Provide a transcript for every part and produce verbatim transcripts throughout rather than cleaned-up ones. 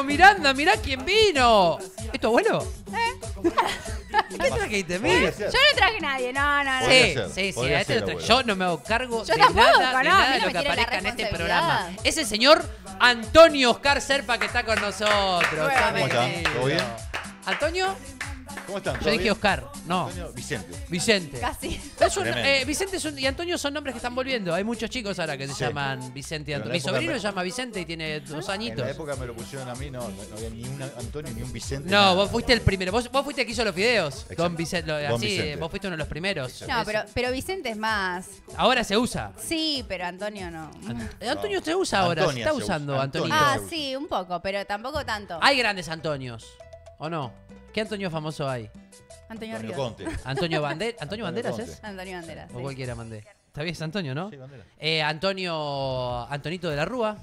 Antonio Miranda, mirá quién vino. ¿Es tu abuelo? ¿Eh? ¿Qué trajiste, Mir? Yo no traje a nadie, no, no, no. Sí, ser, sí, sí. podría A este ser, lo tra- abuelo. yo no me hago cargo Yo de tampoco, nada, no, de a nada mí de no lo me que tire la aparezca en este responsabilidad. programa. Es el señor Antonio Oscar Serpa que está con nosotros. Nuevamente. ¿Cómo están? ¿Todo bien? ¿Antonio? ¿Cómo están? Yo ¿Todo dije bien? Oscar. No, Antonio Vicente. Vicente. Casi. Es un- Tremendo. eh, Vicente es un- y Antonio son nombres que están volviendo. Hay muchos chicos ahora que se Sí. llaman Vicente y Pero en Antonio. la Mi época sobrino me- se llama Vicente y tiene dos En añitos. la época me lo pusieron a mí, no, no, no había ni un Antonio ni un Vicente. No, nada. vos fuiste el primero. Vos, vos fuiste el que hizo los videos. Exacto. Don Vicente. lo- Don así, Vicente. vos fuiste uno de los primeros. No, Es- pero, pero Vicente es más. Ahora se usa. Sí, pero Antonio no. Eh, Antonio se usa ahora. Se Antonia está se usa. usando Antonia. Antonio. Ah, se usa. sí, un poco, pero tampoco tanto. Hay grandes Antonios. ¿O no? ¿Qué Antonio famoso hay? Antonio Antonio Ríos. Conte. Antonio Banderas. ¿Antonio Antonio Banderas Conte. es? Antonio Banderas. O sí. cualquiera mandé. Está bien, es Antonio, ¿no? Sí, Bandera. Eh, Antonio. Antonito de la Rúa.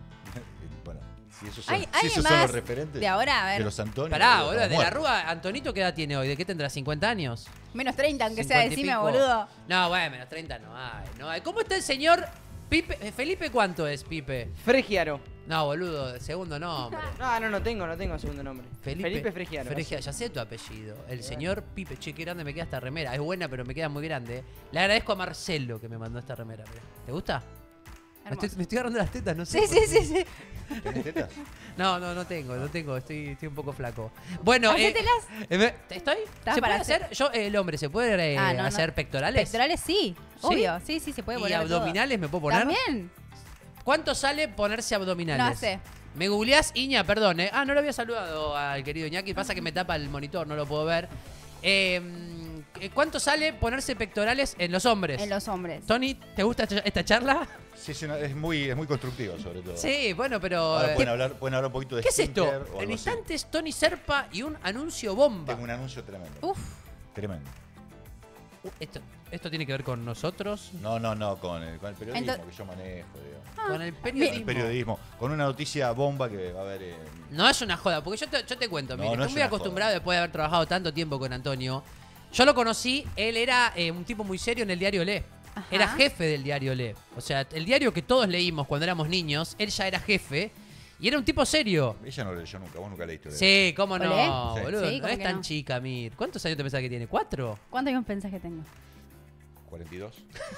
Bueno, si esos son, ¿Hay, si hay esos más son los referentes de ahora? A ver. de los Antonios. Pará, de boludo, los de la muertos. Rúa. Antonito, ¿qué edad tiene hoy? ¿De qué tendrá? ¿cincuenta años? Menos treinta, aunque sea, cincuenta y decime, pico. boludo. No, bueno, menos treinta no hay. No hay. ¿Cómo está el señor Pipe? eh, ¿Felipe cuánto es, Pipe? Fregiaro. No, boludo, segundo nombre. No, no, no tengo, no tengo segundo nombre. Felipe, Felipe Fregiaro. Fregia- ya sé tu apellido. El señor Pipe. Che, qué grande me queda esta remera. Es buena, pero me queda muy grande. Le agradezco a Marcelo que me mandó esta remera. mirá. ¿Te gusta? Me estoy, Hermoso. me estoy agarrando las tetas, no sé. Sí, por sí, qué. sí, sí. ¿Tenés tetas? No, no, no tengo, no tengo. Estoy, estoy un poco flaco. Bueno, eh, Hacételas. eh, me- ¿estoy? Estás ¿Se puede para hacer? Yo, eh, el hombre, ¿se puede eh, Ah, no, no. hacer pectorales? Pectorales sí, obvio. Sí, sí, se puede ¿Y poner todo. abdominales me puedo poner? También. ¿Cuánto sale ponerse abdominales? No sé. Me googleás, Iña, perdón, ¿eh? Ah, no lo había saludado al querido Iñaki. Pasa que me tapa el monitor, no lo puedo ver. Eh, ¿Cuánto sale ponerse pectorales en los hombres? En los hombres. Tony, ¿te gusta esta- esta charla? Sí, sí, no, es muy, es muy constructivo, sobre todo. Sí, bueno, pero... Ahora eh, pueden hablar, pueden hablar un poquito de ¿Qué es esto? skincare o En algo así. instantes, Tony Serpa y un anuncio bomba. Tengo un anuncio tremendo. Uf. Tremendo. Uh, Esto, ¿Esto tiene que ver con nosotros? No, no, no, con el, con el periodismo Ento- que yo manejo, digo. Con el Con periodismo. el periodismo. Con una noticia bomba que va a haber. eh, No es una joda, porque yo te, yo te cuento, No, mire, no estoy es muy una acostumbrado joda. después de haber trabajado tanto tiempo con Antonio. Yo lo conocí, él era eh, un tipo muy serio en el diario Le. Ajá. Era jefe del diario Le. O sea, el diario que todos leímos cuando éramos niños, él ya era jefe y era un tipo serio. Ella no leyó nunca, vos nunca leíste. Sí, cómo no, ¿Olé? Sí. boludo. Sí, no ¿cómo es que tan no? chica, Mir. ¿Cuántos años te pensás que tiene? ¿Cuatro? ¿Cuántos años pensás que tengo? cuarenta y dos.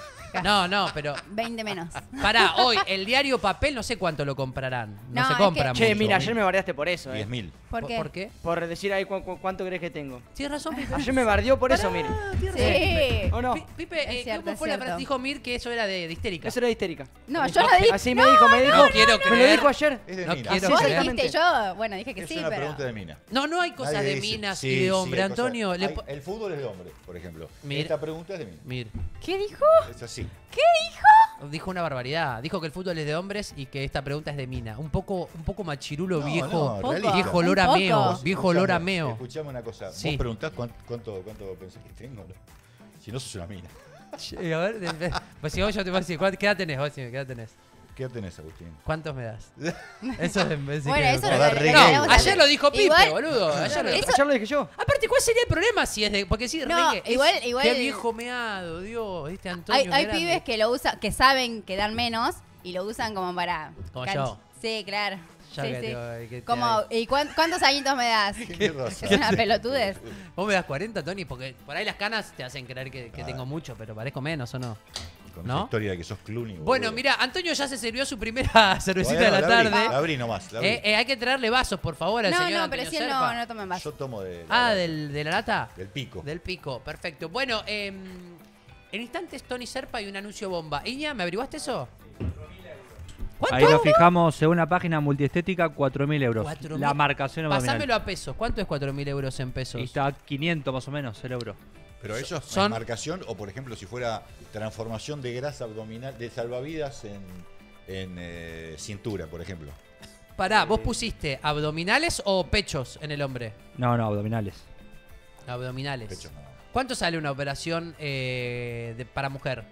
No, no, pero... veinte menos. Pará, hoy el diario papel no sé cuánto lo comprarán. No, No, se es compra que- Che, mucho. mira, ayer me bardeaste por eso, eh. diez mil. ¿Por qué? ¿Por qué? Por decir ahí cu- cu- cuánto crees que tengo. Tienes razón, Pipe. Ayer me bardeó por eso, mire. Sí. ¿O no? Pi- Pipe, Es eh, cierto, ¿cómo es fue la cierto. frase? Dijo Mir que eso era de, de histérica. Eso era histérica. No, yo no dije. Así me dijo, me dijo. no quiero Me lo creer. dijo ayer. Es de No Mina. quiero Vos creer. dijiste yo. Bueno, dije que Es sí, una pero. pregunta de Mina. No, no hay cosas Nadie de dice. minas Sí, y de sí, hombre. hay cosas- Antonio, le hay- po- el fútbol es de hombre, por ejemplo. Mira. Esta pregunta es de Mina. Mir, ¿Qué dijo? Es así. dijo una barbaridad. Dijo que el fútbol es de hombres y que esta pregunta es de mina. Un poco, un poco machirulo No, viejo. no, Poco. realista. Viejo Un olor a poco. meo. Viejo olor a meo. Escuchame una cosa. Sí. Vos preguntás cuánto, cuánto, cuánto pensás que tengo. ¿No? Si no sos una mina. Che, a ver, de- de- pues si vos yo te voy a decir, ¿cuál- ¿qué edad tenés? Vos decime, ¿qué edad tenés? ¿Qué edad tenés, Agustín? ¿Cuántos me das? Eso es en vez de Bueno, que- eso Va a lo dar lo- re lo gay. queremos No, ayer hacer. lo dijo Pipe, Igual- boludo. Ayer lo- Eso- Ayer lo dije yo. Aparte, ¿cuál sería el problema si es de.? Porque sí, No, re- es- igual- igual- Qué viejo meado, Dios. ¿Viste, Antonio? Hay, hay grande. pibes que lo usan, que saben que dan menos y lo usan como para. Como canch- yo. Sí, claro. Ya Sí, que sí. te- que te- Como, ¿y cuán- cuántos añitos me das? ¿Qué razón? Es una pelotudez. ¿Vos me das cuarenta, Tony? Porque por ahí las canas te hacen creer que, que Claro. tengo mucho, pero parezco menos, ¿o no? Con ¿No? esa historia de que sos Clooney. Bueno, boludo. mira, Antonio ya se sirvió su primera cervecita Todavía de no, la abrí, tarde. La abrí nomás. La abrí. Eh, eh, hay que traerle vasos, por favor, al No, señor no, Antonio pero si él Serpa. no, no tomen más. Yo tomo de. Ah, del, ¿de la lata? Del pico. Del pico, perfecto. Bueno, eh, en instantes Tony Serpa y un anuncio bomba. Iña, ¿me averiguaste eso? ¿Cuánto? Ahí lo fijamos según la página multiestética, cuatro mil euros. cuatro La mil. marcación abdominal. Pasámelo a pesos. ¿Cuánto es cuatro mil euros en pesos? Y está a quinientos más o menos el euro. Pero eso es Son- marcación o, por ejemplo, si fuera transformación de grasa abdominal, de salvavidas en, en eh, cintura, por ejemplo. Pará, ¿vos pusiste abdominales o pechos en el hombre? No, no, abdominales. Abdominales. Pechos no. ¿Cuánto sale una operación eh, de- para mujer?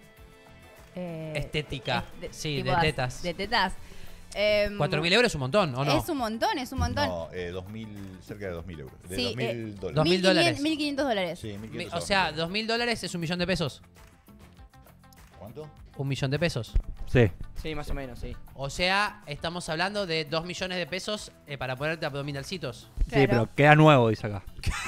Eh, Estética. es Sí, tipo de as- tetas. De tetas. Em, ¿Cuatro mil euros es un montón, o no? Es un montón, es un montón. No, eh, dos mil, cerca de dos mil euros. De Sí, dos mil eh, dólares. dos mil dólares. mil quinientos dólares. Sí, mil Mi- quinientos o sea, a dos mil dólares es un millón de pesos. ¿Cuánto? ¿Cuánto? Un millón de pesos. Sí. Sí, más o menos, sí. O sea, estamos hablando de dos millones de pesos eh, para ponerte abdominalcitos. Sí, Claro. pero queda nuevo, dice acá.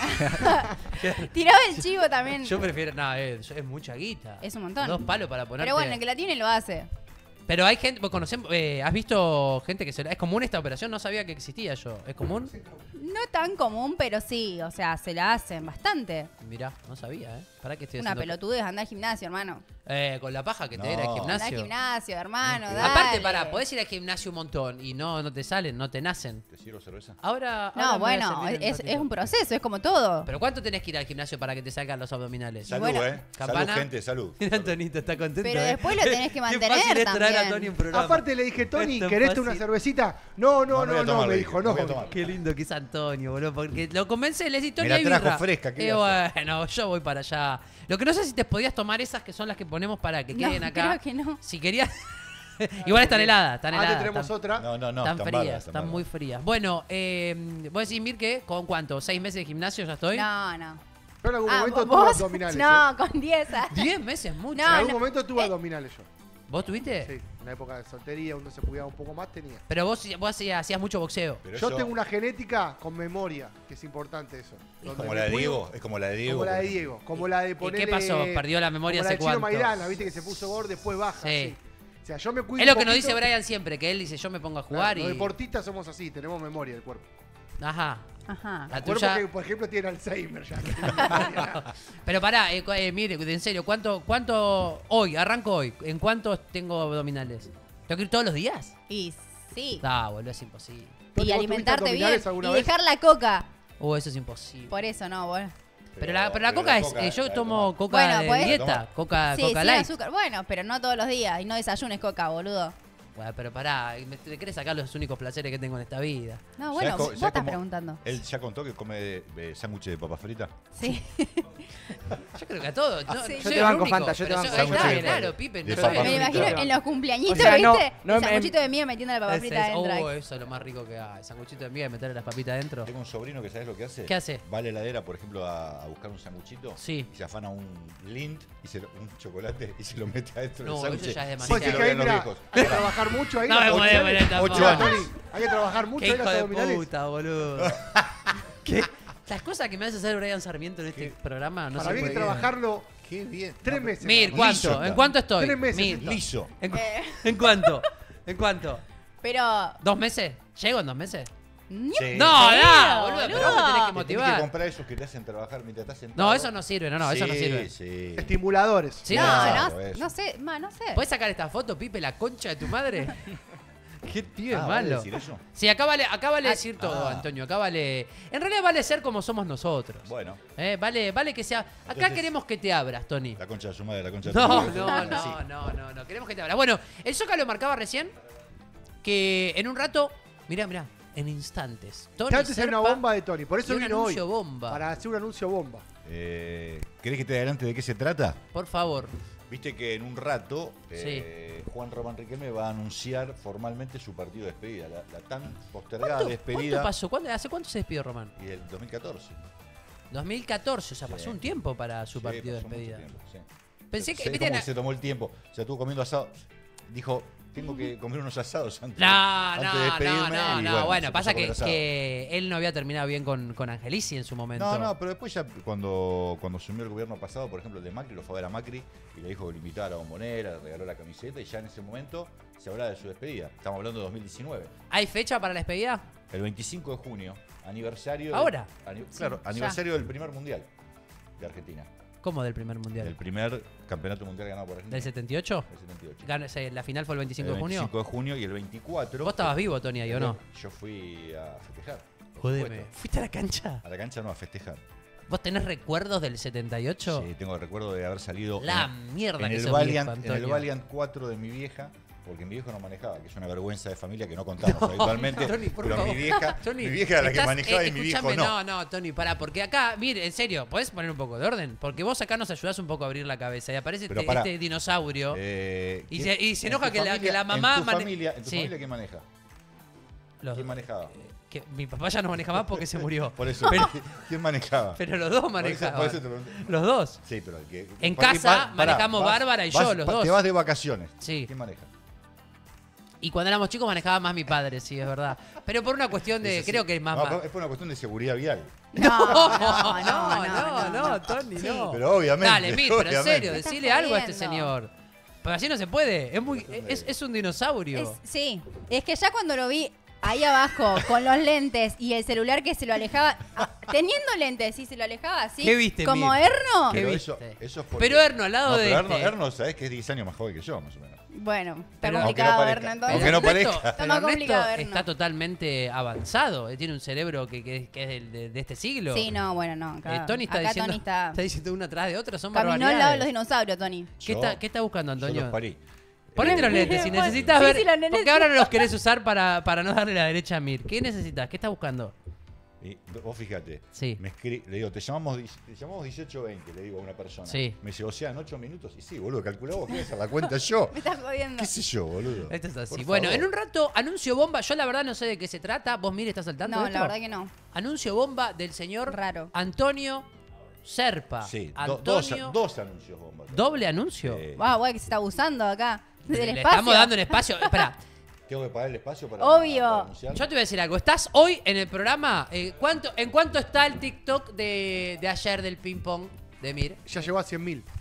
Tiraba el chivo también. Yo prefiero. No, es, es mucha guita. Es un montón. Dos palos para ponerte. Pero bueno, el que la tiene lo hace. Pero hay gente. vos conocemos, eh, ¿has visto gente que se la- ¿Es común esta operación? No sabía que existía yo. ¿Es común? No tan común, pero sí. O sea, se la hacen bastante. Mirá, no sabía, ¿eh? ¿Para qué estoy Una haciendo? pelotudez, anda al gimnasio, hermano. Eh, con la paja que te era el No. Anda al gimnasio. gimnasio, hermano. Aparte, Dale. Aparte, pará, podés ir al gimnasio un montón y no, no te salen, no te nacen. ¿Te sirvo cerveza? Ahora. ahora me No, voy a bueno, servir es, ratito. es un proceso, es como todo. Pero ¿cuánto tenés que ir al gimnasio para que te salgan los abdominales? Salud, bueno, ¿eh? campana. Salud, gente, salud. Mira, Antonito está contento. Pero ¿eh? después lo tenés que Qué mantener fácil es traer a también. Tony en programa. Aparte le dije, Tony, Esto es ¿querés fácil. una cervecita? No, no, No, no voy no, a no, tomar, me le dijo, dije, no. no voy a tomar. Qué lindo que es Antonio, boludo. Porque lo convence, le decís, Tony, Me la hay trajo birra. fresca, ¿qué Y voy a bueno, yo voy para allá. Lo que no sé si te podías tomar esas que son las que ponemos para que No, queden acá. creo que no. Si querías. Igual están heladas, están Antes heladas. tenemos están, otra. No, no, no. están están frías, bárbaras, están bárbaras. muy frías. Bueno, eh, vos decís, Mir, que ¿con cuánto? ¿Seis meses de gimnasio ya estoy? No, no. Yo en algún Ah, momento tuve ¿vos? abdominales. No, ¿eh? con diez. ah. ¿Diez meses? Mucho. En No, algún no. momento tuve Eh. abdominales yo. ¿Vos tuviste? Sí, en la época de soltería, uno se cuidaba un poco más, tenía. Pero vos, vos hacías, hacías mucho boxeo. Pero Yo eso tengo una genética con memoria, que es importante eso. es Donde como me la de cuido- Diego. Es como la de Diego. Como la de por ejemplo. Diego, como la de ¿Y ponerle... qué pasó? ¿Perdió la memoria como la hace de Chino cuánto? Maidana, viste que se puso gordo, después baja. Sí. Sí. O sea, yo me cuido Es lo un que nos poquito. dice Brian siempre, que él dice, yo me pongo a Claro, jugar Los y... deportistas somos así, tenemos memoria del cuerpo. Ajá. Ajá. La El cuerpo tuya... que, por ejemplo, tiene Alzheimer ya. no tiene memoria. Pero pará, eh, cu- eh, mire, en serio, ¿cuánto, ¿cuánto hoy, arranco hoy, en cuántos tengo abdominales? ¿Tengo que ir todos los días? Y sí. Ah, boludo, es imposible. ¿Vos Y tuviste alimentarte bien. abdominales alguna Y vez? dejar la coca. Uh, eso es imposible. Por eso no, bueno. Pero la, pero la coca es, eh, yo la de tomo tomar. coca Bueno, de pues- dieta, coca, Sí, coca sin light. azúcar. Bueno, pero no todos los días. Y no desayunes coca, boludo. Bueno, pero pará, me, te querés sacar los únicos placeres que tengo en esta vida. No, ¿Sabés bueno, co- vos sabés estás cómo- preguntando. Él ya contó que come eh, sándwiches de papa frita. Sí. Yo creo que a todos. No, Sí. soy Yo te el banco, único, Fanta, yo te pero banco. soy- ahí está, Sándwiches de claro, papa- Pipe. de no papa soy- Me frita. imagino frita. en los cumpleañitos, O sea, no, ¿viste? no, el me- sanguchito de miga metiendo la papa Ese frita es- adentro. oh, ahí. eso es lo más rico que hay. Sanguchito de miga y meterle las papitas adentro. Tengo un sobrino que ¿sabes lo que hace? ¿Qué hace? Va a la heladera, por ejemplo, a, a buscar un sanguchito. Sí. Y se afana un Lindt y se lo- un chocolate y se lo mete adentro No, del sándwich. eso ya es Sí, Pues demasiado. que es lo que ahí, vean los mira, viejos. hay que trabajar mucho ahí. No me las podés abdominales. poner tampoco. Ocho años. Tony, hay que trabajar mucho Qué ahí hijo las de abdominales. puta, boludo. ¿Qué? Las cosas que me hace hacer Brian Sarmiento en este ¿Qué? programa no Para se mí hay que puede. trabajarlo Qué bien. tres No, meses. Mir, nada más. ¿cuánto? Liso ¿En está. cuánto estoy? Tres meses Mir. está. Liso. ¿En, cu- Eh. ¿En cuánto? ¿En cuánto? Pero. ¿Dos meses? ¿Llego en dos meses? ni- Sí. No, ¿En no, serio, boludo, pero boludo? vos me tenés que Te tenés que motivar. comprar esos que te hacen trabajar mientras estás sentado. No, eso no sirve, no, no, eso no Sí, sirve. Sí. Estimuladores. Sí, No, Claro, no, eso. no sé, ma, no sé. ¿Puedes sacar esta foto, Pipe, la concha de tu madre? Qué tío Ah, ¿vale malo. decir eso? Sí, acá vale, acá vale decir todo, ah. Antonio. Acá vale. En realidad vale ser como somos nosotros. Bueno, Eh, vale, vale que sea. Acá Entonces- queremos que te abras, Tony. la concha de su madre, la concha de tu No, madre. no, Sí. no, no, no, no. Queremos que te abras. Bueno, el Zócalo marcaba recién que en un rato. Mirá, mirá. En instantes. Tony Ya antes era una Serpa bomba de Tony, por eso y un vino hoy. anuncio bomba. Para hacer un anuncio bomba. Eh, ¿Querés que te adelante de qué se trata? Por favor. Viste que en un rato eh, Juan Román Riquelme va a anunciar formalmente su partido de despedida, la, la tan postergada ¿Cuánto, despedida. ¿Cuánto pasó? ¿Cuándo- ¿Hace cuánto se despidió Román? Y el dos mil catorce. dos mil catorce, o sea, Sí. pasó un tiempo para su Sí, partido de pasó mucho despedida. tiempo, sí. Pensé que. Sé ¿viste? cómo na- se tomó el tiempo. O sea, estuvo comiendo asado. Dijo, tengo que comer unos asados antes, No, antes de no, despedirme. no, no, y no. se Bueno, puso pasa a comer que, asado. que él no había terminado bien con, con Angelici en su momento. No, no, pero después ya cuando, cuando asumió el gobierno pasado, por ejemplo, el de Macri, lo fue a ver a Macri y le dijo que lo invitaba a la bombonera, le regaló la camiseta y ya en ese momento se hablaba de su despedida. Estamos hablando de dos mil diecinueve. ¿Hay fecha para la despedida? El veinticinco de junio, aniversario. del- ¿Ahora? ani- claro, ya. aniversario del primer mundial de Argentina. ¿Cómo del primer mundial? El primer campeonato mundial ganado por Argentina. ¿Del setenta y ocho? Del setenta y ocho. Gana- se- ¿La final fue el veinticinco el de junio? veinticinco de junio y el veinticuatro. ¿Vos estabas vivo, Tony, ahí o no? Yo fui a festejar. por Jodeme. supuesto. ¿Fuiste a la cancha? A la cancha no, a festejar. ¿Vos tenés recuerdos del setenta y ocho? Sí, tengo el recuerdo de haber salido La en, mierda en que el sos Valiant, viejo, en el Antonio. Valiant cuatro de mi vieja, porque mi viejo no manejaba, que es una vergüenza de familia que no contamos habitualmente. Tony, por pero favor. mi vieja, Tony, mi vieja era la que estás- manejaba eh, y mi viejo escuchame, no. No, no, Tony, pará, porque acá, mire, en serio, ¿podés poner un poco de orden? Porque vos acá nos ayudás un poco a abrir la cabeza y aparece Pero este, pará. este dinosaurio. Eh, Y ¿quién- se- y se en enoja tu que la- familia- que la mamá En tu mane- familia, en tu Sí. familia ¿quién maneja? Los- ¿Quién manejaba? Que mi papá ya no maneja más porque se murió. Por eso, Pero, ¿quién manejaba? pero los dos Por eso- manejaban. por eso te pregunté. Los dos. Sí, pero el que. En pa- casa pa- manejamos vas- Bárbara y vas- yo, los pa- dos. Te vas de vacaciones. Sí. ¿Quién maneja? Y cuando éramos chicos manejaba más mi padre, sí, es verdad. Pero por una cuestión de, Ese sí. creo que es más... No, más- es por una cuestión de seguridad vial. No, No, no, no, no, no, no. Tony, Sí. no. Pero obviamente. Dale, Mir, pero en obviamente. serio, Me estás decile algo a este jodiendo. señor. Pero así no se puede. Es, muy, es, es un dinosaurio. Es- sí, es que ya cuando lo vi ahí abajo con los lentes y el celular que se lo alejaba, ah, teniendo lentes y se lo alejaba así, ¿Qué viste, como Mir? Erno. ¿Qué Pero viste? eso, eso es porque- Pero Erno, al lado no, de pero Erno, este. Erno, sabés que es diez años más joven que yo, más o menos. Bueno, está Pero- complicado Aunque no Erno parezca. entonces. Aunque no Ernesto- parezca. Está pero más Ernesto complicado, Erno. está totalmente avanzado. eh, Tiene un cerebro que, que- que es del- de, de este siglo. Sí, no, bueno, no. Acá, Eh, Tony está acá diciendo, Tony está, está diciendo una atrás de otra. Son caminó al lado de barbaridades. los dinosaurios, Tony. ¿Qué, Yo- está, ¿Qué está buscando, Yo Antonio? los parí. Ponete los lentes. Si Bueno, necesitas sí, ver. sí, los nenes- Porque ahora no los querés usar para, para no darle la derecha a Mir. ¿Qué necesitas? ¿Qué estás buscando? Y vos fíjate, Sí. me escri- le digo, te llamamos, di- te llamamos dieciocho veinte, le digo a una persona. Sí. Me dice, o sea, en ocho minutos. Y sí, boludo, calculá vos, ¿qué hacer la cuenta yo? Me estás jodiendo. ¿Qué sé yo, boludo? Esto es así. Por Bueno, favor. en un rato, anuncio bomba. Yo la verdad no sé de qué se trata. ¿Vos, Mir, estás saltando No, de esto? la verdad que no. Anuncio bomba del señor Raro. Antonio Serpa. Sí, do- dos, Antonio. dos anuncios bombas. ¿Doble anuncio? Eh, Wow, güey, que se está abusando acá. Del Le espacio. estamos dando un espacio. Espera, Tengo que pagar el espacio para, Obvio. para anunciar. yo te voy a decir algo. ¿Estás hoy en el programa? Eh, ¿cuánto, ¿En cuánto está el TikTok de, de ayer del ping-pong de Mir? Ya llegó a cien mil.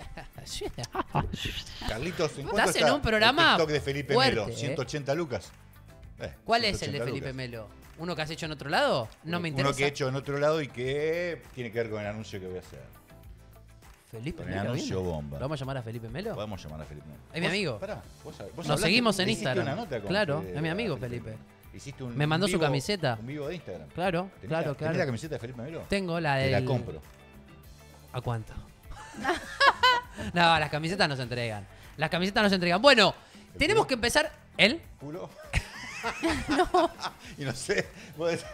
Carlitos, ¿en Estás cuánto en está un programa el TikTok de Felipe fuerte, Melo? eh. ¿ciento ochenta lucas? Eh, ¿Cuál es el de 180 Felipe lucas. Melo? ¿Uno que has hecho en otro lado? No me interesa. Uno que he hecho en otro lado y que tiene que ver con el anuncio que voy a hacer. Felipe Con el Melo. anuncio viene. bomba. ¿Lo vamos a llamar a Felipe Melo? Podemos llamar a Felipe Melo. Es mi Vos- amigo. Pará, vos sab- vos Nos hablaste- seguimos en hiciste Instagram. una nota con Claro, Felipe- es mi amigo a Felipe. Hiciste un, Me mandó un su vivo- camiseta. Un vivo de Instagram. Claro, ¿Tenés claro, la, claro. ¿Tenés la camiseta de Felipe Melo? Tengo la de. Te la compro. ¿A cuánto? No, las camisetas no se entregan. Las camisetas no se entregan. Bueno, tenemos que empezar. ¿Él? ¿Culo? no. Y no sé. vos decís-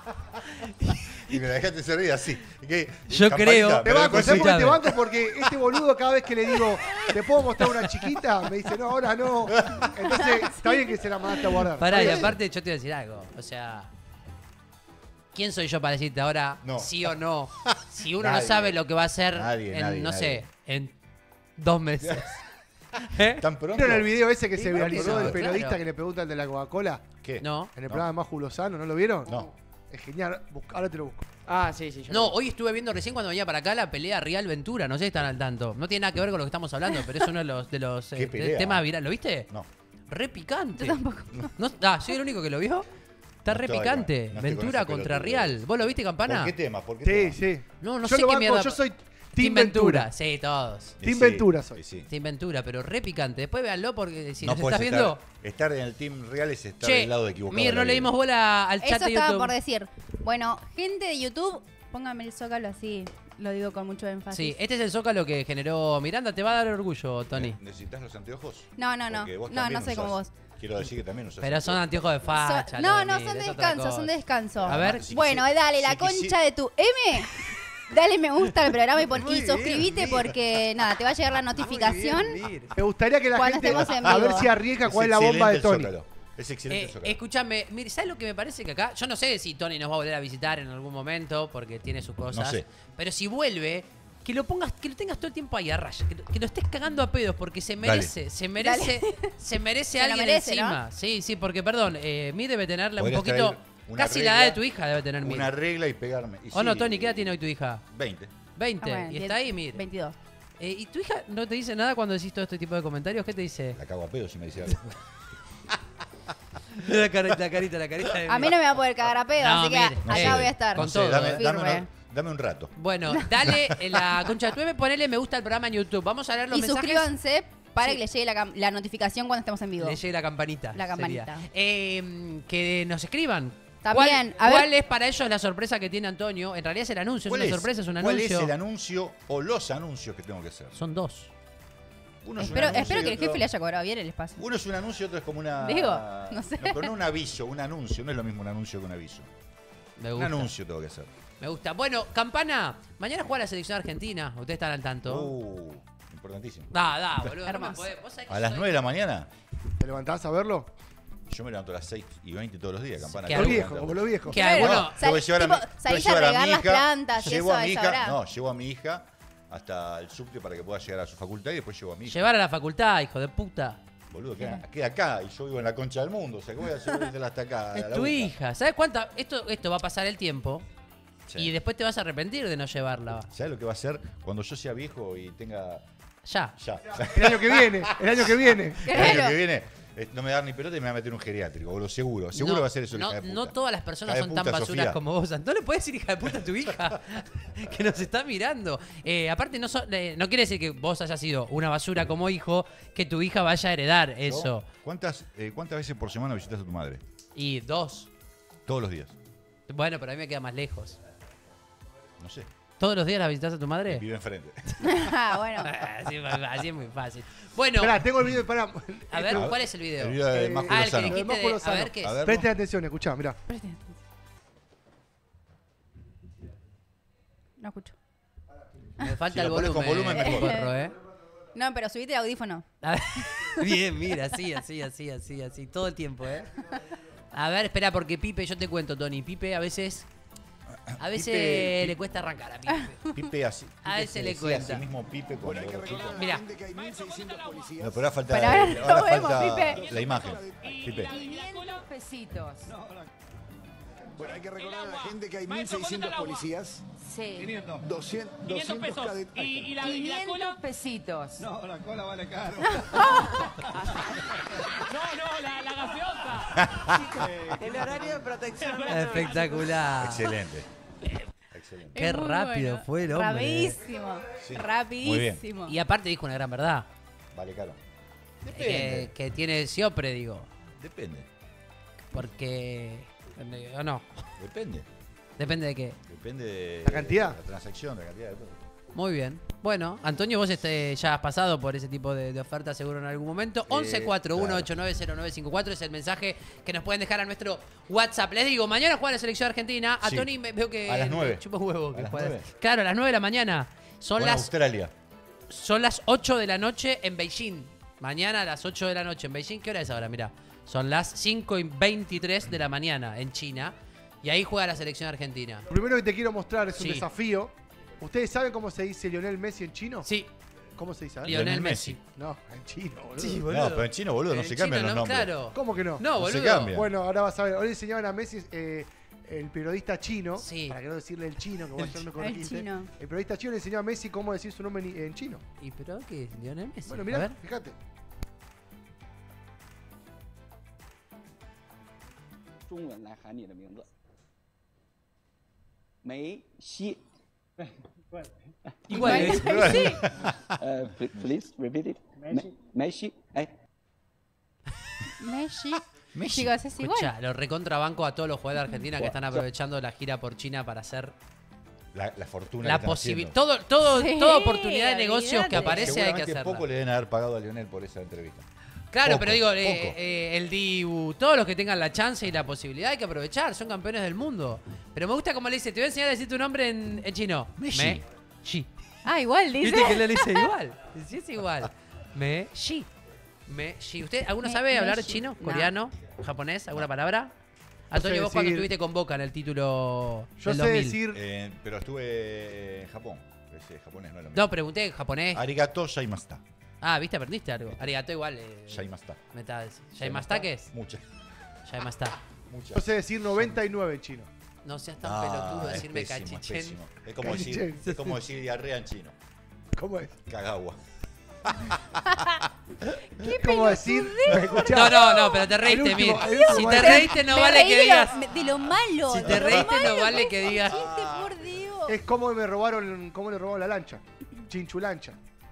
y me la dejaste servir así. ¿Qué? Yo Campanita, creo- Te pero banco, después ¿sabes por qué escuchame. te banco? Porque este boludo cada vez que le digo, ¿te puedo mostrar una chiquita? Me dice, no, ahora no. Entonces, está bien que se la mandaste a guardar. Pará, y Está bien. aparte yo te voy a decir algo. O sea, ¿quién soy yo para decirte ahora No. sí o no? Si uno Nadie. no sabe lo que va a hacer Nadie, en, nadie, no nadie. sé, en dos meses. ¿Eh? ¿Tan pronto? ¿Vieron el video ese que Sí, se claro, viralizó del claro. periodista que le pregunta al de la Coca-Cola? ¿Qué? No. En el No. programa de Maju Lozano, ¿no lo vieron? No. Es genial. Busca- ahora te lo busco. Ah, sí, sí. yo No, lo- hoy estuve viendo recién cuando venía para acá la pelea Real Ventura. No sé si están al tanto. No tiene nada que ver con lo que estamos hablando, pero es uno de los, de los ¿Qué eh, pelea? temas virales. ¿Lo viste? No. Re picante. Yo tampoco. No, ah, ¿soy el único que lo vio? Está No re estoy, picante. no estoy con Ventura ese contra pelotudo. Real. ¿Vos lo viste, Campana? ¿Por qué tema? ¿Por qué Sí, tema? sí. No, no yo sé lo qué banco, mierda. yo soy Team Team Ventura. Ventura. Sí, todos. Y Team sí, Ventura soy. y sí. Team Ventura, pero re picante. Después véanlo porque si no nos puedes estás estar, viendo. estar en el team real es estar Che, del lado equivocado. Mir, de la no le vida. dimos bola al chat Eso de estaba YouTube. por decir. Bueno, gente de YouTube, póngame el zócalo así. Lo digo con mucho énfasis. Sí, este es el zócalo que generó Miranda. Te va a dar orgullo, Tony. ¿Necesitas los anteojos? No, no, no. Porque vos No, también no soy usás. como vos. Quiero decir que también usás Pero son anteojos. anteojos de facha. So- lo no, de no, Mir, son es de otra descanso, cosa. son de descanso. A ver. Si Bueno, quisi- dale, la si quisi- concha de tu M. Dale me gusta al programa y, pon- Muy y bien, suscribite Mir. porque nada, te va a llegar la notificación. Me gustaría que la Cuando gente estemos en a ver vivo. si arriesga Es cuál es la bomba de excelente Tony. el Zócalo. Es excelente Eh, el Zócalo. escúchame, Mir, ¿sabes lo que me parece que acá? Yo no sé si Tony nos va a volver a visitar en algún momento porque tiene sus cosas. No sé. Pero si vuelve, que lo pongas, que lo tengas todo el tiempo ahí a raya, que, lo- que lo estés cagando a pedos porque se merece, se merece, se merece Se lo alguien merece, encima. Sí, sí, porque perdón, eh, Mir debe tenerle un Podrías poquito, traer una casi la regla, edad de tu hija debe tener Mir. Una regla y pegarme. Y ¿O no, sí, Tony? ¿Qué edad tiene hoy tu hija? veinte. veinte. Ah, bueno, y diez- está ahí, Mir. veintidós. Eh, ¿Y tu hija no te dice nada cuando decís todo este tipo de comentarios? ¿Qué te dice? La cago a pedo si me dice algo. La carita, la carita, la carita de A mí Mir. no me va a poder cagar a pedo, No, así que mire, acá eh, voy a estar. con No sé, todo, dame, eh. dame, Firme. una- dame un rato. Bueno, dale en la concha de tu bebé, ponele me gusta al programa en YouTube. Vamos a leer los Y mensajes. suscríbanse para Sí. que les llegue la, cam- la notificación cuando estemos en vivo. Le llegue la campanita. La campanita. sería. Eh, que nos escriban. También, ¿Cuál, a ver- cuál es para ellos la sorpresa que tiene Antonio? En realidad es el anuncio, es ¿Cuál una sorpresa, es un ¿Cuál anuncio. es el anuncio o los anuncios que tengo que hacer? Son dos. Uno es un Espero, anuncio espero y que el otro- jefe le haya cobrado bien el espacio. Uno es un anuncio y otro es como una. Digo, no sé. pero no un aviso, un anuncio. No es lo mismo un anuncio que un aviso. Me Un gusta. anuncio tengo que hacer. Me gusta. Bueno, Campana, mañana juega la selección argentina. Ustedes están al tanto. Uh, importantísimo. Da, da, boludo. no me Hermoso. podés- vos sabés que ¿A las soy- nueve de la mañana? ¿Te levantás a verlo? yo me levanto a las seis y veinte todos los días, campana. ¿Qué Los hago? viejos, como los viejos. ¿Qué hago? Claro. Bueno, tengo que llevar a mi, Tipo, tengo que salís a llevar a regar mi las hija, plantas, llevo eso a a mi esa hija, hora. no, llevo a mi hija hasta el subte para que pueda llegar a su facultad y después llevo a mi hija. llevar a la facultad, hijo de puta. Boludo, queda, queda acá y yo vivo en la concha del mundo. O sea, ¿cómo voy a llevar hasta acá? a Es la tu boca? hija. ¿Sabes cuánta? Esto, esto va a pasar el tiempo Sí. y después te vas a arrepentir de no llevarla. ¿Sabes lo que va a hacer cuando yo sea viejo y tenga. Ya. Ya. El año que viene, el año que viene. El año Claro. que viene eh, no me va a dar ni pelota y me va a meter un geriátrico, boludo, seguro. Seguro No, va a ser eso el no, hija de puta. no todas las personas Hija de son tan puta, basuras Sofía. como vos. No le puedes decir hija de puta a tu hija que nos está mirando. Eh, aparte, no, so- eh, no quiere decir que vos hayas sido una basura como hijo, que tu hija vaya a heredar eso. ¿Cuántas, eh, ¿Cuántas veces por semana visitas a tu madre? Y dos. Todos los días. Bueno, pero a mí me queda más lejos. No sé. ¿Todos los días la visitas a tu madre? Vive enfrente. Ah, bueno. Así, así es muy fácil. Bueno, Esperá, tengo el video para. a ver, ¿cuál es el video? El video de Eh, Majo Ah, el que Lozano. dijiste Majo de- A Lozano. ver qué es. A ver. Presten atención, escuchá, mirá. No escucho. Me falta Si el lo pones volumen. con volumen, mejor. Porro, ¿eh? No, pero subite el audífono. A ver. Bien, mira, así, así, así, así, así, todo el tiempo, ¿eh? A ver, espera, porque Pipe, yo te cuento, Tony, Pipe a veces, a veces Pipe- le cuesta arrancar a Pipe. Pipe así. A Pipe ese se le decía cuenta. A sí mismo Pipe cuando era chico. Mira, No, pero ahora falta, Pero ahora ahora lo vemos, falta Pipe. la imagen. Pipe. quinientos pesitos. Bueno, hay que recordar a la gente que hay mil seiscientos policías, Sí. doscientos, doscientos cadet- ahí está. quinientos pesitos. No, la cola vale caro. El horario de protección. espectacular. Excelente. Excelente. Qué Es muy rápido bueno. fue el hombre. Rapidísimo. Sí, Rapidísimo. Y aparte dijo una gran verdad, Vale caro. que, Depende. que tiene siempre, digo, Depende. porque, o no, Depende. depende de qué. Depende de ¿La cantidad? La transacción, la cantidad de todo. Muy bien. Bueno, Antonio, vos este, ya has pasado por ese tipo de, de ofertas seguro en algún momento. once cuarenta y uno ochenta y nueve cero nueve cincuenta y cuatro es el mensaje que nos pueden dejar a nuestro WhatsApp. Les digo, mañana juega la selección argentina. A Sí. Tony me, veo que A las nueve. me chupa un huevo. ¿A que las juega. nueve? Claro, a las nueve de la mañana. Son Bueno, las, Australia. son las ocho de la noche en Beijing. Mañana a las ocho de la noche en Beijing. ¿Qué hora es ahora? Mirá. Son las cinco y veintitrés de la mañana en China. Y ahí juega la selección argentina. Lo primero que te quiero mostrar es un Sí. desafío. ¿Ustedes saben cómo se dice Lionel Messi en chino? Sí, ¿Cómo se dice? A ver. Lionel Lionel Messi. Messi. No, en chino, boludo. Sí, No, pero en chino, boludo, no En se chino cambian los no, nombres. Claro. ¿Cómo que no? No, No se boludo. cambia. Bueno, ahora vas a ver. Hoy le enseñaban a Messi eh, el periodista chino, Sí. para que no decirle el chino, que vos ya me corregiste. chino. El periodista chino le enseñó a Messi cómo decir su nombre en, en chino. ¿Y pero qué? ¿Lionel Messi? Bueno, A mirá, ver. fíjate. 中文来喊你的名字。梅西。 Igual, ¿eh? 呃，please repeat it。梅梅西，哎， Messi. Messi. Chicos, es igual. Escucha, lo recontrabanco a todos los jugadores de Argentina que están aprovechando la gira por China para hacer La, la fortuna la que están posibilidad. haciendo. Todo, todo, Sí, toda oportunidad de negocios que olvídate. aparece hay que Seguramente hacerla. poco le deben haber pagado a Lionel por esa entrevista. Claro, Poco, pero digo, eh, poco. eh, el Dibu, todos los que tengan la chance y la posibilidad hay que aprovechar, son campeones del mundo. Pero me gusta como le dice, te voy a enseñar a decir tu nombre en, en chino. Messi. Messi. Ah, igual dice. Viste que le dice igual. Sí, es igual. Messi. Messi. ¿Usted alguno Me- sabe hablar Messi. chino, No. coreano, japonés, alguna palabra? Antonio, vos cuando decir- estuviste con Boca en el título Yo del sé dos mil. decir. Eh, pero estuve en Japón. Ese japonés no es lo mismo. No, pregunté en japonés. Arigato shaimasta. Ah, viste, aprendiste algo. Arigato igual. Eh, Shaimasta. me está- ¿Shaimasta qué es? Muchas. Shaimasta. Muchas. Yo sé decir noventa y nueve en chino. No seas tan Ah, pelotudo es decirme pésimo, es cachichen. pésimo. Es como decir, Cachichen. es como decir diarrea en chino. ¿Cómo es? Kagawa. ¿Cómo decir? ¿Me escuchás? No, no, no, pero te El reíste, último, Mir. el último, Si eh. te reíste no Me vale reí que de digas. Lo, de lo malo. Si de te lo reíste malo no vale que digas. Chiste, por Dios. Es como me robaron, cómo le robaron la lancha. Chinchulancha.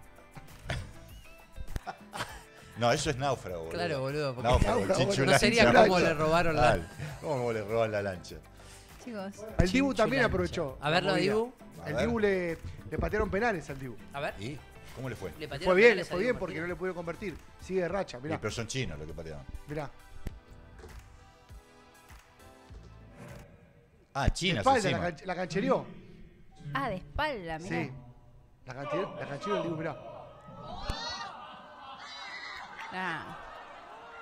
No, eso es náufrago, boludo. Claro, boludo, porque- Náufrago, Náufrago, chichu boludo. No sería lancha. como le robaron la. Dale, ¿Cómo le roban la lancha? Chicos. El Dibu también Chinchulancha. aprovechó. A ver, la lo movida. Dibu. A El ver. Dibu le, le patearon penales al Dibu. A ver. ¿Y cómo le fue? Le patearon Fue bien, le penales fue a bien Dibu porque no Martínez. le pudo convertir. Sigue de racha, Sí, mirá, pero son chinos los que patearon. mirá. Ah, De chinas espalda, la, encima. canch- la canchereó. Ah, de espalda, mira. Sí. La canchereó, la canchereó el Dibu, mirá. Ah.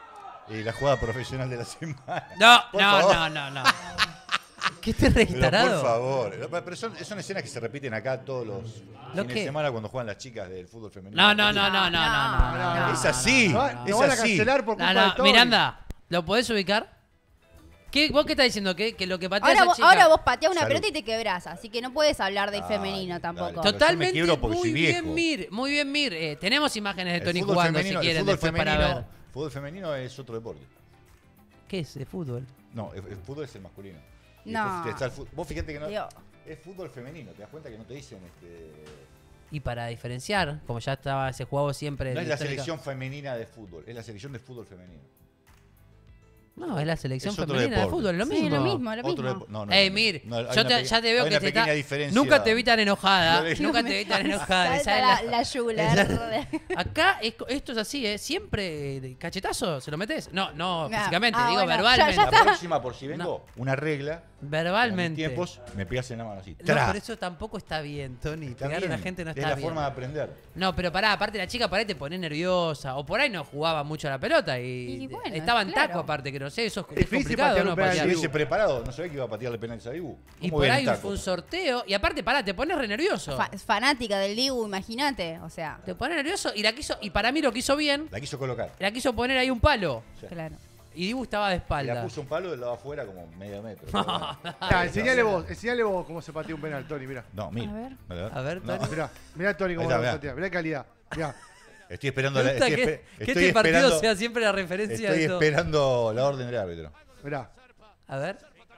eh, la jugada profesional de la semana. No, Por no, favor. no, no, no. ¿Qué te Pero registrado? por favor. Pero son, son escenas que se repiten acá todos los fines qué? de semana cuando juegan las chicas del fútbol femenino. No, no, no, no, no, no, no, no, no, Es así. no, No, no, no es van a así. cancelar por No, culpa no, de Tony. Miranda, ¿lo podés ubicar? ¿Qué, ¿Vos qué estás diciendo? ¿Que, que lo que patea Ahora esa vos, chica? ahora vos pateás una Salud. pelota y te quebrás, así que no puedes hablar del Dale, femenino dale, tampoco. pero yo me Totalmente, quiebro porque muy soy bien, viejo. Mir. Muy bien, Mir. Eh, tenemos imágenes de El Tony fútbol jugando, femenino- si el quieren, fútbol después para femenino- ver. Fútbol femenino es otro deporte. ¿Qué es de fútbol? No, el, el fútbol es el masculino. Y No. después está el fu- vos fíjate que no. Dios. Es fútbol femenino, te das cuenta que no te dicen este. Y para diferenciar, como ya estaba, se jugaba siempre. No es la histórica- selección femenina de fútbol, es la selección de fútbol femenino. No, es la selección Es otro femenina de deporte. fútbol, es lo Sí, mismo. lo mismo, lo Otro mismo. depo- no, no, Ey, no, Mir, no, hay yo una te- pe- ya te veo hay que una te pequeña está. diferencia. Nunca te vi tan enojada. No, Nunca te vi tan enojada. Salta ¿sabes? la, la yugular. Acá es- esto es así, ¿eh? Siempre de cachetazo, ¿se lo metes? No, no, No. físicamente, Ah, digo bueno, verbalmente. ya- ya La próxima, por si vengo, una regla. En Verbalmente. tiempos, me pegas en la mano así. No, ¡Tra! pero eso tampoco está bien, Tony. Está Pegar a la bien, gente no es está la bien. forma de aprender. No, pero pará, aparte la chica por ahí te pone nerviosa. O por ahí no jugaba mucho a la pelota y, Y bueno, estaba en claro. taco aparte, que no sé, eso es, es Difícil complicado, patear ¿no? un penal Si Patear. de hubiese preparado, no sabía que iba a patearle penales a Dibu. Y ¿Cómo por viene ahí el taco? fue un sorteo. Y aparte, pará, te pones re nervioso. Fa- fanática del Dibu, imagínate. O sea, Te pones nervioso y la quiso, y para mí lo que hizo bien, La quiso colocar. la quiso poner ahí un palo. Sí. claro. Y Dibu estaba de Y la espalda. puso un palo del lado afuera como medio metro. pero bueno. Ya, enseñale vos, enseñale vos cómo se patea un penal, Tony, mirá. No, mira. A ver. A ver, No, Tony. Mirá, mirá Tony cómo Ahí está, lo mirá. patea, mirá calidad. Mirá. Estoy esperando Me la, gusta estoy, que, espe- que estoy este partido esperando, sea siempre la referencia estoy de todo. esperando la orden del árbitro. Mirá. A ver.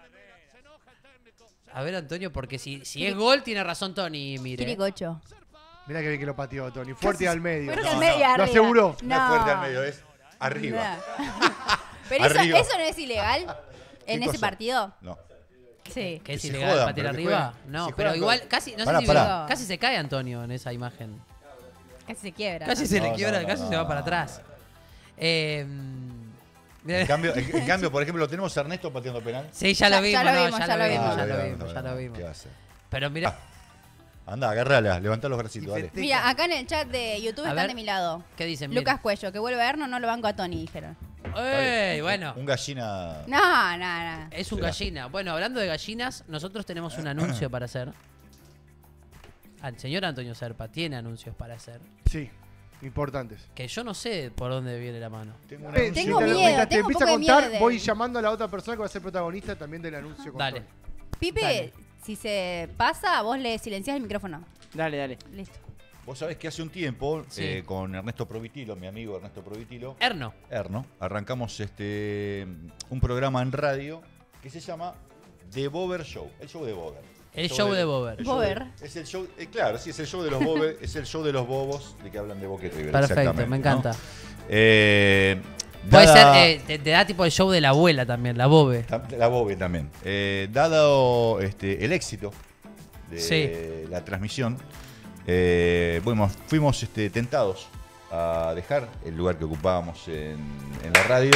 A ver, Antonio, porque si, si es gol, tiene razón Tony, mire. Quiricocho. Mirá que bien que lo pateó Tony. Fuerte al medio. Fuerte No, al no. medio y ¿Lo arriba. aseguró? No, es fuerte al medio, es arriba. No. Pero eso, Arriba. eso no es ilegal en ¿Qué ese cosa? partido. No. Sí. Que es se ilegal jodan, patear pero que arriba. jueguen. No, Si pero juegan igual con- casi, no Pará, sé si pará. vio, casi se cae Antonio en esa imagen. Casi se quiebra. Casi se No, le no, quiebra, no, casi no, se va no. para atrás. Eh, En cambio, en, en cambio, por ejemplo, lo tenemos a Ernesto pateando penal. sí, ya, Ya- lo vimos, ya lo no, vimos, ya, ya lo lo vimos, vimos. ya Ah, lo le vimos, va, ya le lo va, vimos. ¿qué va a hacer? Pero mira, Anda, agarrala, levantá los bracitos, dale. Mira, acá en el chat de YouTube A están ver. de mi lado. ¿qué dicen? Lucas Cuello, que vuelve a vernos, no lo banco a Tony, dijeron. ¡Ey! Bueno, Un gallina. No, no, no. es un Será. gallina. Bueno, hablando de gallinas, nosotros tenemos un anuncio para hacer. El señor Antonio Serpa tiene anuncios para hacer. Sí, importantes. Que yo no sé por dónde viene la mano. Tengo un Eh, anuncio. Tengo mientras- miedo, mientras te tengo un empieza a poco de miedo contar, de- voy llamando a la otra persona que va a ser protagonista también del anuncio con Dale. Tony. Pipe, Dale. si se pasa, vos le silenciás el micrófono. Dale, dale. Listo. Vos sabés que hace un tiempo, Sí. eh, con Ernesto Provitilo, mi amigo Ernesto Provitilo, Erno. Erno, arrancamos este un programa en radio que se llama The Bober Show, el show de Bober. El show de Bober. el show de- Bober. es el show, eh, claro, sí, es el show de los Bober, es el show de los bobos de que hablan de Boca y River. Perfecto, exactamente, me ¿no? encanta. Eh, Puede dada- ser, eh, te, te da tipo el show de la abuela también, la bobe. tam- La Bobe también. Eh, dado este, el éxito de Sí. la transmisión, eh, bueno, fuimos este, tentados a dejar el lugar que ocupábamos en, en la radio.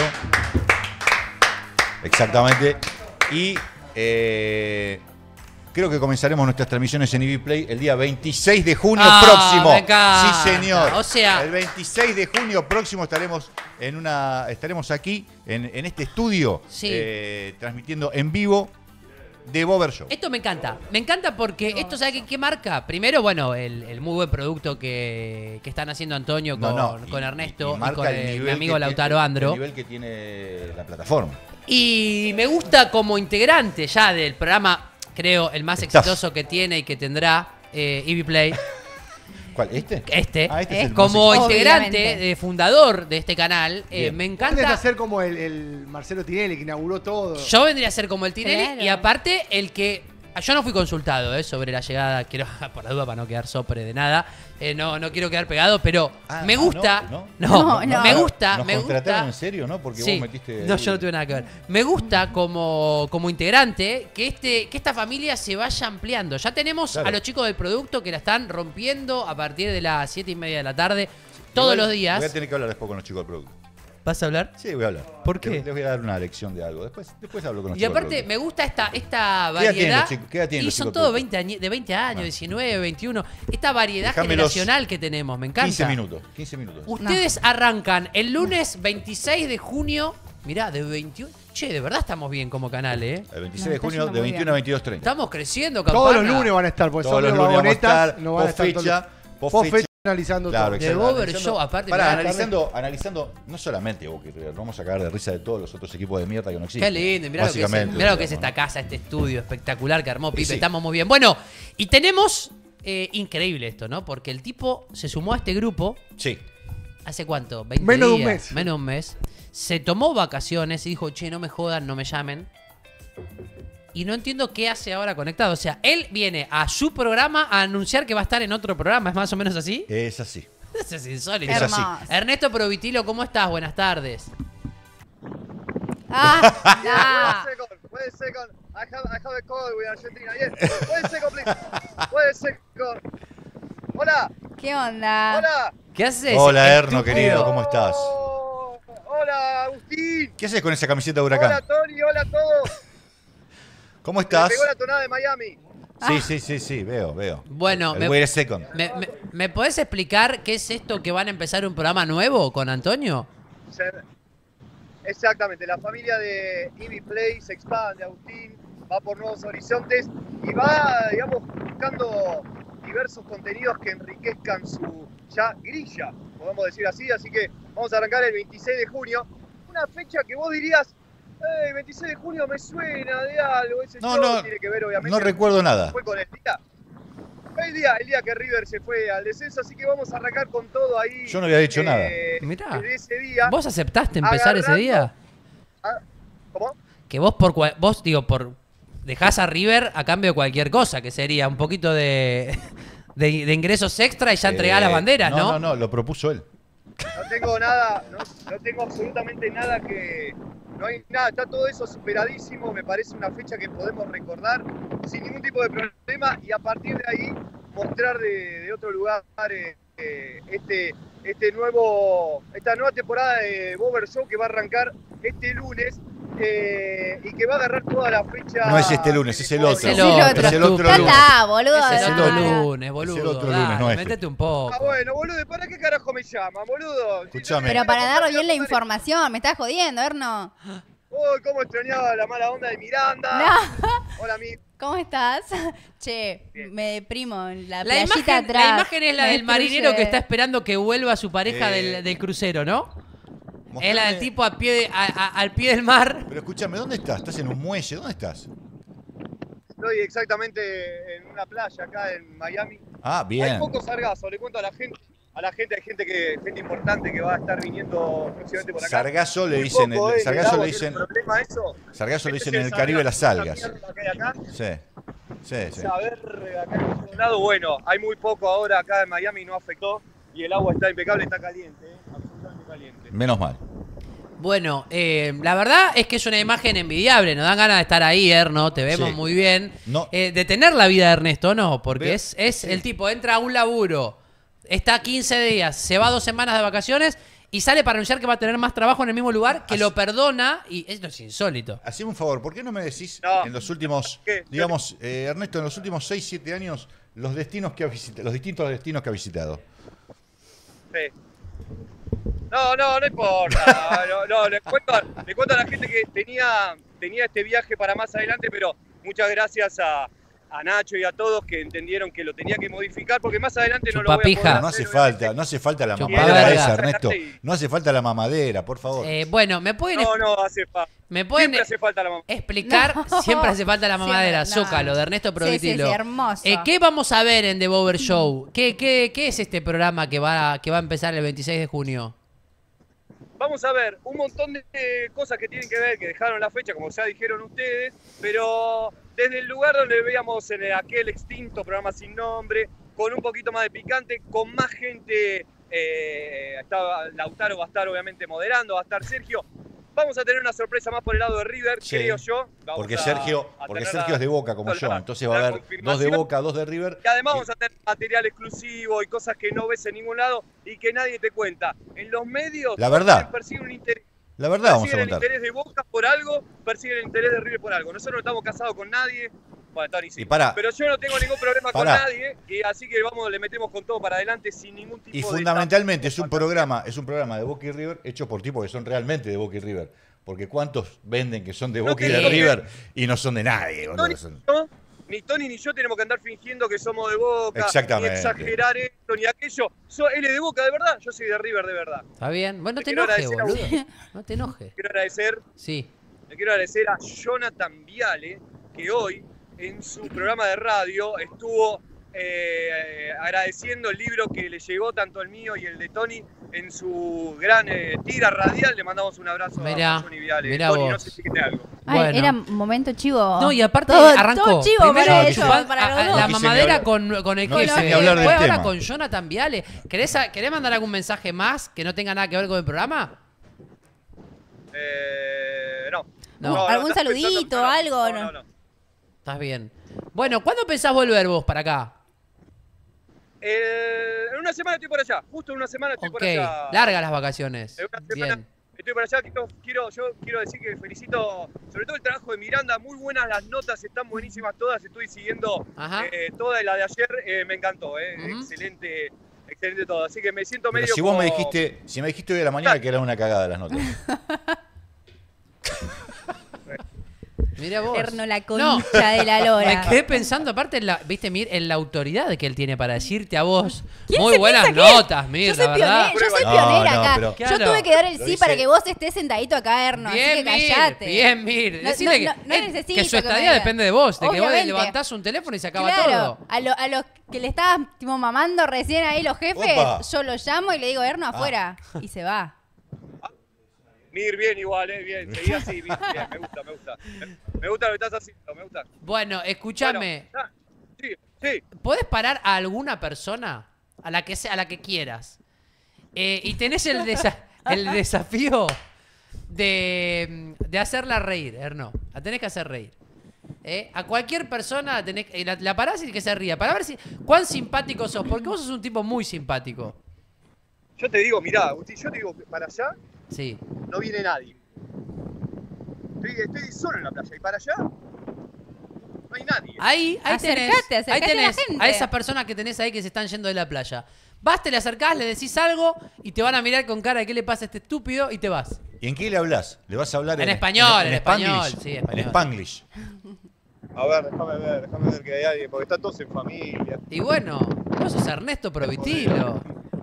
Exactamente. Y eh, creo que comenzaremos nuestras transmisiones en E V Play el día veintiséis de junio Ah, próximo. me encanta. Sí, señor. O sea- el veintiséis de junio próximo estaremos en una estaremos aquí en, en este estudio Sí. eh, transmitiendo en vivo de Bober Show. Esto me encanta. Me encanta porque esto, ¿sabe qué, qué marca? Primero, bueno, el, el muy buen producto que, que están haciendo Antonio con, No, no, y- con Ernesto y, marca con el el- mi nivel amigo que Lautaro tiene- Andro. El nivel que tiene la plataforma. Y me gusta como integrante ya del programa, creo, el más Estás. exitoso que tiene y que tendrá eh, E V Play. ¿Cuál? ¿Este? Este, Ah, este es el como más exitoso. integrante, Obviamente. eh, fundador de este canal, eh, Bien. me Tienes que encanta. ser como el, el Marcelo Tinelli que inauguró todo. Yo vendría a ser como el Tinelli Claro. y aparte el que... Yo no fui consultado eh, sobre la llegada, quiero, por la duda para no quedar sopre de nada, eh, no, no quiero quedar pegado, pero Ah, me ah, gusta, no, no, no. No, me no. gusta, ¿Nos me contrataron gusta. en serio, no? Porque Sí. vos metiste... No, yo no tuve nada que ver. Me gusta como, como integrante que este que esta familia se vaya ampliando. Ya tenemos Claro. a los chicos del producto que la están rompiendo a partir de las siete y media de la tarde, todos Igual los días. Voy a tener que hablar después con los chicos del producto. ¿Vas a hablar? Sí, voy a hablar. ¿Por qué? Les, les voy a dar una lección de algo. Después, después hablo con los Y chicos aparte, del me gusta esta, esta ¿Qué edad tienen variedad. los chicos? ¿Qué edad tienen Y los son chicos todos del veinte añi- de veinte años, diecinueve, veintiuno. Esta variedad Déjamelos generacional que tenemos, me encanta. quince minutos. quince minutos. Ustedes arrancan el lunes veintiséis de junio. Mirá, de veintiuno. Che, de verdad estamos bien como canal, ¿eh? El veintiséis de junio, de veintiuno a veintidós treinta. Estamos creciendo, campana. Todos los lunes van a estar, porque Todos son los los lunes vamos a vagonetas. estar, No van a estar post todos fecha, los- post post fecha. fecha analizando Claro, todo. De exacto, Bober analizando- Show, aparte, Pará, mirá, analizando, analizando no solamente Boca y River, nos vamos a cagar de risa de todos los otros equipos de mierda que no existen. Qué lindo, mirá lo que es, Básicamente, mirá lo que es digamos, esta casa, este estudio espectacular que armó Pipe. sí. Estamos muy bien. Bueno, y tenemos. Eh, increíble esto, ¿no? Porque el tipo se sumó a este grupo. Sí. ¿Hace cuánto? veinte Menos de un días, mes. Menos de un mes. Se tomó vacaciones y dijo, che, no me jodan, no me llamen. Y no entiendo qué hace ahora conectado. O sea, él viene a su programa a anunciar que va a estar en otro programa. ¿Es más o menos así? Es así. Eso es insólito. Es así. Hermoso. Ernesto Provitilo, ¿cómo estás? Buenas tardes. Ah, ah. Wait a second. I have, I have a call with Argentina. Yes. Wait a second, please. Wait a second. Hola. ¿Qué onda? Hola. ¿Qué haces? Hola, Erno, estúpido? querido, ¿cómo estás? Oh, hola, Agustín. ¿Qué haces con esa camiseta de Hola, Huracán? Tony. Hola a todos. ¿Cómo Me estás? pegó la tonada de Miami. Sí, sí, sí, sí, veo, veo. Bueno, El me, wait a second. me, me- ¿me podés explicar qué es esto que van a empezar un programa nuevo con Antonio? Ser- Exactamente. La familia de Ivy Play se expande. Agustín va por nuevos horizontes y va, digamos, buscando diversos contenidos que enriquezcan su ya grilla, podemos decir así. Así que vamos a arrancar el veintiséis de junio. Una fecha que vos dirías, hey, veintiséis de junio me suena de algo. Ese No, show no, tiene que ver, obviamente. no recuerdo nada. Fue con el día. Fue el día, el día que River se fue al descenso, así que vamos a arrancar con todo ahí. Yo no había dicho nada. Mirá. De ese día. ¿Vos aceptaste empezar ese agarrando- día? Ah, ¿Cómo? Que vos por cua- vos digo por dejás a River a cambio de cualquier cosa, que sería un poquito de, de, de ingresos extra y ya entregás Eh, las banderas, ¿no? No, no, no, lo propuso él. No tengo nada, no, no tengo absolutamente nada que... No hay nada, está todo eso superadísimo, me parece una fecha que podemos recordar sin ningún tipo de problema y a partir de ahí mostrar de, de otro lugar eh, eh, este, este nuevo, esta nueva temporada de Bober Show que va a arrancar este lunes eh, y que va a agarrar toda la fecha... No es este lunes, es el otro. Es el otro, Es el otro estúpido. lunes. Ya está, boludo. Es el Es el otro otro. lunes, boludo. Es el otro dale, lunes nuestro. métete un poco. Ah, bueno, boludo, ¿para qué carajo me llaman, boludo? Escuchame. Pero para dar bien la información, me estás jodiendo, Erno. Uy, cómo extrañaba la mala onda de Miranda. No. Hola, mi... ¿Cómo estás? Che, me deprimo en la, La playita imagen, atrás. la imagen es la Me del marinero destruye. que está esperando que vuelva su pareja Eh, del, del crucero, ¿no? Mostrame- Es la del tipo a pie de- a- a- al pie del mar. Pero escúchame, ¿dónde estás? ¿Estás en un muelle? ¿Dónde estás? Estoy exactamente en una playa acá en Miami. Ah, Hay bien. pocos sargazos, le cuento a la gente. A la gente hay gente que gente importante que va a estar viniendo próximamente por acá. Sargazo le Muy dicen, poco, el- eh, en el Sargazo agua le tiene dicen, un problema eso. Sargazo le Este dicen es en el Caribe las sargazo, algas. esta mierda que hay acá. Sí, sí, sí. A ver, acá en otro lado, bueno, hay muy poco ahora acá en Miami, no afectó. Y el agua está impecable, está caliente, eh, absolutamente caliente. Menos mal. Bueno, eh, la verdad es que es una imagen envidiable. Nos dan ganas de estar ahí, Erno. Te vemos Sí. muy bien. No. Eh, de tener la vida de Ernesto, no. Porque Ve- es, es el tipo, entra a un laburo, está quince días, se va dos semanas de vacaciones y sale para anunciar que va a tener más trabajo en el mismo lugar, que Así- lo perdona. Y esto es insólito. Haceme un favor, ¿por qué no me decís No. en los últimos, ¿Qué? digamos, eh, Ernesto, en los últimos seis, siete años, los destinos que ha visitado, los distintos destinos que ha visitado? Sí. No, no, no importa. No, no, le, cuento a, le cuento a la gente que tenía, tenía este viaje para más adelante, pero muchas gracias a, a Nacho y a todos que entendieron que lo tenía que modificar, porque más adelante no lo voy a Chupapija. poder Pero no hacer, hace obviamente. falta, no hace falta la Chupa mamadera verga. esa, Ernesto. No hace falta la mamadera, por favor. Eh, bueno, ¿me pueden, No, no, hace falta. ¿me pueden Siempre hace falta la mamá. explicar? No. Siempre hace falta la mamadera. Siempre, no. Zócalo, de Ernesto Sí, Provitilo. sí, sí, hermoso. Eh, ¿Qué vamos a ver en The Bober Show? ¿Qué, qué, qué es este programa que va, que va a empezar el veintiséis de junio? Vamos a ver un montón de cosas que tienen que ver, que dejaron la fecha, como ya dijeron ustedes, pero desde el lugar donde veíamos en aquel extinto programa sin nombre, con un poquito más de picante, con más gente, eh, estaba Lautaro va a estar obviamente moderando, va a estar Sergio. vamos a tener una sorpresa más por el lado de River, Sí, creo yo. Vamos Porque a- Sergio, a porque tener Sergio la- es de Boca como yo, la- entonces va a la haber dos de confirmación. Boca, dos de River. Y además vamos a tener material exclusivo y cosas que no ves en ningún lado y que nadie te cuenta. En los medios La verdad. persiguen un interés. La verdad vamos a Persiguen el contar. interés de Boca por algo, persiguen el interés de River por algo. Nosotros no estamos casados con nadie. Bueno, Tony sí. Y pará. Pero yo no tengo ningún problema Pará. con nadie, y así que vamos, le metemos con todo para adelante sin ningún tipo Y de... fundamentalmente es un programa, es un programa de Boca y River hecho por tipos que son realmente de Boca y River. Porque cuántos venden que son de No Boca y te de digo que- River y no son de nadie, boludo. Tony, Son- ¿no? Ni Tony ni yo tenemos que andar fingiendo que somos de Boca, Exactamente. ni exagerar esto, ni aquello. So, él es de Boca de verdad, yo soy de River de verdad. Está bien. Bueno, no Le te quiero enojes, agradecer a boludo. No te enojes. Quiero agradecer, Sí. le quiero agradecer a Jonathan Viale, que hoy en su programa de radio estuvo eh, agradeciendo el libro que le llegó tanto el mío y el de Tony en su gran eh, tira radial. Le mandamos un abrazo Mirá, a Johnny Viale. mirá Tony, vos. no sé si quiere algo. Ay, Bueno. era un momento chivo. No, y aparte todo, arrancó. todo chivo Primero para no ellos, quise- para a- los a- dos. la No quise ni mamadera hablar- con, con el no jefe. quise ni hablar del Después ahora tema. con Jonathan Viale. ¿Querés, a- ¿Querés mandar algún mensaje más que no tenga nada que ver con el programa? Eh, no. No. ¿Algún estás pensando- saludito, no, no, algo? No, no, no. Estás bien. Bueno, ¿cuándo pensás volver vos para acá? Eh, en una semana estoy por allá. Justo en una semana estoy Ok, por allá. largas las vacaciones. En una semana Bien. estoy por allá. Quiero, quiero, yo quiero decir que felicito sobre todo el trabajo de Miranda. Muy buenas las notas, están buenísimas todas. Estoy siguiendo Ajá. eh, toda la de ayer. eh, me encantó. Eh. Ujú. Excelente, excelente todo. Así que me siento Pero medio si vos me como- dijiste, si me dijiste hoy a la mañana que era una cagada las notas. Mira vos. Erno, la No. concha de la Me lora. quedé pensando, aparte, en la, viste, Mir, en la autoridad que él tiene para decirte a vos. ¿Quién Muy se buenas piensa que es? notas, Mir, Yo soy, la verdad. pionera, yo soy No, pionera no, acá. pero- Yo Claro. tuve que dar el Lo sí dice- para que vos estés sentadito acá, Erno. Bien, así que Mir, callate. bien, Mir. No, Decile no, que, no, no eh, necesito que su que me estadía digas. depende de vos, de que vos Obviamente. le levantás un teléfono y se acaba Claro, todo. a, lo- a los que le estaban tipo, mamando recién ahí los jefes, Opa. yo lo llamo y le digo, Erno, afuera. Y se va. Mir, bien igual, eh, bien. Seguí así, bien, bien, me gusta, me gusta. Me, me gusta lo que estás haciendo, me gusta. Bueno, escúchame. Bueno, ah, sí, sí. ¿Podés parar a alguna persona? A la que sea, a la que quieras. Eh, y tenés el, desa- el desafío de, de hacerla reír, Erno. La tenés que hacer reír. Eh, A cualquier persona tenés, que- la, la parás y que se ría. Para ver si cuán simpático sos. Porque vos sos un tipo muy simpático. Yo te digo, mirá, Agustín, yo te digo que para allá Sí. no viene nadie. Estoy, estoy solo en la playa. Y para allá no hay nadie. Ahí, ahí tenés, Acercate, ahí acercate a la tenés gente. a esas personas que tenés ahí que se están yendo de la playa. Vas, te le acercás, le decís algo y te van a mirar con cara de qué le pasa a este estúpido y te vas. ¿Y en qué le hablas? ¿Le vas a hablar En en, español, en español, Spanglish? sí, español. En Spanglish. A ver, déjame ver, déjame ver que hay alguien, porque están todos en familia. Y bueno, vos sos Ernesto Provitilo.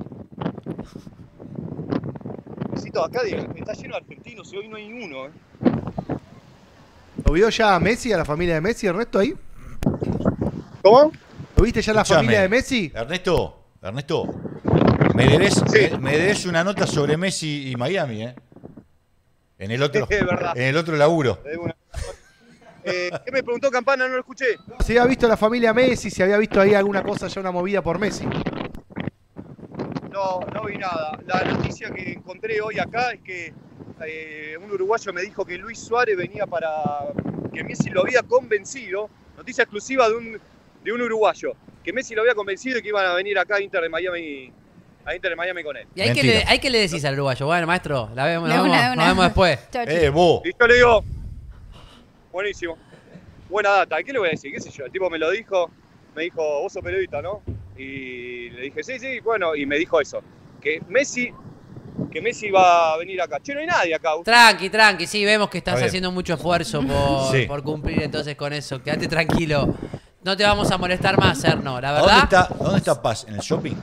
Necesito acá, de- está lleno de argentinos y hoy no hay uno. Eh. ¿Lo vio ya a Messi, a la familia de Messi, Ernesto, ahí? ¿Cómo? ¿Lo viste ya a la Escuchame, familia de Messi? Ernesto, Ernesto, me debes, Sí. me, me debes una nota sobre Messi y Miami, ¿eh? En el otro, Es verdad. en el otro laburo. Te debo una- Eh, ¿Qué me preguntó Campana? No lo escuché. ¿Se había visto a la familia Messi? ¿Se había visto ahí alguna cosa, ya una movida por Messi? No, no vi nada. La noticia que encontré hoy acá es que eh, un uruguayo me dijo que Luis Suárez venía para... que Messi lo había convencido. Noticia exclusiva de un, de un uruguayo. Que Messi lo había convencido y que iban a venir acá a Inter de Miami, a Inter de Miami con él. ¿Y hay que, Mentira. le, hay que le decís al uruguayo? Bueno, maestro, la vemos, De nos, una, vemos, de nos una. vemos después. Chau, Eh, vos. Y yo le digo, buenísimo, buena data. ¿Qué le voy a decir? ¿Qué sé yo? El tipo me lo dijo, me dijo, vos sos periodista, ¿no? Y le dije, sí, sí, bueno, y me dijo eso, que Messi, que Messi va a venir acá. Che, no hay nadie acá. Tranqui, tranqui, sí, vemos que estás Está bien. haciendo mucho esfuerzo por, Sí. por cumplir entonces con eso. Quédate tranquilo. No te vamos a molestar más, Erno, la ¿A dónde verdad. está, ¿Dónde está Paz? ¿En el shopping?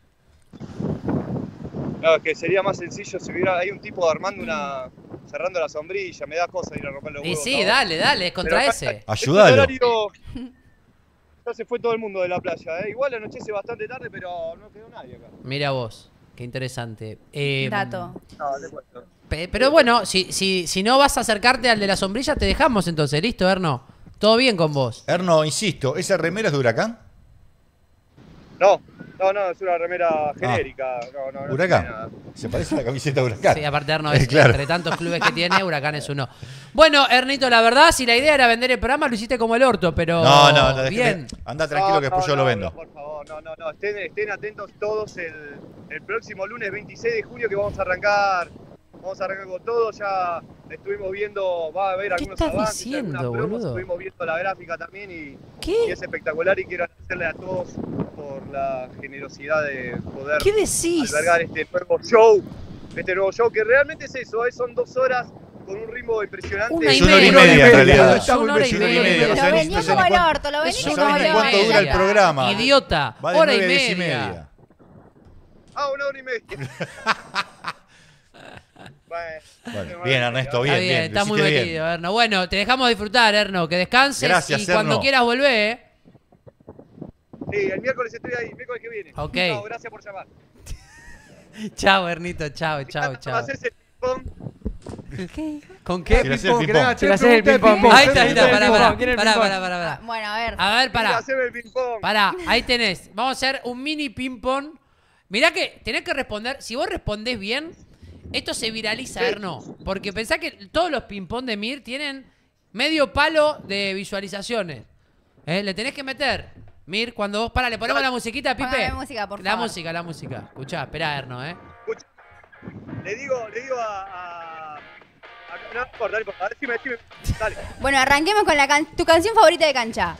No, que sería más sencillo si hubiera, hay un tipo armando una, cerrando la sombrilla, me da cosa ir a romper los Y huevos. sí, ¿no? dale, dale, es contra Pero acá- ese. este Ayúdalo. horario, ya se fue todo el mundo de la playa, ¿eh? Igual anochece bastante tarde, pero no quedó nadie acá. Mira vos, qué interesante. Eh, Dato. No, te cuento. pe- Pero bueno, si, si, si no vas a acercarte al de la sombrilla, te dejamos entonces. Listo, Erno. Todo bien con vos. Erno, insisto, ¿esa remera es de Huracán? No, no, No, no, es una remera genérica. No, no, no Huracán. tiene nada. Se parece a la camiseta de Huracán. Sí, aparte Erno Eh, es, claro. entre tantos clubes que tiene, Huracán es uno. Bueno, Ernito, la verdad, si la idea era vender el programa, lo hiciste como el orto, pero No, no, no, bien. déjate. Anda tranquilo No, que después no, yo lo no, vendo. no, por favor, no, no, no. Estén, estén atentos todos el, el próximo lunes veintiséis de julio que vamos a arrancar. Vamos a arrancar con todo. Ya estuvimos viendo, va a haber ¿Qué algunos estás avances, diciendo, algunas promos, boludo? estuvimos viendo la gráfica también y, ¿Qué? y es espectacular y quiero agradecerle a todos por la generosidad de poder ¿Qué decís? albergar este nuevo show. Este nuevo show que realmente es eso, ¿eh? Son dos horas con un ritmo impresionante. Una y Es una hora y media. media en realidad. Está muy Una hora y impresionante. media. No Lo sé ni- venía no sé como ni el cuánto- orto, lo Es venía una No como sabés el ni cuánto orto. dura el programa. Idiota. Va de Hora y nueve a diez media. Ah, una hora y media. Bueno, Bueno, bien, Ernesto, Está bien, bien, bien. lo está muy hiciste metido, bien. Erno. Bueno, te dejamos disfrutar, Erno. Que descanses Gracias, y cuando Erno. quieras volver, ¿eh? Sí, el miércoles estoy ahí, el miércoles que viene. Ok. Chao, gracias por llamar. Chao, Ernito. Chao, chao, chao. Hacerse el ping-pong. ¿Qué? ¿Con Si qué? le haces el Que le ping-pong. haga Si le tres haces el preguntas de ping-pong. ping-pong. Ahí está, ahí está. Tiene el Pará, ping-pong, pará. tiene el Pará, ping-pong. pará, pará, pará. Bueno, a ver. A ver, pará. Haceme el ping-pong. Pará, ahí tenés. Vamos a hacer un mini ping-pong. Mirá que tenés que responder. Si vos respondés bien, esto se viraliza, Sí. Erno. Porque pensá que todos los ping-pong de Mir tienen medio palo de visualizaciones. ¿Eh? Le tenés que meter. Mir, cuando vos pará, le ponemos la musiquita, Pipe. Póngame música, por La favor. música, la música. Escuchá, esperá, Erno, ¿eh? Escucha, le digo, le digo a... a, a no importa, no importa. Decime, decime. Dale. Bueno, arranquemos con la can- tu canción favorita de cancha.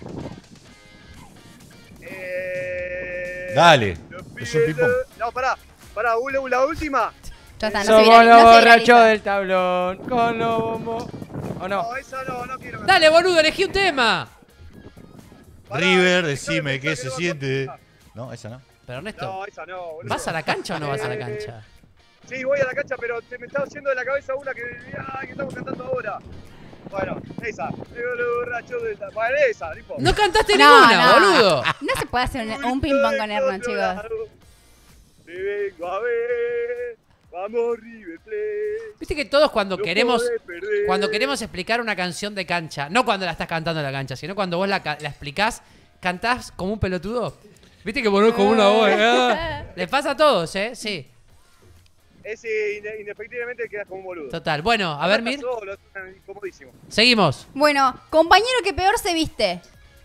Eh, Dale. los Es un pibes ping-pong. de- No, pará. Pará, una- la última. Ya está, no se Somos viraliza. los No se borrachos viraliza. del tablón. Con los bombos. ¿O no? No, esa no, no quiero. cantar. Dale, boludo, elegí un tema. Pará, River, déjame decime qué pensar se que no siente. va a No, esa no. Pero Ernesto, No, esa no, boludo. ¿vas a la cancha o no vas a la Eh, cancha? Sí, voy a la cancha, pero se me está yendo de la cabeza una que, ay, que estamos cantando ahora. Bueno, esa. Digo, los borrachos del ta- Bueno, esa, no importa. No cantaste No, ninguna, no. boludo. No se puede hacer un, un ping-pong con Hernán, chicos. Te vengo a ver, vamos River Plate. Viste que todos cuando No queremos podés perder. cuando queremos explicar una canción de cancha, no cuando la estás cantando en la cancha, sino cuando vos la, ca- la explicás, cantás como un pelotudo. Viste que ponés como una voz. ¿eh? Les pasa a todos, ¿eh? Sí, Ese ine- indefectiblemente quedas como un boludo. total. Bueno, a ver, Mir, Solo, es incomodísimo. seguimos. Bueno, compañero que peor se viste.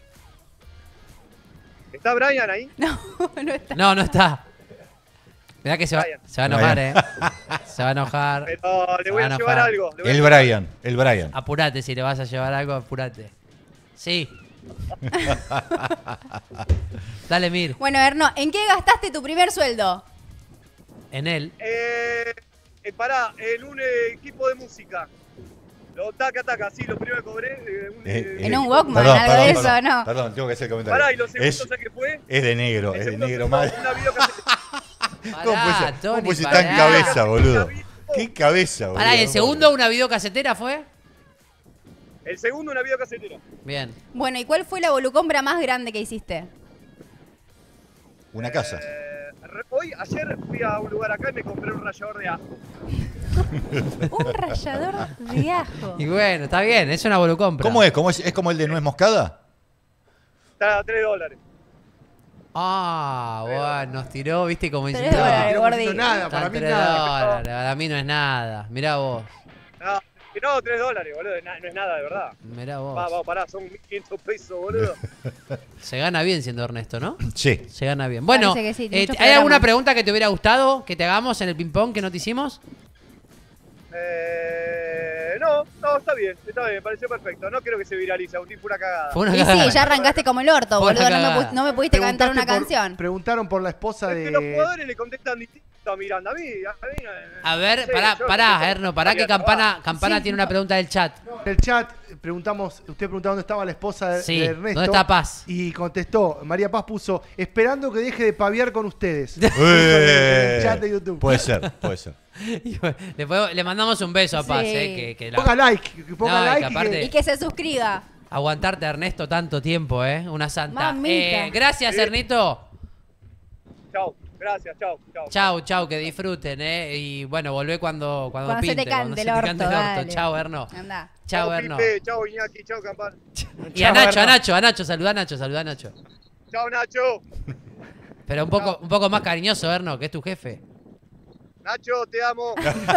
¿Está Brian ahí? No, no está. No, no está. Mirá que se va, Brian. se va a enojar, ¿eh? Se va a enojar. Pero le Se voy van a a llevar enojar. algo. le voy a El llevar- Brian, el Brian. Apurate, si le vas a llevar algo, apurate. Sí. Dale, Mir, Bueno, Erno, ¿en qué gastaste tu primer sueldo? en él. Eh, eh, pará, en un eh, equipo de música. Lo taca, taca, sí, lo primero que cobré. eh, un, Eh, eh, En eh, un Walkman, perdón, algo perdón, de eso, perdón, ¿no? Perdón, tengo que hacer el comentario. Pará, y lo segundo, es, ¿sabes qué fue? es de negro, El es de segundo negro fue mal. una videocasetera. ¿Cómo puede Pará, ser, Tony, ¿cómo puede ser pará. tan cabeza, boludo? ¿Qué cabeza, boludo? Pará, ¿y el No segundo una videocasetera fue? El segundo, una videocasetera. Bien. Bueno, ¿y cuál fue la volucompra más grande que hiciste? puedo. Una casa. Eh, re- hoy, ayer fui a un lugar acá y me compré un rallador de ajo. Un rallador de ajo. Y bueno, está bien, es una volucompra. ¿Cómo es? ¿Cómo es? ¿Es como el de nuez moscada? Está a tres dólares. Ah, bueno, nos tiró, viste, como Tres diciendo. dólares, No, gordi. no, nada, Están para mí tres nada. dólares, para mí no es nada. Mirá vos, No, que no, tres dólares, boludo. na- No es nada, de verdad. mirá Va, vos. va, pará, son mil quinientos pesos, boludo. Se gana bien siendo Ernesto, ¿no? Sí. Se gana bien. Bueno, Parece que sí, eh, muchos ¿hay programas. alguna pregunta que te hubiera gustado que te hagamos en el ping-pong que no te hicimos? Eh, no, no, está bien, está bien, me pareció perfecto. No creo que se viralice, un tipo una cagada. Fue una Y cagada. sí, ya arrancaste como el orto, Fue una boludo. No me, cagada. pu- no me pudiste cantar una Preguntaste por- canción. Preguntaron por la esposa Es que los de. jugadores le contestan distinto a Miranda. A mí, a mí no- A ver, Sí, pará, yo- pará, yo- Erno, pará que yo- Campana, Campana Sí. tiene una pregunta del chat. En el chat preguntamos, usted preguntó dónde estaba la esposa de, Sí, de Ernesto. ¿dónde está Paz? Y contestó, María Paz puso, esperando que deje de paviar con ustedes. Eh, Puso en el chat de YouTube. Puede ser, puede ser. Y bueno, le, podemos- le mandamos un beso a Paz, Sí. eh, que, que la- Ponga like, que ponga No, y que like. y que- aparte- Y que se suscriba. aguantarte a Ernesto tanto tiempo, ¿eh? Una santa. Mamita. Eh, gracias, Sí. Ernito. Chau, gracias, chau, chau. Chau, chau, que disfruten, ¿eh? Y bueno, volvé cuando, cuando, Cuando se pinte. te cante cuando se el te orto, cante el orto. dale. Chau, Erno. Anda. Chau, Chau, Erno. Pipe, chau, Iñaki, chau, Campana. Y a Chau, Nacho, a Erno. Nacho, a Nacho, saludá a Nacho, saludá a Nacho. Chau, Nacho. Pero un poco, un poco más cariñoso, Erno, que es tu jefe. Nacho, te amo.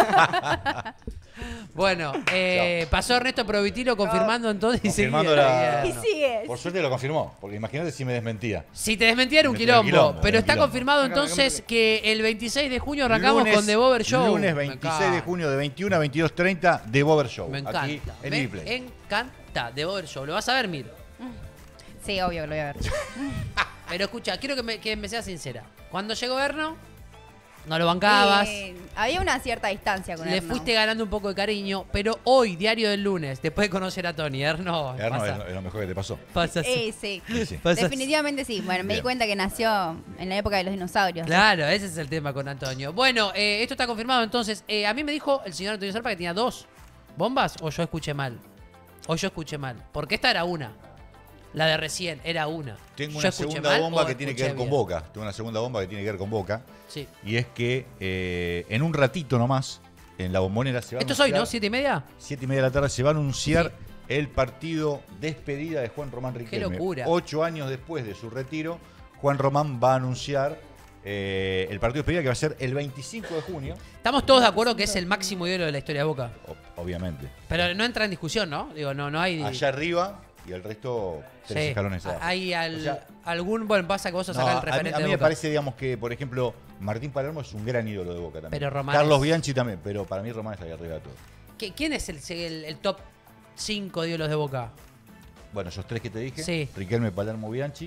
Bueno, eh, pasó Ernesto Provitilo confirmando entonces y Confirmando sigue. la- Y sigue. Por suerte lo confirmó, porque imagínate si me desmentía. Si te desmentía era un Me tiró el quilombo, quilombo, pero era un está quilombo. confirmado entonces que el veintiséis de junio arrancamos Lunes- con The Bober Show. Lunes Me veintiséis de encanta. junio de veintiuno a veintidós treinta, The Bober Show. Me encanta. Aquí en Me Iplay. encanta The Bober Show. ¿Lo vas a ver, Mir? Sí, obvio que lo voy a ver. Pero escucha, quiero que me, que me seas sincera. Cuando llegó Erno, no lo bancabas. Eh, había una cierta distancia con Le Erno. fuiste ganando un poco de cariño, pero hoy, diario del lunes, después de conocer a Tony, Erno, Erno pasa, es lo, es lo mejor que te pasó. pasa así. Eh, sí. Sí, sí. Pasa así. Definitivamente sí. Bueno, me di Bien. cuenta que nació en la época de los dinosaurios. Claro, ese es el tema con Antonio. Bueno, eh, esto está confirmado entonces. Eh, a mí me dijo el señor Antonio Serpa que tenía dos bombas, o yo escuché mal. O yo escuché mal. Porque esta era una. La de recién era una. Tengo ¿Yo una escuché segunda mal bomba o que tiene que escuché ver con bien? Boca. Tengo una segunda bomba que tiene que ver con Boca. Sí. Y es que eh, en un ratito nomás, en la bombonera se va Esto a es hoy, anunciar, ¿no? ¿Siete y media? Siete y media de la tarde se va a anunciar Sí. el partido despedida de Juan Román Riquelme. locura. Ocho años después de su retiro, Juan Román va a anunciar eh, el partido despedida que va a ser el veinticinco de junio. Estamos todos de acuerdo que es el máximo ídolo de la historia de Boca. O- obviamente. Pero no entra en discusión, ¿no? Digo, no, no hay. Allá arriba y el resto tres Sí. escalones abajo. Hay al- O sea, algún. Bueno, pasa que vos sos No, acá el a mí, referente a mí de me Boca. parece, digamos, que, por ejemplo, Martín Palermo es un gran ídolo de Boca también. Pero Román Carlos es- Bianchi también, pero para mí Román es ahí arriba de todo. ¿Qué- ¿Quién es el, el- el top cinco de ídolos de Boca? Bueno, esos tres que te dije, Sí. Riquelme, Palermo, Bianchi.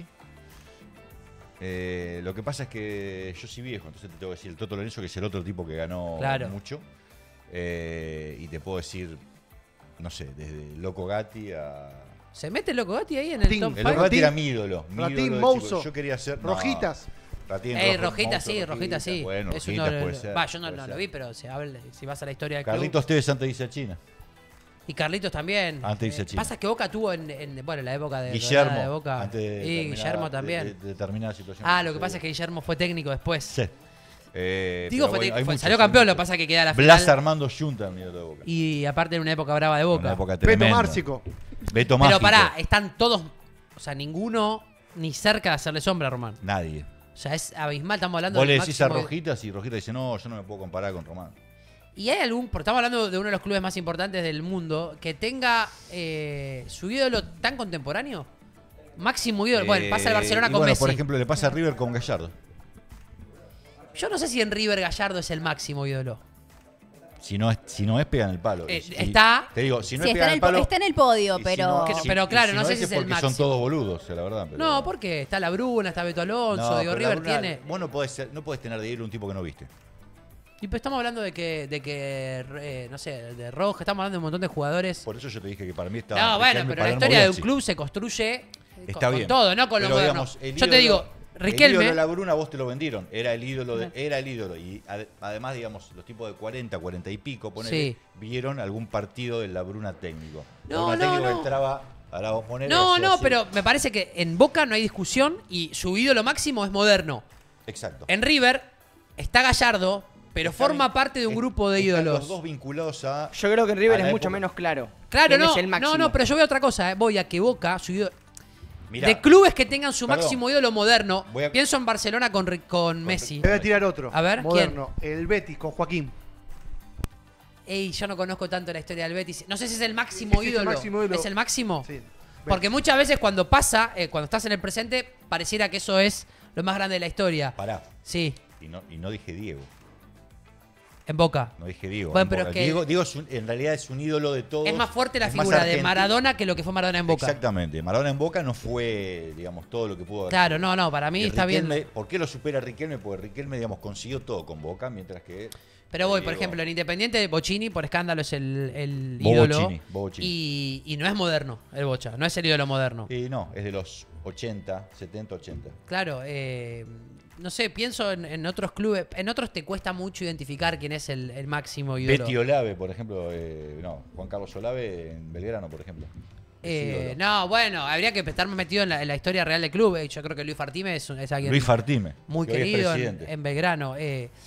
Eh, lo que pasa es que yo soy viejo, entonces te tengo que decir el Toto Lorenzo, que es el otro tipo que ganó Claro. mucho. Eh, y te puedo decir, no sé, desde Loco Gatti a... ¿Se mete el Loco Gatti ahí en el Ratín. top El cinco? Loco Gatti Ratín- era mi ídolo. Mi Ratín, ídolo de Mouso, chico. Yo quería ser... no, Rojitas. Ratín, Eh, Rojo- Rojita Mouso, sí, Rojita sí. Bueno, Es Rojitas uno- puede ser. Va, yo no, puede no ser. lo vi, pero se habla- si vas a la historia del club. Carlitos Tevez antes dice a China. Y Carlitos también. Antes dice Eh, China. Pasa que Boca tuvo en, en- bueno, la época de Guillermo. de Boca. Antes de y determinada- Guillermo también. De, de determinada situación. ah, lo que pasa es que Guillermo fue técnico después. Sí. Eh, Digo, pero fue- bueno, hay fue- muchos, salió hay campeón, lo que muchos. pasa que queda la Blas final. Armando Junta, mi ídolo de Boca. Y aparte en una época brava de Boca. Una época Beto tremenda. Márcico. Beto Pero Mágico. pará, están todos, o sea, ninguno ni cerca de hacerle sombra a Román. Nadie. O sea, es abismal, estamos hablando Vos le del decís a máximo- Rojitas y Rojita dice, no, yo no me puedo comparar con Román. ¿Y hay algún, porque estamos hablando de uno de los clubes más importantes del mundo, que tenga eh, su ídolo tan contemporáneo? Máximo ídolo. Bueno, pasa el Eh, Barcelona y con bueno, Messi. por ejemplo, le pasa a River con Gallardo. Yo no sé si en River Gallardo es el máximo ídolo. Si no es, si no es pegan el palo. Eh, Y- está- Te digo, si no Sí, es está pegan en, el el, po- palo. está en el podio, y si pero... no- Que- si- pero y claro, si no sé es si es el porque máximo. son todos boludos, la verdad. pero- No, porque está la Bruna, está Beto Alonso, No, digo, pero la River Bruna- tiene... Vos no podés, ser- no podés tener de ir un tipo que no viste. Y pues estamos hablando de que, de que eh, no sé, de Roja, estamos hablando de un montón de jugadores. Por eso yo te dije que para mí está. No, bueno, Riquelme, pero la Palermo, historia de un Bianchi. club se construye Está con, con bien. todo, no con lo Pero, moderno. digamos, el Yo te ídolo- digo, El Riquelme... ídolo de la Bruna vos te lo vendieron. Era el ídolo, de, era el ídolo. Y ade- además, digamos, los tipos de cuarenta, cuarenta y pico, ponele, Sí. vieron algún partido de la Bruna técnico. No, La Bruna no, técnico no. entraba a la bombonera y No, hacía no, así. pero me parece que en Boca no hay discusión y su ídolo máximo es moderno. Exacto. En River está Gallardo, pero Están- forma parte de un est- grupo de están ídolos. Los dos vinculados a. Yo creo que en River a la es mucho época. menos claro. Claro, quién no, es el no, máximo. no, pero yo veo otra cosa. eh. Voy a que Boca, su ídolo... Mirá, de clubes que tengan su Perdón. máximo ídolo moderno, Voy a- pienso en Barcelona con, Ri- con Messi. Te voy a tirar otro. A ver, moderno. El Betis con Joaquín. Ey, yo no conozco tanto la historia del Betis. No sé si es el máximo Sí, sí, es el ídolo. máximo ídolo. ¿Es el máximo? Sí. Porque muchas veces cuando pasa, eh, cuando estás en el presente, pareciera que eso es lo más grande de la historia. Pará. Sí, Y no, y no dije Diego. en Boca. No dije Diego. Bueno, en pero Boca. es que- Diego, Diego es un- en realidad es un ídolo de todos. Es más fuerte la es más figura de argentino. Maradona que lo que fue Maradona en Boca. Exactamente. Maradona en Boca no fue, digamos, todo lo que pudo haber Claro, sido. no, no, para mí Y está bien. Riquelme, ¿por qué lo supera Riquelme? Porque Riquelme, digamos, consiguió todo con Boca, mientras que... Pero voy, por Diego- ejemplo, en Independiente, Bocini, por escándalo, es el, el Bobo ídolo. Chini, Bobo Chini. Y, y no es moderno, el Bocha. No es el ídolo moderno. Y no, es de los ochenta, setenta, ochenta. Claro, eh, no sé, pienso en, en otros clubes. En otros te cuesta mucho identificar quién es el, el máximo ídolo. Betty Olave, por ejemplo, eh, no, Juan Carlos Olave en Belgrano, por ejemplo. Es Eh, ídolo. no, bueno, habría que estar metido en la, en la historia real del club. Eh, Yo creo que Luis Fartime es, un- es alguien Luis Fartime, muy que hoy es querido en, presidente. en Belgrano. Eh,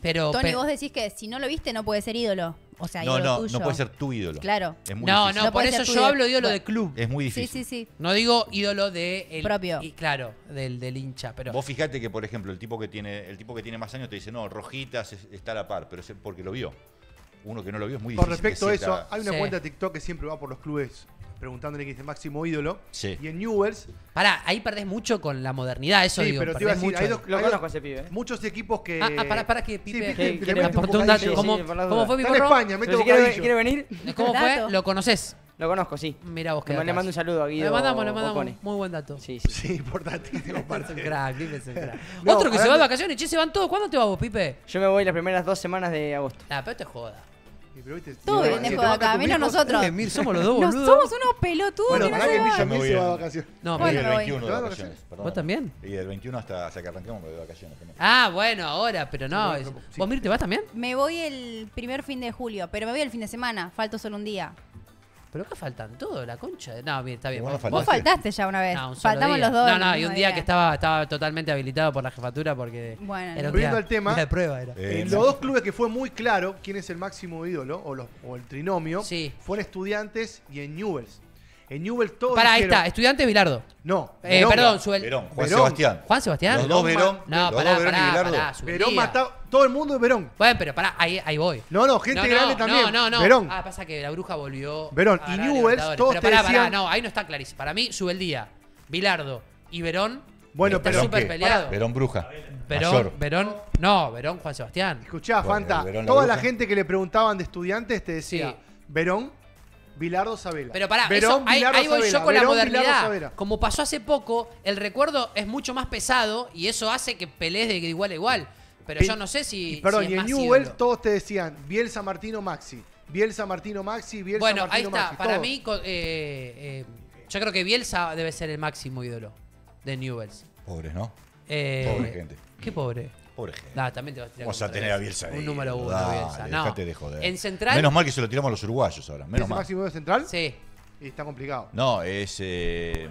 Pero, Tony, pe- vos decís que si no lo viste no puede ser ídolo. O sea, No, ídolo no, tuyo. no puede ser tu ídolo. Claro. Es muy No, difícil. no, No por puede eso ser tu yo ídolo. hablo de ídolo Bueno. de club. Es muy Sí, difícil. sí, sí. No digo ídolo de el, Propio. Y claro, del, del hincha, pero Vos fijate que, por ejemplo, el tipo que tiene el tipo que tiene más años te dice, no, Rojitas es- está a la par, pero es porque lo vio. Uno que no lo vio es muy Con difícil. respecto que a eso, sienta- hay una Sí. cuenta de TikTok que siempre va por los clubes preguntándole quién es el máximo ídolo. Sí. Y en Newell's, pará, ahí perdés mucho con la modernidad, eso sí, digo, pero te iba a perdés decir, mucho. hay, dos, Lo hay conozco a dos- ese pibe. ¿eh? muchos equipos que... Ah, ah, pará, pará, que Sí, Pipe- Pipe, que- le que- mete un aportó un dato. bocadillo. ¿Cómo, Sí, por las cómo dudas. fue, Está en Piporro? España, mete Pero si quiere, bocadillo. quiere venir, ¿Cómo fue? Dato. ¿Lo conoces? lo conozco, sí. Mira vos que Le mando un saludo a Guido. Le mandamos, le mandamos. Boccone. Muy buen dato. Sí, sí. Sí, importantísimo. Es un aparte. crack, Pipe es un crack. No, Otro que se va de hablando- vacaciones, che, se van todos. ¿Cuándo te vas vos, Pipe? Yo me voy las primeras dos semanas de agosto. Nah, pero te joda. Sí, pero viste, Todo si bien te de vas joda con acá, tus menos hijos- nosotros. Eh, Mir, somos los dos, Nos boludo. somos unos pelotudos Bueno, que no para que se Villa van. Me Mil voy se va de el- vacaciones. No, Me voy Mir. el me voy. veintiuno de ¿Te vas de vacaciones. perdón. ¿Vos también? Y el veintiuno hasta, hasta que arranquemos me voy de vacaciones también. Ah, bueno, ahora, pero no. Sí, es- sí. ¿Vos, Mir, te vas también? Me voy el primer fin de julio, pero me voy el fin de semana. Falto solo un día. Pero acá faltan todo, la concha. de- No, bien, está bien. Igual bueno. no Vos ¿Faltaste? faltaste ya una vez. No, un solo Faltamos día. los dos. No, el no, y mismo un día día. que estaba, estaba totalmente habilitado por la jefatura porque Bueno, era un Volviendo día- al tema, día de prueba era. Eh, En los dos clubes que fue muy claro quién es el máximo ídolo, o, los, o el trinomio, Sí. fue en Estudiantes y en Newell's. En Newell's todos Pará, ahí dijeron- está, estudiante Bilardo. No, Eh, Verón. perdón, su Verón, Juan Verón. Sebastián. ¿Juan Sebastián? Los dos Verón. No, los pará, dos Verón y pará, Bilardo. pará, su Verón día. mataba, todo el mundo de Verón. Bueno, pero pará, ahí, ahí voy. No, no, gente no, grande no, también. No, no, no. Verón. Ah, pasa que la bruja volvió. Verón. a Y ganar Newell's, Libertadores. todos Pero te pará, decían- pará, no, ahí no está clarísimo. Para mí, sube el día. Bilardo y Verón. Bueno, está pero- súper ¿qué? peleado. Verón Bruja. Verón, Mayor. Verón, no, Verón, Juan Sebastián. Escuchá, Bueno, Fanta, Verón, la toda la bruja. gente que le preguntaban de Estudiantes te decía Sí. Verón, Bilardo, Sabela. Pero pará, Verón, eso, ahí, Bilardo, ahí voy Sabela. yo con la Verón, Bilardo, modernidad. Sabela. Como pasó hace poco, el recuerdo es mucho más pesado y eso hace que pelees de igual a igual. Pero Pi- yo no sé si. Y perdón, si es y en más Newell's ídolo. todos te decían Bielsa, Martino, Maxi. Bielsa, Martino, Maxi, Bielsa, Bueno, ahí Martino, está. Maxi. Para todos. mí, co- eh, eh, yo creo que Bielsa debe ser el máximo ídolo de Newell's. Pobres, ¿no? Eh, Pobre gente. Qué pobre. Pobre gente. Nah, también te vas a tirar Vamos contra a tener a Bielsa. Bielsa ahí. Un número uno, Dale, Bielsa. No. dejate de joder. En Central. Menos mal que se lo tiramos a los uruguayos ahora. ¿Es Menos el mal. máximo de central? Sí. Y está complicado. No, es eh,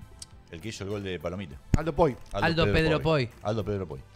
el que hizo el gol de Palomita. Aldo Poy. Aldo Pedro Poy. Aldo Pedro Poy.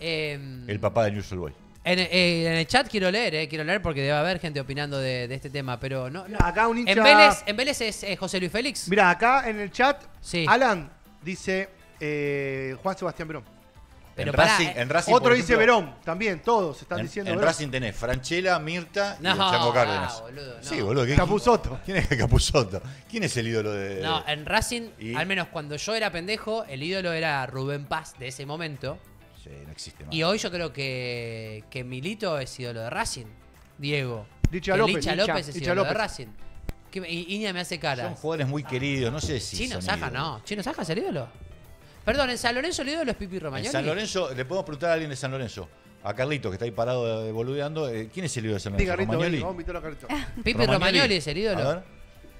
Eh, El papá de Newell's Boy. En, eh, en el chat quiero leer, eh, quiero leer porque debe haber gente opinando de, de este tema, pero no. no. Acá un hincha... En Vélez, en Vélez es eh, José Luis Félix. Mira, acá en el chat, Sí. Alan dice eh, Juan Sebastián Verón. Pero en, pará, Racing, eh, en Racing, Otro por dice ejemplo, Verón, también, todos están En, diciendo en Verón. Racing tenés Franchella, Mirta y No, el Chango ah, Cárdenas. boludo, no. Sí, boludo. ¿qué- Capusotto. ¿Quién es Capusotto? ¿Quién es el ídolo de...? No, en Racing, ¿Y? al menos cuando yo era pendejo, el ídolo era Rubén Paz de ese momento. Sí, no existe más. Y hoy yo creo que, que Milito es ídolo de Racing. Diego. Licha Que López. Licha Licha- López es Licha ídolo de López. Racing. Que, y Iña me hace Son cara. jugadores muy queridos, no sé si Chino son Saja ídolos. no. Chino Saja es el ídolo. Perdón, en San Lorenzo el ídolo es Pipi En Romagnoli. San Lorenzo, le podemos preguntar a alguien de San Lorenzo. A Carlito, que está ahí parado eh, boludeando. eh, ¿Quién es el ídolo de San Sí, Lorenzo? Carlito, ¿Romagnoli? vení, vamos a invitarlo a Carlito. Pipi Romagnoli es el A ídolo. ver.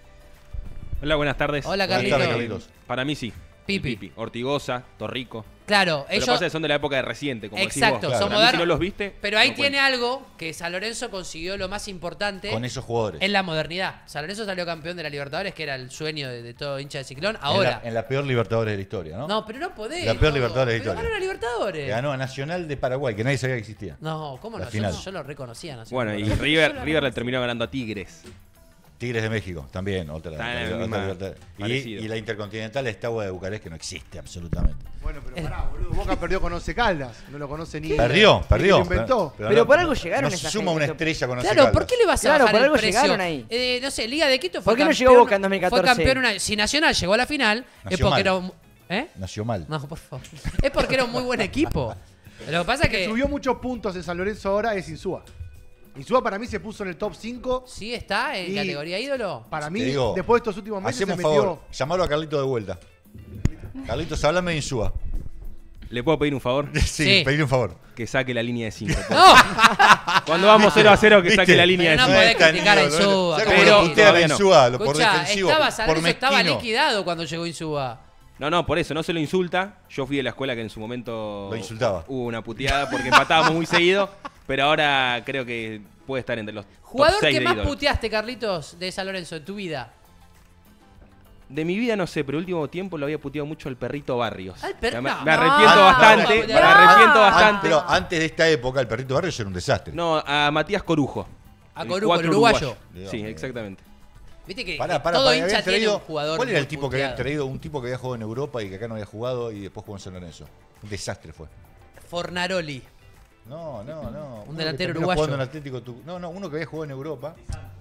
Hola, buenas tardes. Hola, Buenas Carlito. tardes, Carlitos. Para mí sí. Pipi. Pipi. Ortigosa, Torrico. Claro, Pero ellos. pasa que son de la época de reciente, como decís Exacto, vos. son Para mí, modernos. si no los viste, Pero ahí no tiene cuenta. algo que San Lorenzo consiguió lo más importante Con esos jugadores. en la modernidad. San Lorenzo salió campeón de la Libertadores, que era el sueño de, de todo hincha de Ciclón. En Ahora. la, en la peor Libertadores de la historia, ¿no? No, pero no podés. La peor no. Libertadores de la Pero historia. ganó la Libertadores. Que ganó a Nacional de Paraguay, que nadie sabía que existía. No, ¿cómo La no? Yo, final. yo lo reconocía. No sé. Bueno, y Yo River, lo River le reconocía. terminó ganando a Tigres. Tigres de México, también, otra. Está en otra- la otra misma- Libertadores. y, parecido. y la Intercontinental está agua de Bucarest, que no existe absolutamente. Bueno, pero pará, boludo. Boca perdió con Once Caldas. No lo conoce ni. Perdió, ni perdió. Lo inventó. Pero, Pero no- por algo llegaron no esa suma gente. una estrella con Once Claro, Caldas. ¿por qué le vas a Claro, bajar por el algo precio? llegaron ahí. Eh, no sé, Liga de Quito fue ¿Por qué no campeón. llegó Boca en dos mil catorce? Fue campeón una- si Nacional llegó a la final, es Nació porque mal. era un. ¿Eh? Nació mal. No, por favor. Es porque era un muy buen equipo. Lo que pasa es Que que. subió muchos puntos en San Lorenzo ahora es Insúa. Insúa para mí se puso en el top cinco. Sí está en Y- categoría ídolo. Para mí, Te digo, después de estos últimos meses se Hacemos metió. favor, llamalo a Carlito de vuelta. Carlitos, háblame de Insúa. ¿Le puedo pedir un favor? Sí, Sí. pedirle un favor. Que saque la línea de cinco. ¡No! Cuando vamos cero a cero, que saque ¿Viste? la línea de Pero no cinco. podés tan criticar a ídolo, ¿no? Insúa, ¿Sabés cómo pero lo putean a todavía no. Insúa? Lo- Por Escucha, defensivo, estaba, San por Lorenzo estaba mezquino. liquidado cuando llegó Insúa. No, no, por eso, no se lo insulta. Yo fui de la escuela que en su momento Lo insultaba. hubo una puteada porque empatábamos muy seguido, pero ahora creo que puede estar entre los top Jugador seis que de más ídolos. puteaste, Carlitos, de San Lorenzo en tu vida. De mi vida no sé, pero último tiempo lo había puteado mucho al perrito Barrios. Al per- me, no. me arrepiento No, bastante, no, no, me no. arrepiento No. bastante. An- Pero antes de esta época, el perrito Barrios era un desastre. No, a Matías Corujo. A El Corujo, cuatro el uruguayo. Dios Sí, mío. exactamente. Viste que Pará, que pará, todo pará, hincha habían tiene traído- un jugador. ¿Cuál era el muy tipo que habían puteado. traído? Un tipo que había jugado en Europa y que acá no había jugado y después jugó en San Lorenzo. Un desastre fue. Fornaroli. No, no, no. Uno Un que delantero terminó uruguayo. jugando en Atlético Tu- No, no, uno que había jugado en Europa.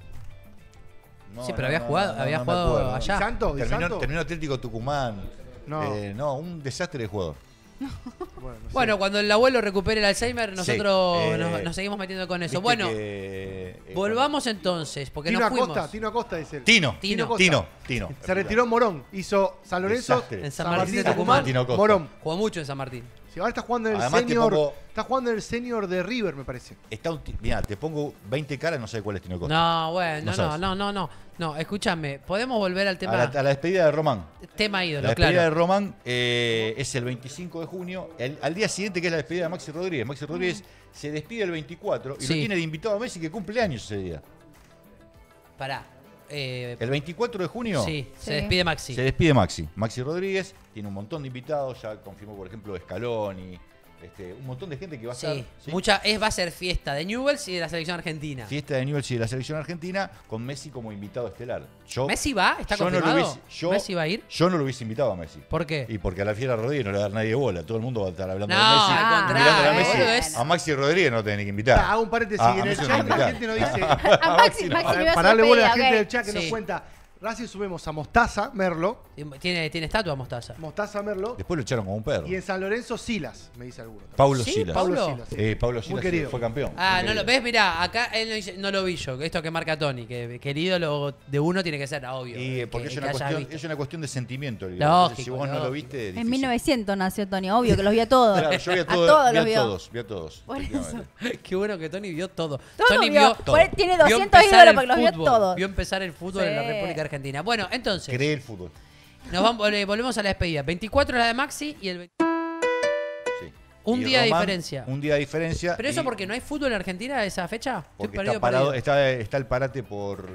No, Sí, pero no, había no, jugado- no, no, había no me jugado acuerdo. allá. ¿Di Santo? ¿Di Terminó, Santo? terminó Atlético Tucumán. No. Eh, no, un desastre de jugador. Bueno, no sé. Bueno, cuando el abuelo recupere el Alzheimer, nosotros Sí, eh, nos, nos seguimos metiendo con eso. Viste Bueno, que, eh, volvamos entonces, porque Tino nos fuimos. Acosta, Tino Acosta dice él. Tino, Tino. Costa. Tino, Tino. Se retiró en Morón. Hizo San Lorenzo, Desastre. En San San Martín Martín de de Tucumán. Tino Costa. Morón. Jugó mucho en San Martín. Sí, ahora está jugando en el Además, te senior. pongo- Está jugando en el senior de River, me parece. Está un ti- Mirá, te pongo veinte caras, no sé cuál es Tino Costa. No, bueno, No no, sabes. no, no, no. No, escúchame, podemos volver al A tema. la, a la despedida de Román. Tema ídolo, La despedida claro. de Román eh, es el veinticinco de junio. El- al día siguiente, que es la despedida de Maxi Rodríguez. Maxi Rodríguez se despide el veinticuatro y Sí. lo tiene de invitado a Messi, que cumple años ese día. Pará. Eh, El veinticuatro de junio sí, se Sí. despide Maxi. se despide Maxi. Maxi Rodríguez tiene un montón de invitados. Ya confirmó, por ejemplo, Scaloni. Este, un montón de gente que va a Sí, estar. ¿sí? mucha, es, va a ser fiesta de Newell's y de la selección argentina. Fiesta de Newell's y de la selección argentina con Messi como invitado estelar. Yo, ¿Messi va? ¿Está yo no lo confirmado? hubiese- yo- ¿Messi va a ir? yo no lo hubiese invitado a Messi. ¿Por qué? Y porque a la Fiera Rodríguez no le va a dar nadie bola. Todo el mundo va a estar hablando No, de Messi. al contrario, Mirándole a boludo, Messi. es- A Maxi Rodríguez no lo tenés que invitar. Ah, hago un paréntesis. Ah, a en el Messi no chat lo la invitar. gente nos dice. A Maxi, Maxi Para, le iba a para darle bola a la despedida, gente ok. del chat que Sí. nos cuenta. Racing subimos a Mostaza, Merlo. Tiene, tiene estatua Mostaza. Mostaza, Merlo. Después lo echaron como un perro. Y en San Lorenzo, Silas, me dice alguno. Paulo ¿Sí? Silas. ¿Paulo? Silas, sí. Eh, Pablo Silas querido. fue campeón. Ah, Muy no lo querido. ves, mirá, acá él no, dice- no lo vi yo, esto que marca Tony, que, que el ídolo de uno tiene que ser obvio. Y eh, que- porque es, que una hayas cuestión, visto. es una cuestión de sentimiento. el Lógico, Entonces, si vos no lo lógico. viste, En difícil. mil novecientos nació Tony, obvio que los vio a todos. Claro, yo vi a A todos, todos vi los a vio. todos, vi a todos. Por efectivamente. Qué bueno que Tony vio todo. Todo Tony vio. vio Por él tiene vio doscientos empezar ídolos el porque los vio fútbol, todos. Vio empezar el fútbol en la Sí. República Argentina. Bueno, entonces, Cree el fútbol. nos vamos, eh, volvemos a la despedida. veinticuatro es la de Maxi y el ve- Sí. Un Y día de Román, diferencia. Un día de diferencia. ¿Pero eso y- porque no hay fútbol en Argentina esa fecha? Estoy Porque perdido, está, parado, perdido. está, está el parate por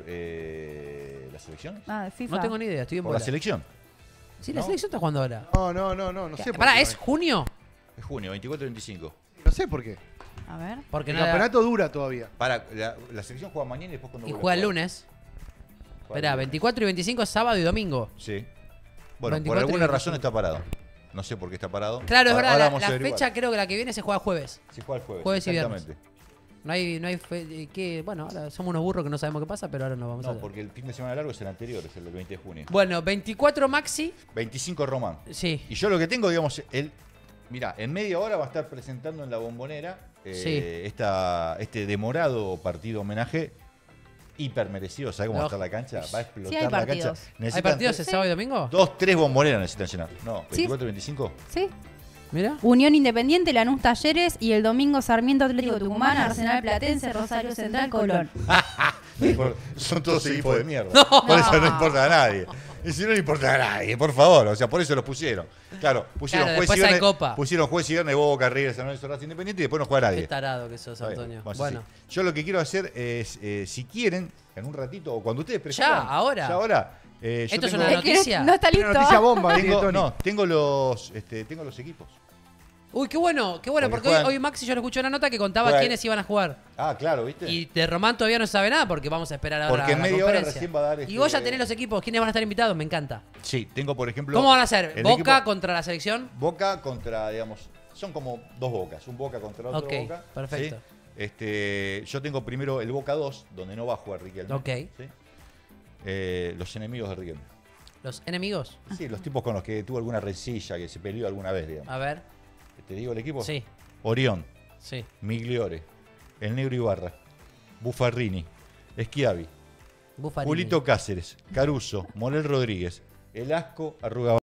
eh, la selección. Ah, de FIFA. No tengo ni idea, estoy en Por la bola. selección. Sí, la ¿no? selección está jugando ahora. No, no, no, no, no sé por Pará, qué. ¿es junio? Es junio, veinticuatro y veinticinco. No sé por qué. A ver. Porque El no campeonato dura todavía. Para, la, la selección juega mañana y después cuando y vuelve juega a el jugar. lunes. Juega el Esperá, lunes. veinticuatro y veinticinco es sábado y domingo. Sí. Bueno, veinticuatro por y alguna veinticinco. razón está parado. No sé por qué está parado. Claro, es Ahora- verdad, ahora la, vamos a la averiguar. fecha creo que la que viene se juega jueves. Sí, juega el jueves. Jueves y viernes. exactamente. No hay, no hay fe- eh, que, bueno, ahora somos unos burros que no sabemos qué pasa, pero ahora nos vamos a No, ver. porque el fin de semana largo es el anterior, es el del veinte de junio. Bueno, veinticuatro Maxi. veinticinco Román. Sí. Y yo lo que tengo, digamos, el. Mirá, en media hora va a estar presentando en la Bombonera eh, Sí. esta, este demorado partido homenaje. Hiper merecido, ¿sabes cómo va a estar la cancha? Va a explotar Sí, hay la cancha. partidos. ¿Hay Necesitan partidos el tres- sábado y domingo? Dos, tres bomboneras necesitan llenar. No, Sí. veinticuatro y veinticinco. Sí. Mira. Unión Independiente, Lanús Talleres y el domingo Sarmiento Atlético Tucumán, Arsenal Platense, Rosario Central, Colón. No importa, son todos equipos de mierda. No. Por eso no importa a nadie. Y si no le importa a nadie, por favor. O sea, por eso los pusieron. Claro, pusieron Claro, juez y después hay viernes. copa. Pusieron juez y viernes, Boca, River, San Lorenzo, Racing Independiente y después no juega nadie. Qué tarado que sos, Está bien. Antonio. Bueno, Bueno. sí. Yo lo que quiero hacer es, eh, si quieren, en un ratito, o cuando ustedes Ya, prefieran. ahora. Ya, ahora. eh, yo Esto es tengo, una Es que noticia. no está Una listo. noticia bomba, tengo, dice Tony. no, tengo los, este, tengo los equipos. Uy, qué bueno, qué bueno, Porque porque, hoy, juegan- hoy Maxi yo le escuché una nota que contaba Juega- quiénes iban a jugar. Ah, claro, ¿viste? Y de Román todavía no sabe nada porque vamos a esperar ahora Porque en la media hora conferencia. recién va a dar Y este- vos ya tenés los equipos, ¿quiénes van a estar invitados? Me encanta. Sí, tengo, por ejemplo. ¿Cómo van a ser? el ¿Boca equipo- contra la selección? Boca contra, digamos, son como dos bocas, un Boca contra otro Ok, Boca. perfecto. ¿sí? Este, yo tengo primero el Boca dos, donde no va a jugar Riquelme. Ok. ¿sí? Eh, los enemigos de Riquelme. ¿Los enemigos? Sí, los tipos con los que tuvo alguna rencilla, que se peleó alguna vez, digamos. A ver. ¿Te digo el equipo? Sí, Orión, sí. Migliore, el Negro Ibarra, Buffarrini, Schiavi, Buffarini. Julito Cáceres, Caruso, Morel Rodríguez, Elasco, Arruga.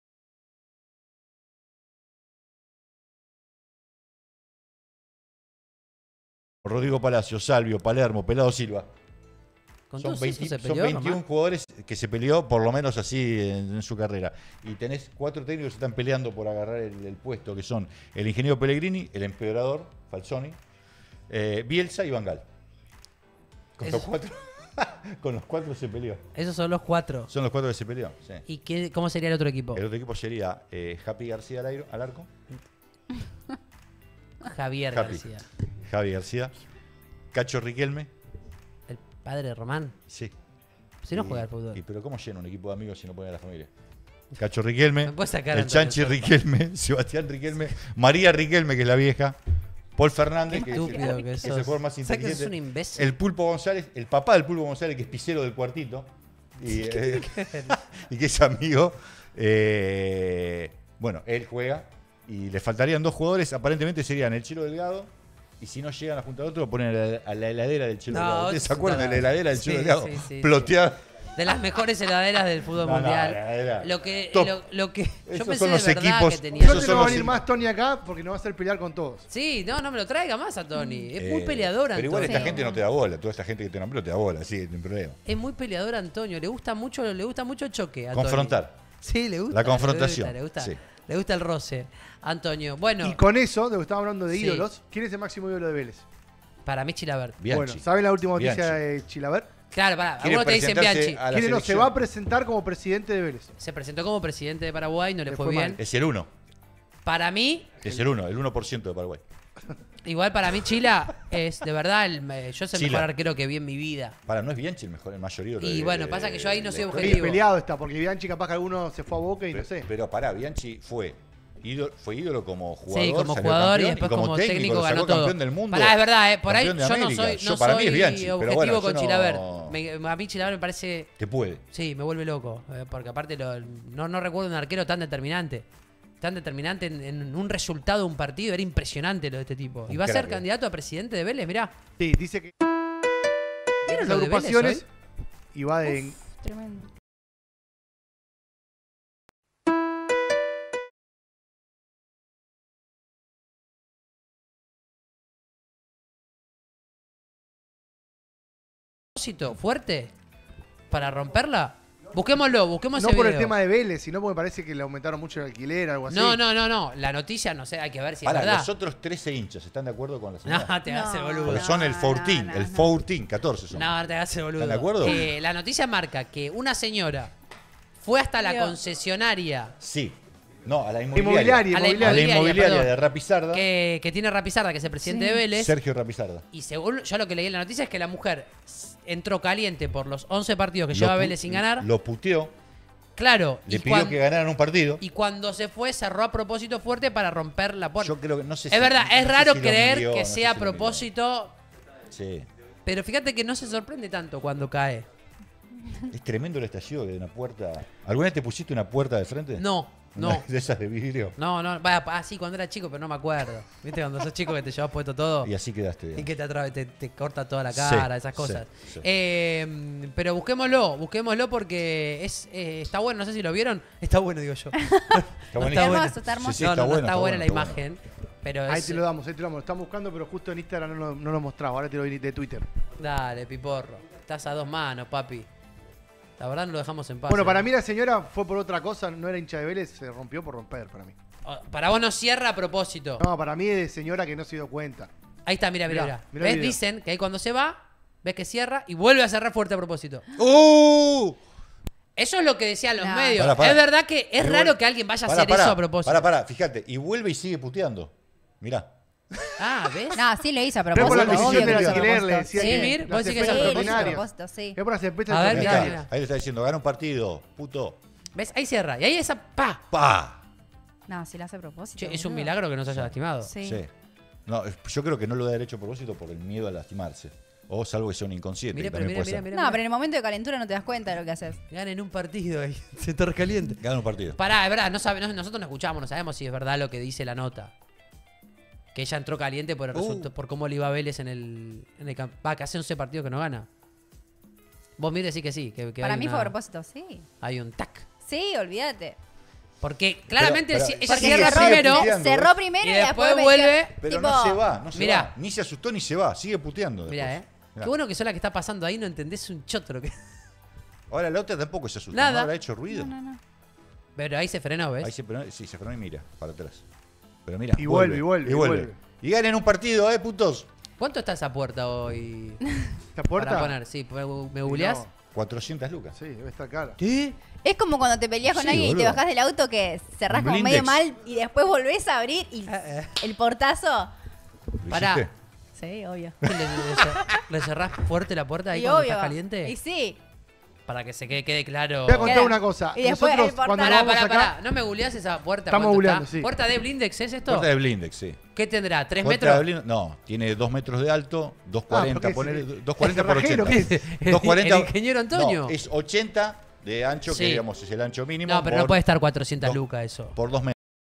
Rodrigo Palacio, Salvio, Palermo, Pelado Silva. ¿Con Son, todos veinte esos se son peleó, veintiún Román? jugadores que se peleó, por lo menos así en, en su carrera. Y tenés cuatro técnicos que se están peleando por agarrar el, el puesto, que son el ingeniero Pellegrini, el emperador, Falzoni, eh, Bielsa y Bangal. Con Eso- los cuatro. Con los cuatro se peleó. Esos son los cuatro. Son los cuatro que se peleó, sí. ¿Y qué, cómo sería el otro equipo? El otro equipo sería eh, Happy García al, aire- al arco. Javier Happy. García. Javi García. Cacho Riquelme. El padre de Román. Sí. Si no Y- juega al fútbol. Y pero ¿cómo llena un equipo de amigos si no pone a la familia? Cacho Riquelme, Me puede sacar el Antonio Chanchi Sopa. Riquelme, Sebastián Riquelme, María Riquelme, que es la vieja, Paul Fernández, que es, Estúpido el, que es sos. el jugador más ¿Sabes que inteligente, sos un imbécil? el Pulpo González, el papá del Pulpo González, que es pisero del cuartito, y, eh, y que es amigo. eh, bueno, él juega y le faltarían dos jugadores, aparentemente serían el Chelo Delgado. Y si no llegan a juntar otro, lo ponen a la, a la heladera del Chelo No, Delgado. ¿Ustedes se puta acuerdan de la madre. heladera del Sí, Chelo Delgado? sí, sí, Ploteada. De las mejores heladeras del fútbol No, no, mundial. la heladera Lo que, top. lo, lo que yo Esos pensé son de los verdad equipos- que tenía. Yo Esos te son no va a los venir im- más Tony acá porque nos va a hacer pelear con todos. Sí, no, no me lo traiga más a Tony. Es muy Eh, peleador, Pero Antonio. igual esta gente no te da bola. Toda esta gente que te nombró te da bola, sí, no hay problema. Es muy peleador Antonio. Le gusta mucho, le gusta mucho el choque. a Tony. Confrontar. Sí, le gusta. La confrontación, Le gusta, le sí. gusta, le gusta el roce. Antonio, bueno, Y con eso, de lo que estábamos hablando de Sí. ídolos, ¿quién es el máximo ídolo de Vélez? para mí Chilavert. Bianchi. Bueno, ¿saben la última noticia Bianchi. de Chilavert? Claro, pará. Quiere Algunos te dicen presentarse Bianchi. a la ¿Quién no se selección. va a presentar como presidente de Vélez? Se presentó como presidente de Paraguay, no le, Le fue, fue bien. mal. Es el uno. Para mí, Es el uno, el uno por ciento de Paraguay. igual para mí Chila es de verdad, el, me- yo soy el Chila. mejor arquero que vi en mi vida. Para, no es Bianchi el mejor, el mayor ídolo. Y de- bueno, de- pasa que yo ahí no de soy la objetivo. historia. Sí, peleado está, porque Bianchi capaz que alguno se fue a Boca y no sé. Pero pará, Bianchi fue ídolo, fue ídolo como jugador. Sí, como salió jugador y campeón, después como, técnico, lo ganó sacó todo. campeón del mundo. Pará, es verdad, eh, por ahí campeón de yo no América. soy, no Yo, para soy mí es Bianchi, pero objetivo bueno, yo con no- Chilavert. Me- a mí Chilavert me parece, Te puede. sí, me vuelve loco, eh, porque aparte lo- no, no recuerdo un arquero tan determinante. Tan determinante en, en un resultado de un partido, era impresionante lo de este tipo. Un Y va a ser crack, eh. candidato a presidente de Vélez, mirá. Sí, dice que ¿Vieron las lo de Vélez agrupaciones hoy? y va de... Tremendo. Propósito fuerte para romperla. Busquémoslo, busquemos No ese por el video. tema de Vélez, sino porque me parece que le aumentaron mucho el alquiler, algo así. No, no, no, no. La noticia, no sé, hay que ver si Pará, es verdad. los otros trece hinchas, ¿están de acuerdo con la señora? No, te hace No, boludo. Porque no, son el no, catorce, no, el no. catorce, catorce son. No, te hace boludo. ¿Están de acuerdo? Que la noticia marca que una señora fue hasta la Dios. concesionaria Sí. No, a la Inmobiliaria, inmobiliaria. a la A la inmobiliaria, inmobiliaria perdón. de Rapizarda. que, que tiene Rapizarda, que es el presidente Sí. de Vélez. Sergio Rapizarda. Y según yo lo que leí en la noticia es que la mujer s- entró caliente por los once partidos que Lo lleva pu- Vélez sin ganar. Lo puteó, Claro. le y, pidió cuan- que ganaran un partido. y cuando se fue, cerró a propósito fuerte para romper la puerta. Yo creo que no sé Es si- verdad, no es sé raro si lo creer midió, que no sé sea a si lo midió. propósito, Sí. pero fíjate que no se sorprende tanto cuando cae. Es tremendo el estallido de una puerta. ¿Alguna vez te pusiste una puerta de frente? No, Una no. de esas de vidrio. No, no, vaya, ah, sí, cuando era chico, pero no me acuerdo. ¿Viste? Cuando sos chico que te llevas puesto todo Y así quedaste. y digamos. que te, atra- te, te corta toda la Sí, cara, esas sí, cosas. sí. Eh, pero busquémoslo, busquémoslo porque es eh, está bueno, no sé si lo vieron. Está bueno, digo yo. Está buenísimo. bueno. Hermoso, está hermoso. Sí, sí, no, está no, no bueno, está está buena bueno, la está bueno. imagen. Pero Ahí es, te lo damos, ahí te lo damos. Lo están buscando, pero justo en Instagram no lo, no lo mostraba. Ahora te lo doy de Twitter. Dale, piporro. Estás a dos manos, papi. La verdad no lo dejamos en paz. Bueno, eh. para mí la señora fue por otra cosa, no era hincha de Vélez, se rompió por romper para mí. Oh, Para vos no cierra a propósito. No, para mí es de señora que no se dio cuenta. Ahí está, mira, mira, Mirá, mira. mirá el ¿Ves? video. Dicen que ahí cuando se va, ves que cierra y vuelve a cerrar fuerte a propósito. ¡Uh! Eso es lo que decían los No. medios. Pará, pará. Es verdad que es Y raro vuelve- que alguien vaya a Pará, hacer pará, eso a propósito. Pará, pará, fíjate. Y vuelve y sigue puteando. Mirá. Ah, ¿ves? No, sí lo hizo a Pero propósito. por la decisión obvio decisión que del lo hizo a alquiler le propósito. decía Sí, que Mir, las vos decís que es empresas Sí, lo hizo a extraordinarias. propósito, sí. Es por las empresas A ver, Ahí mirá, está. extraordinarias. mirá. Ahí le está diciendo, gana un partido, puto. ¿Ves? Ahí cierra. Y ahí esa pa. ¡Pa! No, sí lo hace a propósito. Che, es un boludo. milagro que no se haya lastimado. Sí. Sí. No, yo creo que no lo da derecho a propósito por el miedo a lastimarse. O salvo que sea un inconsciente. Mirá, que pero también mirá, puede mirá, ser. mirá. No, pero en el momento de calentura no te das cuenta de lo que haces. Ganen un partido ahí. Se te recaliente. Gana un partido. Pará, es verdad, no sabe, no- nosotros no escuchamos, no sabemos si es verdad lo que dice la nota. Que ella entró caliente por el Uh. resultado, por cómo le iba a Vélez en el, en el camp- Va, que hace once partidos que no gana. Vos mire decís que sí. Que, que Para hay mí una- fue a propósito, sí. Hay un tac. Sí, olvídate. Porque claramente pero- si- ella Porque sigue- cierra cerró, sigue primero puteando, cerró ¿eh? primero y y, después después vuelve. Pero tipo, no se va, no se Mirá. va. Ni se asustó ni se va. Sigue puteando. Mirá, después. eh. Mirá. Qué bueno que sos la que está pasando ahí, no entendés un choto lo que. Ahora la otra tampoco se asustó. Nada. ¿No habrá hecho ruido? No, no, no. Pero ahí se frenó, ¿ves? Ahí se frenó, sí, se frenó y mira para atrás. Pero mira. Y vuelve, y vuelve, Y y vuelve. vuelve. Y ganen un partido, ¿eh, putos? ¿Cuánto está esa puerta hoy? ¿Esta puerta? Para poner, sí, ¿me googleás? No. cuatrocientas lucas. Sí, debe estar cara. ¿Sí? Es como cuando te peleas con Sí, alguien y boludo. te bajás del auto que cerrás Un como blindex. medio mal y después volvés a abrir y el portazo. ¿Lo Pará. hiciste? Sí, obvio. ¿Le, le- le cer- le cerrás fuerte la puerta ahí Y cuando obvio. está caliente? Y sí. Para que se quede, quede claro. Te voy a contar Queda. una cosa. Y después Nosotros el portal. cuando Pará, vamos pará, acá... pará. ¿No me googleás esa puerta? Estamos ¿Cuánto googleando, está? sí. ¿Puerta de blindex es esto? Puerta de blindex, sí. ¿Qué tendrá? ¿Tres Puerta metros? de blindex, no, tiene dos metros de alto, dos cuarenta, ¿pero qué ponele, es? dos cuarenta por ¿Cerrajero ochenta. qué es? El- dos cuarenta, el ingeniero Antonio. No, es ochenta de ancho, Sí. que digamos es el ancho mínimo. No, pero por, no puede estar cuatrocientas dos- lucas eso. por dos metros.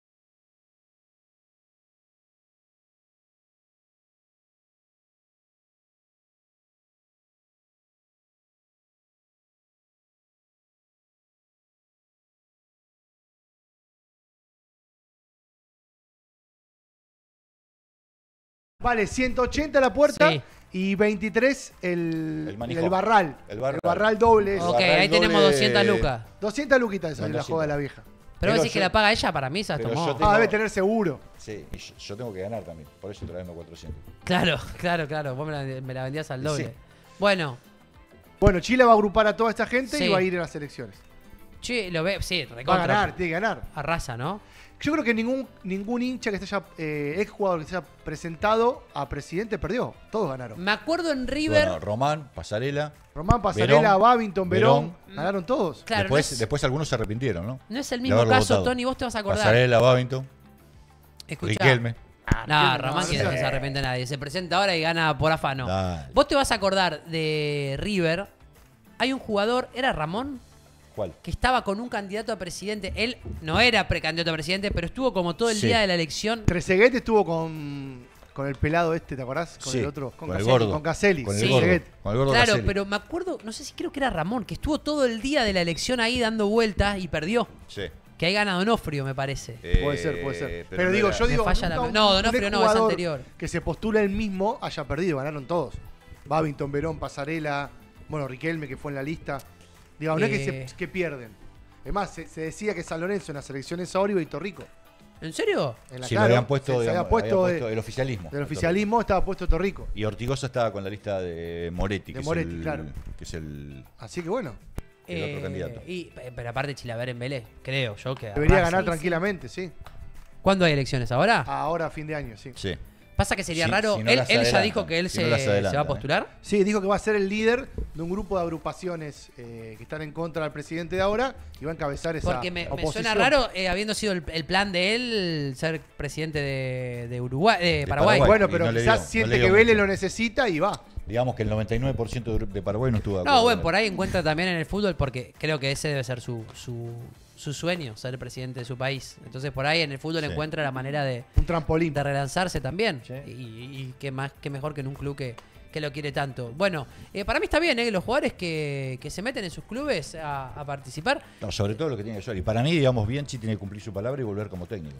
Vale, ciento ochenta la puerta Sí. y veintitrés el, El manifold. el barral. El barral. El barral doble. es. Ok, barral ahí tenemos doble- doscientas lucas. doscientas luquitas esa No, es la doscientas. joda de la vieja. Pero Pero vos decís que yo- la paga ella, para mí esa pero tomó. yo tengo- Ah, debe tener seguro. Sí, y yo, yo tengo que ganar también, por eso te la vendo cuatrocientos. Claro, claro, claro. Vos me la, me la vendías al doble. Sí. Bueno, Bueno, Chile va a agrupar a toda esta gente Sí. y va a ir a las elecciones. che, lo ve, sí, Va a recontra. ganar, tiene que ganar. Arrasa, ¿no? Yo creo que ningún, ningún hincha que se haya, eh, ex jugador que se haya presentado a presidente perdió. Todos ganaron. Me acuerdo en River. Bueno, Román, Pasarela. Román Pasarela, Verón, Babington, Verón, Verón. ganaron todos. Claro, después, no es- después algunos se arrepintieron, ¿no? No es el De mismo haberlo caso, votado. Tony, vos te vas a acordar. Pasarela, Babington, Escuchá. Riquelme. No, no, Román no quiere sé. que se arrepiente nadie. Se presenta ahora y gana por afano. Dale. Vos te vas a acordar de River. Hay un jugador, ¿era Ramón? ¿Cuál? Que estaba con un candidato a presidente. Él no era precandidato a presidente, pero estuvo como todo el Sí. día de la elección. Trezeguet estuvo con, con el pelado este, ¿te acordás? Con Sí, el otro. con el Caselli, gordo. Con Caselli. Con el Sí. gordo. Trezeguet. Con el gordo Claro, Caselli. pero me acuerdo, no sé si creo que era Ramón, que estuvo todo el día de la elección ahí dando vueltas y perdió. Sí. Que hay ganado Donofrio, me parece. Puede ser, puede ser. Eh, Pero, no digo, era- yo Me digo. falla la- nunca un- no, un Donofrio no, es exjugador anterior. Que se postula él mismo haya perdido, ganaron todos. Babington, Verón, Pasarela, bueno, Riquelme, que fue en la lista. Digo, no es que, Eh. se, que pierden. Es más, se, se decía que San Lorenzo en las elecciones ahora iba a Torrico. ¿En serio? En la Sí, lo claro, habían puesto, se, se digamos, había puesto, habían de- puesto el oficialismo. del oficialismo, estaba puesto Torrico. Y Ortigosa estaba con la lista de Moretti, De que, Moretti, es el, claro. que es el, Así que bueno, el otro Eh, candidato. Y, pero aparte Chilaver en Vélez, creo yo que debería arrasa. ganar sí. tranquilamente, sí. ¿Cuándo hay elecciones? ¿Ahora? Ahora a fin de año, sí. Sí. Pasa que sería Si- raro. si no él las él ya adelantan, dijo que él si se, no las se va a adelantan, postular. Sí, dijo que va a ser el líder de un grupo de agrupaciones eh, que están en contra del presidente de ahora y va a encabezar esa Porque me, me oposición. suena raro, eh, habiendo sido el, el plan de él ser presidente de, de Uruguay, de, De Paraguay. Paraguay. Bueno, Y pero no le quizás dio- no siente le dio que Vélez mucho. lo necesita y va. Digamos que el noventa y nueve por ciento de de Paraguay no estuvo de acuerdo. No, bueno, por ahí encuentra también en el fútbol, porque creo que ese debe ser su, su, su sueño, ser presidente de su país. Entonces por ahí en el fútbol Sí. encuentra la manera de, Un trampolín. de relanzarse también. Sí. Y, y qué más, qué mejor que en un club que, que lo quiere tanto. Bueno, eh, para mí está bien, ¿eh? Los jugadores que, que se meten en sus clubes a, a participar. No, sobre todo lo que tiene que hacer. Y para mí, digamos, Bianchi tiene que cumplir su palabra y volver como técnico.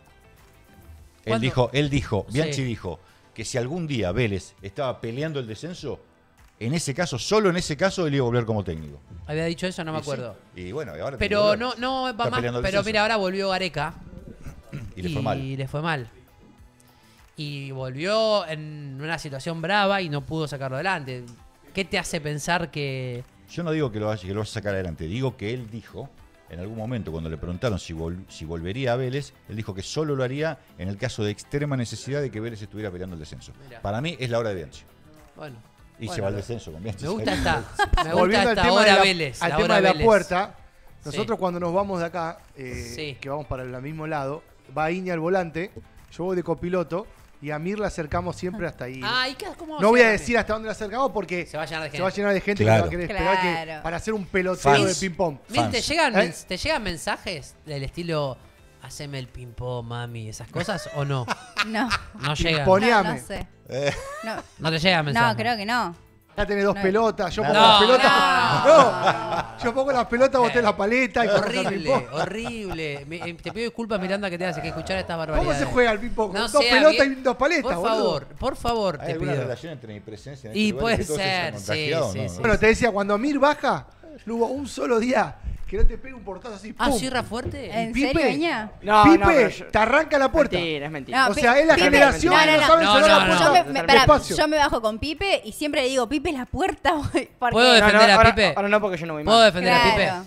Él ¿Cuándo? dijo, él dijo, Bianchi Sí. dijo que si algún día Vélez estaba peleando el descenso, en ese caso, solo en ese caso, él iba a volver como técnico. Había dicho eso, no me Y sí. acuerdo. Y bueno, y ahora tiene que Pero volver. no, no va Está más. peleando el Pero descenso. mira, ahora volvió Gareca. Y le fue mal. Y le fue mal. Y volvió en una situación brava y no pudo sacarlo adelante. ¿Qué te hace pensar que.? Yo no digo que lo, vaya, que lo vaya a sacar adelante, digo que él dijo, en algún momento cuando le preguntaron si, vol- si volvería a Vélez, él dijo que solo lo haría en el caso de extrema necesidad de que Vélez estuviera peleando el descenso. Mirá. Para mí es la hora de Bianchi. Bueno. Y bueno, se va al descenso con Bianchi. Me gusta esta. Me gusta Volviendo al esta tema, hora de la, Vélez. al la tema hora de la Vélez. puerta, nosotros Sí. cuando nos vamos de acá, eh, Sí. que vamos para el mismo lado, va Iña al volante, yo voy de copiloto y a Mir la acercamos siempre hasta ahí. Ah, ¿y qué- cómo No voy a se- decir hasta dónde la acercamos porque Se va a llenar de se va a gente. llenar de gente Claro. que va a querer esperar que- Claro. para hacer un peloteo Fans. de ping-pong. Mir, ¿te Fans. llegan, ¿Eh? mens- ¿te llegan mensajes del estilo haceme el ping-pong, mami, esas cosas o no? No. No llegan. No, Poneame. no sé. Eh, No, No te llegan mensajes. no, creo que no. Ya tenés dos No. pelotas, yo pongo No, las pelotas. no. No. Yo pongo las pelotas, boté la paleta y jugamos al Horrible, ping-pong. horrible. Me- eh, te pido disculpas, Miranda, que te hace que escuchar estas barbaridades. ¿Cómo se juega al ping-pong? No Dos sea pelotas bien- y dos paletas, Por boludo. favor, por favor, ¿Hay te alguna pido. relación entre mi presencia en Y este lugar puede que todos se hayan ser, sí, contagiado? sí, No, sí. no. Bueno, te decía, cuando Mir baja, no hubo un solo día que que no te pegue un portazo así. Ah, ¡pum! cierra fuerte. ¿En Pipe, serio, Beñá? No, Pipe, no, pero yo- te arranca la puerta. Mentira, es mentira. No, O sea, es la Pipe- generación no, que no, no no. saben No, cerrar no, la no. Yo puerta. me, me- pará, despacio. yo me bajo con Pipe y siempre le digo, Pipe, la puerta, güey. porque- ¿Puedo No, no, defender a ahora, Pipe? ahora no, porque yo no voy ¿Puedo más. defender a Pipe? Claro.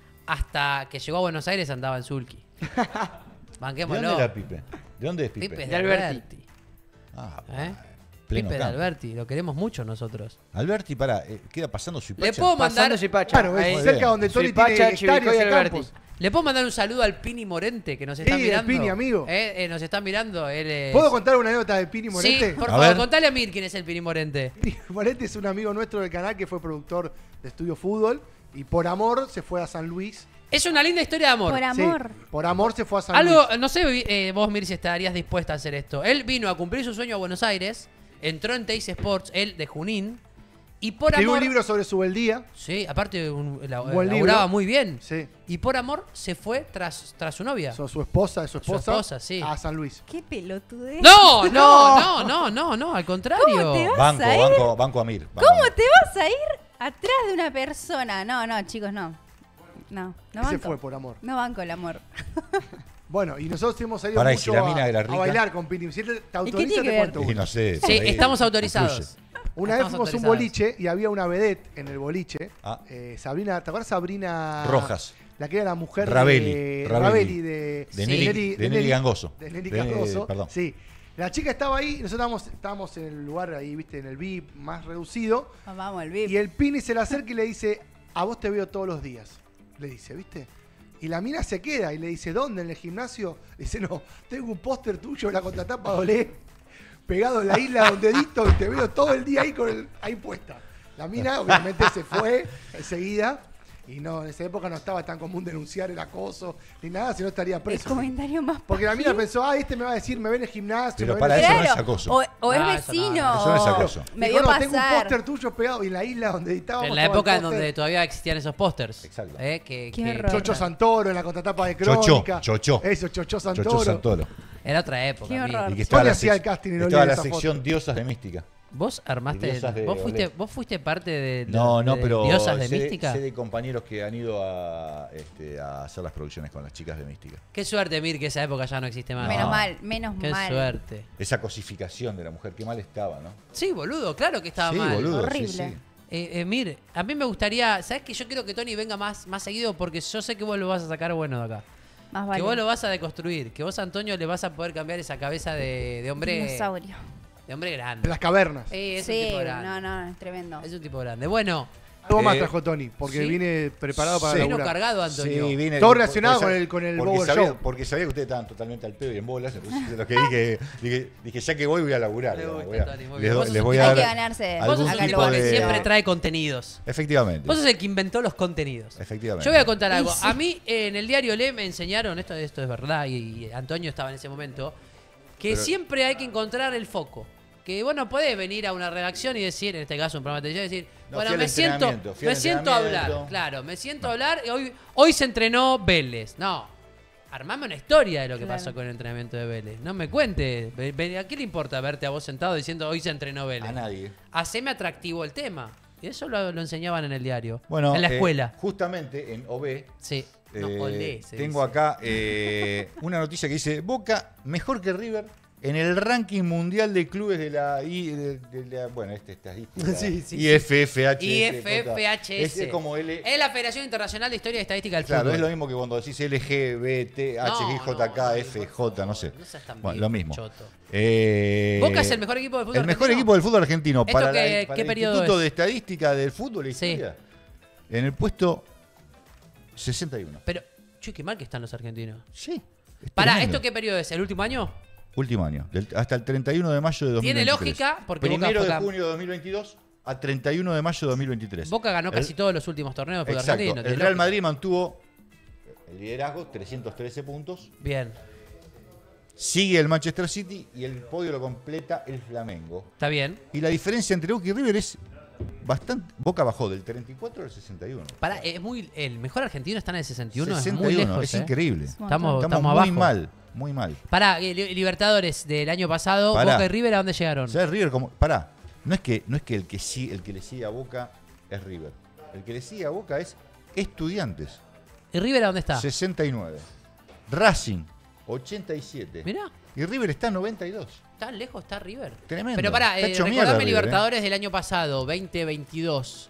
Hasta que llegó a Buenos Aires andaba en Sulky. ¿De Banquémoslo. dónde era Pipe? ¿De dónde es Pipe? Pipe es De de Alberti. Alberti. Ah, ¿Eh? pleno Pipe de campo. Alberti, lo queremos mucho nosotros. Alberti, pará, eh, queda pasando su Le puedo mandar, Pasando Suipacha. Claro, es Ahí. cerca donde Tony Suipacha, tiene Chivilcoy hectáreas y y Alberti. campos. le puedo mandar un saludo al Pini Morente que nos está Sí, el mirando. Pini, amigo. Eh, eh, nos está mirando. Él es... ¿Puedo contar una anécdota de Pini Sí, Morente? por A favor, ver. contale a Mir quién es el Pini Morente. Pini Morente es un amigo nuestro del canal que fue productor de Estudio Fútbol y por amor se fue a San Luis. Es una linda historia de amor. Por Sí, amor. por amor se fue a San Algo, Luis. no sé, eh, vos, Mir, si estarías dispuesta a hacer esto. Él vino a cumplir su sueño a Buenos Aires, entró en Teis Sports, él de Junín, y por Escribió amor... un libro sobre su beldía. Sí, aparte un, la, Buen laburaba libro. muy bien. Sí. Y por amor se fue tras, tras su novia. Su, su esposa, de su Su esposa, esposa, sí. a San Luis. Qué pelotudez. No, no, no, no, no, no, al contrario. ¿Cómo te vas Banco, a ir? banco, banco Amir. banco ¿Cómo Amir. te vas a ir atrás de una persona? No, no, chicos, no. No, no Ese banco. fue por amor. No banco el amor. Bueno, y nosotros hemos salido Pará, y mucho si la a, mina era a rica. bailar con Pini. Si él te autoriza, tiene que te ver? cuento Y una. no sé. Sí, por ahí estamos autorizados. influye. Una vez Estamos fuimos a un autorizados. boliche y había una vedette en el boliche. Ah. Eh, Sabrina, ¿te acuerdas Sabrina? Rojas. La que era la mujer Rabelli, de Rabelli. Rabelli de, De Nelly- de Nelly Gangoso. De Nelly De- Gangoso. perdón. Sí. La chica estaba ahí, nosotros estábamos, estábamos en el lugar ahí, viste, en el V I P más reducido. Ah, vamos, el V I P. Y el Pini se le acerca y le dice, a vos te veo todos los días. Le dice, ¿viste? Y la mina se queda y le dice, ¿dónde? ¿En el gimnasio? Le dice, no, tengo un póster tuyo en la contratapa de Olé, pegado en la isla donde dicto y te veo todo el día ahí con el, ahí puesta. La mina obviamente se fue enseguida. Y no, en esa época no estaba tan común denunciar el acoso ni nada, si no estaría El preso. comentario más Porque la mina pajiero. pensó, ah, este me va a decir, me ve en el gimnasio. Pero me ve para en el- eso no es Claro, acoso. O, o es No, eso no, vecino. no, eso no es o acoso. Me Dijo, vio no, tengo un pasar. póster tuyo pegado y en la isla donde editábamos. En la estaba el época en póster. donde todavía existían esos pósters. Exacto. Eh, que, Qué que- horror. Chocho Santoro en la contratapa de Chocho, Crónica. Chocho. Eso, Chocho Santoro. Chocho Santoro. Era otra época. Qué amigo. horror. Y que estaba Solo la, hacía sec- el casting y no estaba leía la esa sección foto. Diosas de Mística. Vos armaste. Diosas de vos, fuiste, Olé. vos fuiste parte de, de- No, no, de pero Diosas de sé, Mística. sé de compañeros que han ido a, este, a hacer las producciones con las chicas de Mística. Qué suerte, Mir, que esa época ya no existe más. Menos No. mal, menos Qué mal. suerte. Esa cosificación de la mujer, qué mal estaba, ¿no? Sí, boludo, claro que estaba sí, mal. boludo, sí, Horrible. sí. Eh, eh, Mir, a mí me gustaría. ¿Sabes que yo quiero que Tony venga más, más seguido? Porque yo sé que vos lo vas a sacar bueno de acá. Más vale. Que vos lo vas a deconstruir. Que vos, Antonio, le vas a poder cambiar esa cabeza de, de hombre. Dinosaurio. De hombre grande. De las cavernas. Eh, es Sí, un tipo grande. no, no, es tremendo. Es un tipo grande. Bueno, Algo más Eh, trajo Tony, porque sí. viene preparado para Sí. vino laburar. cargado, Antonio. Sí, vine- Todo por- relacionado por- con el- con el porque Bower sabía, Show. Porque sabía que ustedes estaban totalmente al pedo y en bolas. Entonces, de lo que dije, dije, dije, ya que voy, voy a laburar. Me digamos, gusta, voy a- Tony, muy les, bien. do- Vos sos les un voy tipo a Hay que dar ganarse. Vos sos algún un acá el tipo lugar. que de- siempre trae contenidos. Efectivamente. Vos sos el que inventó los contenidos. Efectivamente. Yo voy a contar algo. Y sí. A mí eh, en el diario Le me enseñaron, esto, esto es verdad, y, y Antonio estaba en ese momento, que Pero- siempre hay que encontrar el foco. Que vos no podés venir a una redacción y decir, en este caso un programa de televisión, y decir, No, bueno, fui al me siento, entrenamiento, fui al me siento a hablar. entrenamiento. Claro, me siento a hablar y hoy, hoy se entrenó Vélez. No. Armame una historia de lo que Claro. pasó con el entrenamiento de Vélez. No me cuentes. Ve- ve- ¿A qué le importa verte a vos sentado diciendo hoy se entrenó Vélez? A nadie. Haceme atractivo el tema. Y eso lo, lo enseñaban en el diario. Bueno, en la eh, escuela. justamente en O B. Sí. No, eh, olé, se tengo dice. acá eh, una noticia que dice: Boca mejor que River en el ranking mundial de clubes de la, I, de, de la bueno, este estadística. Sí, sí, I F F H S. I F F H S. Es, es como L. Es la Federación Internacional de Historia y Estadística del Claro, Fútbol. es lo mismo que cuando decís L G B T H I J K no, F J, no sé. No seas tan Bueno, bien, lo mismo. choto. Eh, Boca es el mejor equipo de fútbol El mejor argentino. equipo del fútbol argentino. ¿Esto Para, qué- la- para qué el periodo Instituto es? de Estadística del Fútbol y Sí. Historia. En el puesto sesenta y uno. Pero, che, qué mal que están los argentinos. Sí. es Para, tremendo. ¿esto qué periodo es? ¿El último año? Último año. del- hasta el treinta y uno de mayo de dos mil Tiene veintitrés. lógica, porque Boca Primero fue de cam- junio de dos mil veintidós a treinta y uno de mayo de dos mil veintitrés. Boca ganó El- casi todos los últimos torneos de fútbol Exacto. argentino. El tiene Real lógica. Madrid mantuvo el liderazgo, trescientos trece puntos. Bien, Sigue el Manchester City y el podio lo completa el Flamengo. está bien. Y la diferencia entre Boca y River es bastante. Boca bajó del treinta y cuatro al sesenta y uno. Para, es muy, el mejor argentino está en el sesenta y uno, sesenta es muy y uno, lejos. es eh. increíble. Estamos, Estamos, estamos muy abajo. mal, muy mal. Pará, eh, Li- Libertadores del año pasado, Pará. Boca y River, ¿a dónde llegaron? ¿Sabes River como? Pará, no es que, no es que el que sí, el que le sigue a Boca es River. El que le sigue a Boca es Estudiantes. ¿Y River a dónde está? sesenta y nueve. Racing, ochenta y siete. Mirá. Y River está noventa y dos. ¿Tan lejos está River? Tremendo. Pero pará, Está eh, hecho recordame mierda River, Libertadores del año pasado, veinte veintidós.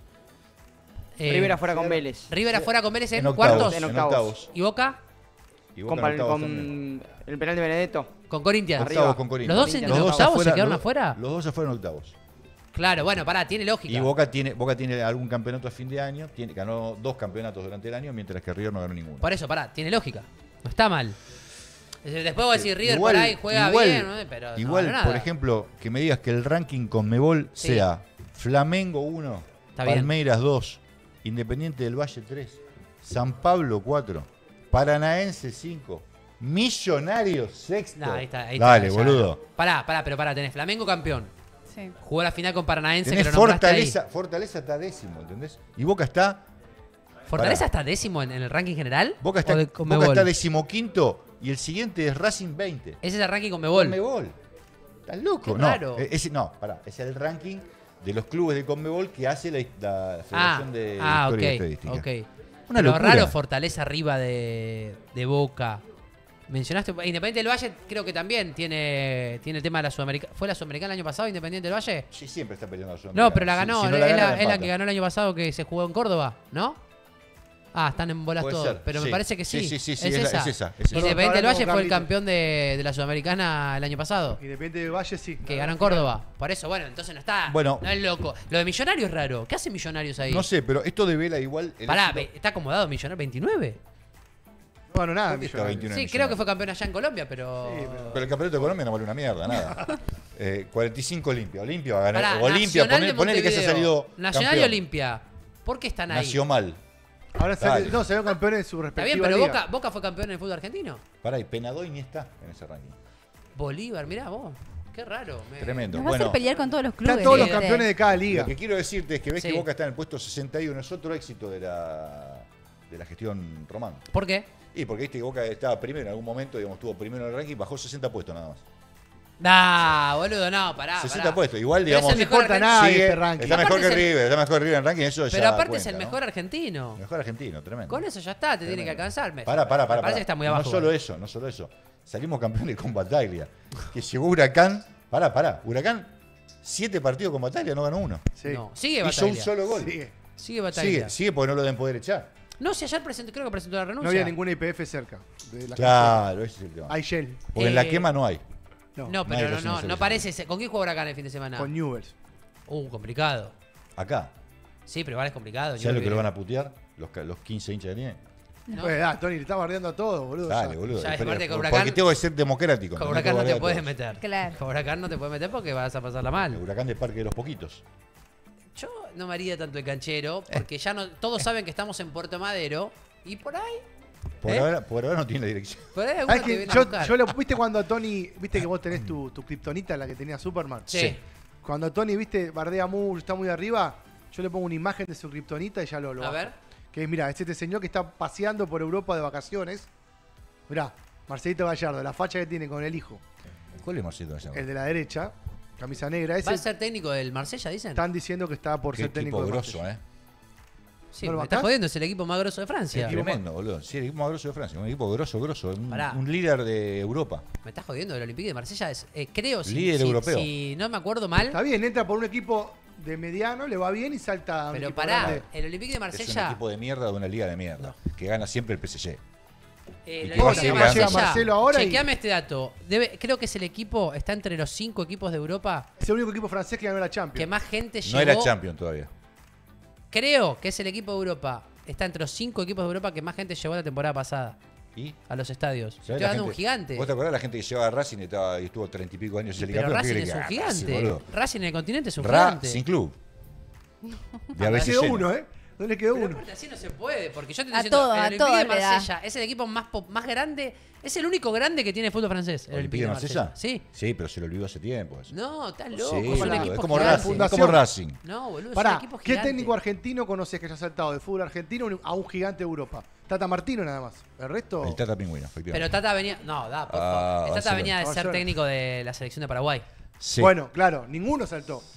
Eh, River afuera con Vélez. River afuera con Vélez en, En octavos, cuartos. En en octavos. octavos. ¿Y Boca? Y Boca Con, en pal- octavos con también. el penal de Benedetto. Con Corinthians. Arriba. Octavos con Corinthians. ¿Los dos en Los los dos octavos se afuera, quedaron los- afuera? Los dos afuera en octavos. Claro, bueno, pará, tiene lógica. Y Boca tiene, Boca tiene algún campeonato a fin de año, tiene, ganó dos campeonatos durante el año, mientras que River no ganó ninguno. Por eso, pará, tiene lógica. No está mal. Es decir, Después vos decís, River Igual- por ahí juega igual- bien, ¿no? pero no Igual, ganó nada. por ejemplo, que me digas que el ranking Conmebol Sí. sea Flamengo uno, Está bien. Palmeiras dos, Independiente del Valle tres, San Pablo cuatro, Paranaense cinco, Millonarios sexto. No, ahí está, ahí Dale, está, ya. boludo. Pará, pará, pero pará, tenés Flamengo campeón. Sí. Jugó la final con Paranaense, Tenés que lo nombraste Fortaleza, ahí. Fortaleza está décimo, ¿entendés? Y Boca está, ¿Fortaleza pará. está décimo en, en el ranking general? Boca está, ¿O de Boca Conmebol? está decimoquinto y el siguiente es Racing veinte. Ese es el ranking Conmebol. Conmebol. ¿Estás loco? Qué no, raro. eh, ese, no, pará, es el ranking de los clubes de Conmebol que hace la, la Ah, Federación de ah, Historia y ok, Estadística. ok. Una Pero locura. raro Fortaleza arriba de, de Boca. Mencionaste Independiente del Valle, creo que también tiene, tiene el tema de la Sudamericana. ¿Fue la Sudamericana el año pasado, Independiente del Valle? Sí, siempre está peleando la Sudamericana. No, pero la ganó, Si- si no es, la la, gana, es la empata. que ganó el año pasado que se jugó en Córdoba, ¿no? Ah, están en bolas Puede todos. ser, Pero me sí. parece que sí. Sí, sí, sí, sí, es, es la- esa. es esa, es esa. Independiente del Perdón, Valle fue el Carlitos. campeón de, de la Sudamericana el año pasado. Independiente del Valle, sí. Que ganó en Córdoba. Por eso, bueno, entonces no está. Bueno. No es loco. Lo de Millonarios es raro. ¿Qué hace Millonarios ahí? No sé, pero esto devela igual. el Pará, éxito- ve- está acomodado Millonarios veintinueve. No ganó nada, ¿Por qué está Millonarios. veintinueve Sí, creo Millonarios? que fue campeón allá en Colombia, pero. Sí, pero- Pero el campeonato de Colombia no vale una mierda, nada. eh, cuarenta y cinco Olimpia. Olimpia va a ganar. Pará, Olimpia, Nacional ponele, de ponele que haya Montevideo. salido. Nacional campeón. y Olimpia. ¿Por qué están ahí? Nació mal. Ahora Dale. sale, no, salieron campeones de su Está respectiva bien, pero liga. Boca, Boca fue campeón en el fútbol argentino. Pará, y Penadoy ni está en ese ranking. Bolívar, mirá vos. Qué raro. me- Tremendo. Nos va a Bueno, hacer pelear con todos los clubes. Están todos los ¿viste? campeones de cada lo liga. que quiero decirte es que ves Sí. que Boca está en el puesto sesenta y uno. Es otro éxito de la, de la gestión Román. ¿Por qué? Y porque viste que Boca estaba primero en algún momento, digamos, estuvo primero en el ranking, bajó sesenta puestos nada más. Nah, boludo, no, pará. sesenta pará. puestos. Igual, Pero es digamos, el No mejor importa argentino. nada sigue- este ranking. está mejor Aparte que es el- River, está mejor que River en el ranking, eso ya Pero aparte cuenta, es el ¿no? mejor argentino. Mejor argentino, tremendo. Con eso ya está, te tiene que Tremendo. alcanzar. Me, Pará, pará, me pará. parece pará. que está muy No abajo. solo eso, no solo eso. Salimos campeones con Bataglia. Que llegó Huracán. Pará, pará. Huracán, siete partidos con Bataglia, no ganó uno. Sí. No, sigue Hizo Bataglia. un solo gol. Sigue. Sigue Bataglia. Sigue, sigue porque no lo deben poder echar. No, si ayer presentó, creo que presentó la renuncia. No había ninguna I P F cerca. De la Claro, ese es el tema. Hay Shell. Porque en la Eh, quema no hay. No, No, Nadie pero lo no, hace no, una no parece. ser- ¿Con quién juega Huracán el fin de semana? con Newells. Uh, complicado. Acá. Sí, pero igual es complicado. ¿Sabes lo que lo van a putear? Los, ca- los quince hinchas que tiene. ¿No? Pues, ah, Tony, le está bardeando a todos, boludo. Dale, ya. boludo. Ya, es Pero- parte con porque Huracán- tengo que ser democrático. Con ¿no? Huracán no Tengo que te puedes bardear a meter. Claro. Con Huracán no te puedes meter porque vas a pasarla todos. El mal. Huracán de Parque de los Poquitos. Yo no me haría tanto el canchero porque ya no todos saben que estamos en Puerto Madero y por ahí, Por, ¿Eh? ahora, por ahora no tiene la dirección. por ahí Ah, alguno es te que viene a yo, buscar. yo lo, ¿viste cuando Tony, viste que vos tenés tu, tu kriptonita, la que tenía Superman? Sí. Cuando Tony, viste, bardea mucho, está muy arriba, yo le pongo una imagen de su kriptonita y ya lo, lo A bajo. ver. Que es, mira, es este señor que está paseando por Europa de vacaciones. Mirá, Marcelito Gallardo, la facha que tiene con el hijo, ¿Cuál es Marcelo Gallardo? el de la derecha, camisa negra. ¿Va Ese a ser técnico del Marsella, dicen? están diciendo que está por Qué ser técnico equipo de grosso, Marsella. ¿eh? Sí, ¿No lo me estás bancás? jodiendo, es el equipo más grosso de Francia. equipo Tremendo, boludo. Sí, el equipo más grosso de Francia. Un equipo grosso, grosso. Un, Pará. un líder de Europa. Me estás jodiendo, el Olympique de Marsella es, eh, creo, si, Líder si- europeo. si no me acuerdo mal, Está bien, entra por un equipo de mediano, le va bien y salta a un pero equipo pará, grande. el Olympique de Es un Marsella, equipo de mierda de una liga de mierda. Que gana siempre el P S G. eh, ¿Y el qué va a Olympique de hacer? Marsella, Llega Marcelo ahora y- chequeame este dato, Debe- creo que es el equipo, está entre los cinco equipos de Europa Es el único equipo francés que ganó la Champions. que más gente llegó. No era Champion todavía. Creo que es el equipo de Europa, está entre los cinco equipos de Europa que más gente llegó la temporada pasada ¿Y? a los estadios. ¿Sabés Estoy la hablando de un gente- gigante. ¿Vos te acordás de la gente que llevaba a Racing y, estaba, y estuvo treinta y pico años en el Pero campeón? Racing ¿Qué es un querés que haga? gigante. Boludo. Racing en el continente es un gigante. Racing Club. De Le Avellaneda. quedó uno, ¿eh? No le quedó Pero uno. aparte así no se puede, porque yo te estoy A diciendo, todo, el a Olympique todo de le da. Marsella es el equipo más, pop- más grande, es el único grande que tiene el fútbol francés, el ¿Olympique de Marsella? Sí. Sí, pero se lo olvidó hace tiempo. eso. No, estás Sí, loco, es un boludo, equipo es como gigante. Racing. Es Fundación. como Racing. No, boludo, es un Pará, equipo ¿qué gigante. técnico argentino conoces que haya saltado de fútbol argentino a un gigante de Europa? Tata Martino nada más. El resto. El Tata Pingüino, efectivamente. Pero Tata venía, no, da, por Ah, favor. El Tata Barcelona. venía de ser Barcelona. técnico de la selección de Paraguay. Sí. Bueno, claro, ninguno saltó.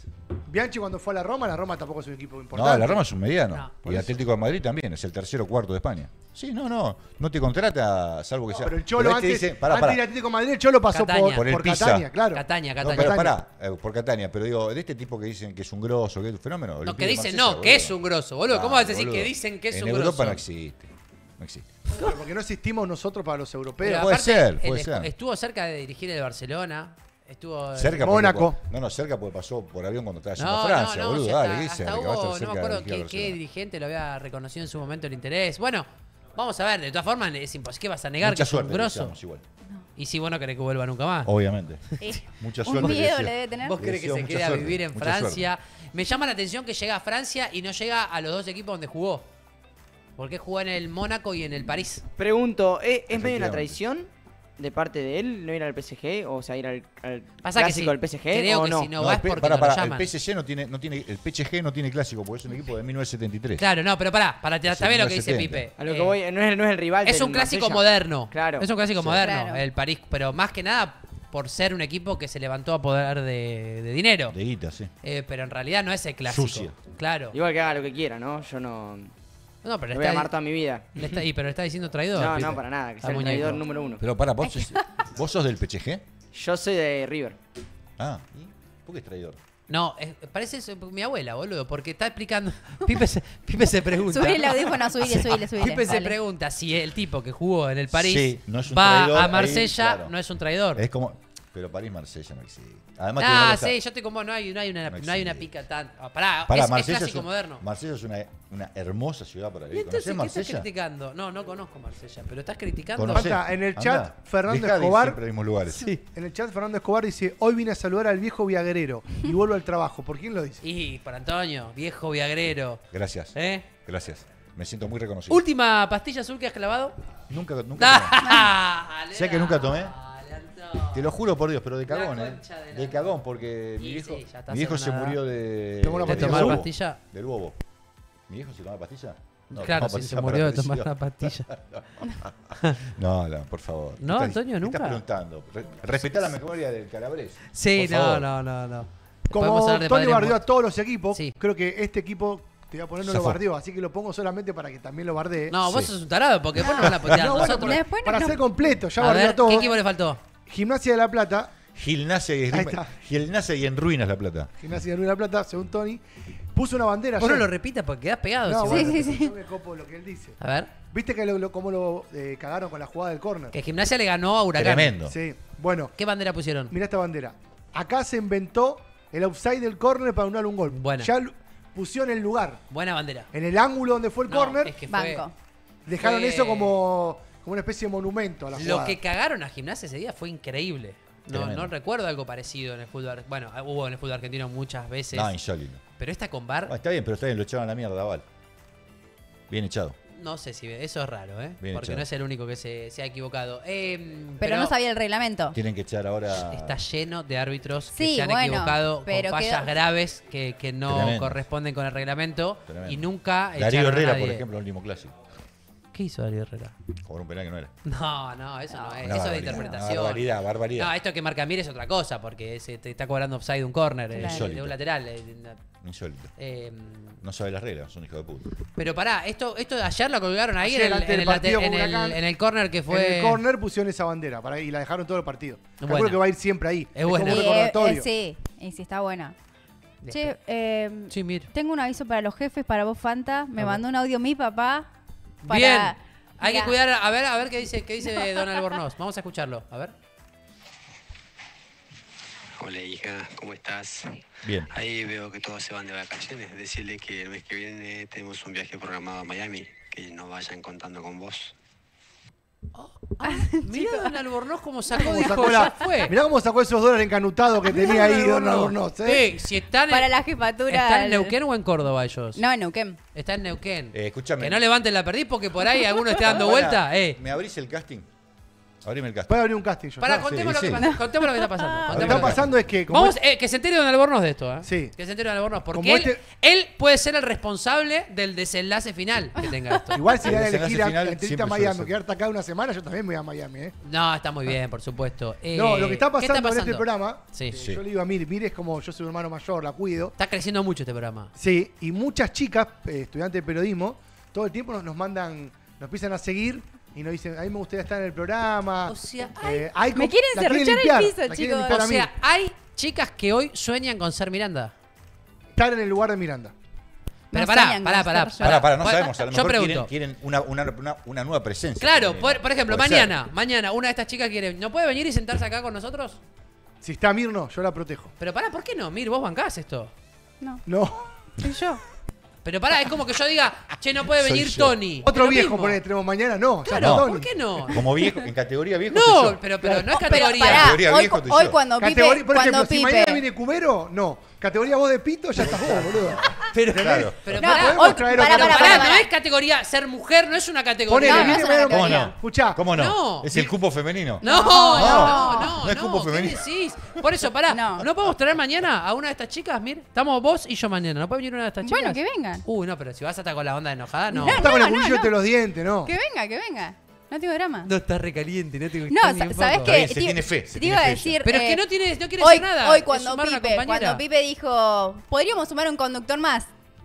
Bianchi cuando fue a la Roma, la Roma tampoco es un equipo importante. No, la Roma es un mediano. No, y por eso. Atlético de Madrid también, es el tercero o cuarto de España. Sí, no, no, no te contrata salvo que sea. Pero el Cholo Pero este antes, dice, pará, antes pará. del Atlético de Madrid, el Cholo pasó Catania. por, Por el por Pisa. Catania, claro. Catania, No, Catania. pero pará, eh, por Catania, pero digo, de este tipo que dicen que es un grosso, que es un fenómeno. No, Olympique que de dicen Marsella, no, que boludo. es un grosso, boludo. ¿Cómo Ah, vas a decir boludo. que dicen que es en un Europa grosso? no existe. No existe. Pero porque no existimos nosotros para los Pero europeos. puede aparte, ser, él puede est- ser. Estuvo cerca de dirigir el Barcelona. Estuvo Cerca Mónaco. porque- No, no, cerca porque pasó por avión cuando estaba yendo No, a Francia, no, no, boludo. si Dale, hasta, ¿qué dice? hasta Que va a estar hubo, no cerca me de acuerdo dirigir qué, al qué Barcelona. dirigente lo había reconocido en su momento el interés. Bueno, vamos a ver, de todas formas es imposible. ¿Qué vas a negar Mucha que es un suerte, le grosso? deseamos igual. Y si vos no querés que vuelva nunca más. Obviamente. Sí. Mucha Un suerte. le miedo deseo. le debe tener. ¿Vos Le querés que deseo se mucha quede a suerte, vivir en mucha Francia? Me llama la atención que llega a Francia y no llega a los dos equipos donde jugó. Porque jugó en el Mónaco y en el París. Pregunto, ¿es, es medio una Efectivamente. traición de parte de él no ir al P S G? O sea, ir al, al Pasa que clásico si- del P S G creo o que no? si no No, va el es P- porque pará, no lo pará, llaman. el P S G no tiene, no tiene, el P S G no tiene clásico porque es un equipo de mil novecientos setenta y tres. Claro, no, pero pará, para Es también el lo que dice setenta. Pipe. A lo que Eh, voy, no es, no es el rival Es del un clásico Marsella. moderno. Claro. Es un clásico Sí. moderno, Claro. el París, pero más que nada por ser un equipo que se levantó a poder de, de dinero. De guita, sí. Eh, pero en realidad no es el clásico. Sucia. Claro. Igual que haga lo que quiera, ¿no? Yo no... No, pero Le le voy a está, amar toda mi vida. le está- y, pero le está diciendo traidor. No, Pipe. no, para nada. Que Está sea el muñeco. traidor número uno. Pero para, vos, sos- vos sos del P S G. Yo soy de River. Ah, ¿y? ¿Por qué es traidor? No, es- parece eso- mi abuela, boludo, porque está explicando. Pipe se, Pipe se pregunta. Subile el audífono, subile, subile, subile. Pipe se Dale. pregunta si el tipo que jugó en el París Sí, no es un va traidor, a ahí, Marsella, claro. no es un traidor. Es como. Pero París-Marsella no existe. Además, tiene Ah, una cosa- sí, yo estoy como, no hay, no hay, una, No no hay una existe. pica tan. ah, pará, Pará, es, es Marsella clásico un- moderno. Marsella es una, una hermosa ciudad para ¿Y vivir. entonces ¿Conocés qué estás Marsella? criticando? No, no conozco Marsella, pero estás criticando. ¿Conocés? Falta, en el Andá. chat, Fernando Dejá de ir Escobar- siempre a los mismos lugares. En el chat, Fernando Escobar dice: Hoy vine a saludar al viejo viaguerero y vuelvo al trabajo. ¿Por quién lo dice? Y por Antonio, viejo viagrero. Gracias. ¿Eh? Gracias. Me siento muy reconocido. Última pastilla azul que has clavado. Nunca, nunca tomé. Dale, ¿Sabés que nunca tomé? dale, Antonio. Te lo juro por Dios, pero de cagón, La ¿eh? concha de la- De cagón, porque mi Y viejo, sí, ya está mi viejo se haciendo una- murió de. Tomó una del ¿De tomar bobo. pastilla? Del bobo. ¿Mi viejo se tomaba pastilla? No, Claro, tomaba sí, se pastilla para murió de la tomar presión. la pastilla. No, no, por favor. ¿Qué No, estás- Antonio, ¿qué nunca. estás preguntando? Re- Respetá la memoria del calabrés. Sí, Por no, favor. no, no, no. Podemos Como hablar de Tony padre bardeó a muerto. todos los equipos, Sí. creo que este equipo, te voy a poner, no lo Zafó. bardeó, así que lo pongo solamente para que también lo bardee. No, vos Sí. sos un tarado, porque después nos van a putear a No, bueno, nosotros. para, Después para no- ser completo, ya A bardeó ver, a todos. ¿qué equipo le faltó? Gimnasia de La Plata, Gimnasia y, Ahí está. Gimnasia y en ruinas la plata. Gimnasia de La Plata, según Tony, puso una bandera. Vos no ayer. lo repitas porque quedás pegado. No, si bueno, vos- Sí, sí, sí. yo me copo lo que él dice. A ver, ¿Viste que lo, lo- cómo lo eh, cagaron con la jugada del córner? que Gimnasia le ganó a Huracán. Tremendo. Sí, bueno, ¿Qué bandera pusieron? mirá esta bandera. Acá se inventó el offside del córner para anular un gol. Buena. Ya lo pusieron en el lugar, Buena bandera. en el ángulo donde fue el No, córner, es que fue- Banco. dejaron fue- eso como, como una especie de monumento a la Lo jugada. que cagaron a Gimnasia ese día fue increíble. No, Tremendo. no recuerdo algo parecido en el fútbol. Bueno, hubo en el fútbol argentino muchas veces. No, insólito. Pero esta con VAR, Ah, está bien, pero está bien, lo echaron a la mierda, Val. Bien echado. no sé si eso es raro, ¿eh? Bien Porque echado. no es el único que se, se ha equivocado. Eh, Pero no sabía el reglamento. Tienen que echar ahora. Está lleno de árbitros que Sí, se han bueno, equivocado pero con fallas quedó- graves que, que no Tremendo. corresponden con el reglamento Tremendo. y nunca Darío echaron a Herrera, nadie. por ejemplo, en el último clásico. ¿Qué hizo Darío Herrera? Cobró un penal que no era. No, no, eso no, es. Una Eso de barbaridad, interpretación. una barbaridad, barbaridad. No, esto que marca Mir es otra cosa, porque se te está cobrando offside un corner, eh, Claro. de un lateral. eh, Insólito. eh, No sabe las reglas, son hijos de puta. pero pará, esto, esto de ayer lo colgaron ahí Ayer, en el, antes del en el, partido late- en con el, Huracán. en el corner que fue. En el córner pusieron esa bandera para, y la dejaron todo el partido. Buena. Calculo que va a ir siempre ahí. Es buena. como un Y, eh, recordatorio. eh, sí, y sí, está buena. Che, eh, Sí, Mir. tengo un aviso para los jefes, para vos, Fanta. Me A ver. mandó un audio mi papá. Para... Bien. Hay Mirá. que cuidar, a ver, a ver qué dice, qué dice Don Albornoz. Vamos a escucharlo, a ver. Hola hija, ¿cómo estás? Bien. Ahí veo que todos se van de vacaciones. Decirle que el mes que viene tenemos un viaje programado a Miami, que no vayan contando con vos. Mira Don Albornoz cómo sacó, Cómo dijo, sacó ya la- fue. Mirá cómo sacó esos dólares encanutados que tenía ahí Don Albornoz. ¿eh? Eh, si están en, Para la jefatura. ¿están en Neuquén o en Córdoba ellos? No, en Neuquén. Está en Neuquén. Eh, escúchame. Que no levanten la perdiz porque por ahí alguno esté dando Pará, vuelta. Eh. ¿Me abrís el casting? Abrime el casting. Puede abrir un casting yo. Para, ¿no? contemos, Sí, lo que, sí. pasa- contemos lo que está pasando. Lo que contemos está lo que- pasando es que. como Vamos, es- eh, que se entere Don Albornoz de esto, ¿eh? Sí. Que se entere Don Albornoz, porque Como él, este- él puede ser el responsable del desenlace final que tenga esto. Igual si El van a desenlace elegir a, final a, irte siempre a suele Miami, ser. quedarte acá una semana, yo también me voy a Miami, ¿eh? No, está muy bien, por supuesto. Eh, No, lo que está ¿qué pasando, en este programa, Sí. eh, Sí. yo le digo a Mir, Mir es como yo soy un hermano mayor, la cuido. Está creciendo mucho este programa. Sí, y muchas chicas, eh, estudiantes de periodismo, todo el tiempo nos, nos mandan, nos empiezan a seguir y nos dicen, a mí me gustaría estar en el programa. O sea, Eh, hay me co- quieren la serruchar el limpiar, piso, la quieren chicos. limpiar O a mí. sea, hay chicas que hoy sueñan con ser Miranda. Estar en el lugar de Miranda. Pero No pará, sueñan pará, con pará, ser pará. Pará, pará, no Bueno, sabemos. A lo yo mejor pregunto. quieren, quieren una, una, una, una nueva presencia. Claro, también, por, ¿no? por ejemplo, Puede mañana, ser. mañana una de estas chicas quiere, ¿no puede venir y sentarse acá con nosotros? Si está Mir, no, yo la protejo. Pero pará, ¿por qué no? Mir, vos bancás esto. No, No. soy yo. Pero pará, es como que yo diga, che, no puede Soy venir yo. Tony. Otro Es lo viejo, mismo. ponele, tenemos mañana, no. ya Claro, está ¿por Tony. qué no? Como viejo, en categoría viejo. soy No, yo. pero, pero no es Pero categoría. pará, Categoría hoy, viejo estoy hoy yo. cuando Categoría, Pipe, por cuando ejemplo, si Pipe, mañana viene Cubero, no. Categoría vos de pito, ya estás vos, boludo. Pero, Claro. pero No, pará, podemos hoy, traer pará, otro- pará, pará, pará, no pará. es categoría, ser mujer no es una categoría. Ponele, No, no viene es una Cubero, ¿Cómo categoría. no? Escuchá. ¿Cómo no? No. Es el cupo femenino. No, No, no, no, no es cupo ¿qué femenino. decís? Por eso, pará, No. no. podemos traer mañana a una de estas chicas, Mir. Estamos vos y yo mañana. ¿No puede venir una de estas chicas? Bueno, que vengan. Uy, no, pero si vas a estar con la onda enojada, no. No, Está con el no, cuchillo no. entre los dientes, ¿no? Que venga, que venga. No tengo drama. No está recaliente, no te No, sa- ¿sabes Está qué? bien, se Te- tiene fe, se te tiene iba a fe decir. Pero es que eh, no, tiene, no quiere hoy, decir nada. hoy es cuando sumar una Pipe, compañera. cuando Pipe dijo, podríamos sumar un conductor más.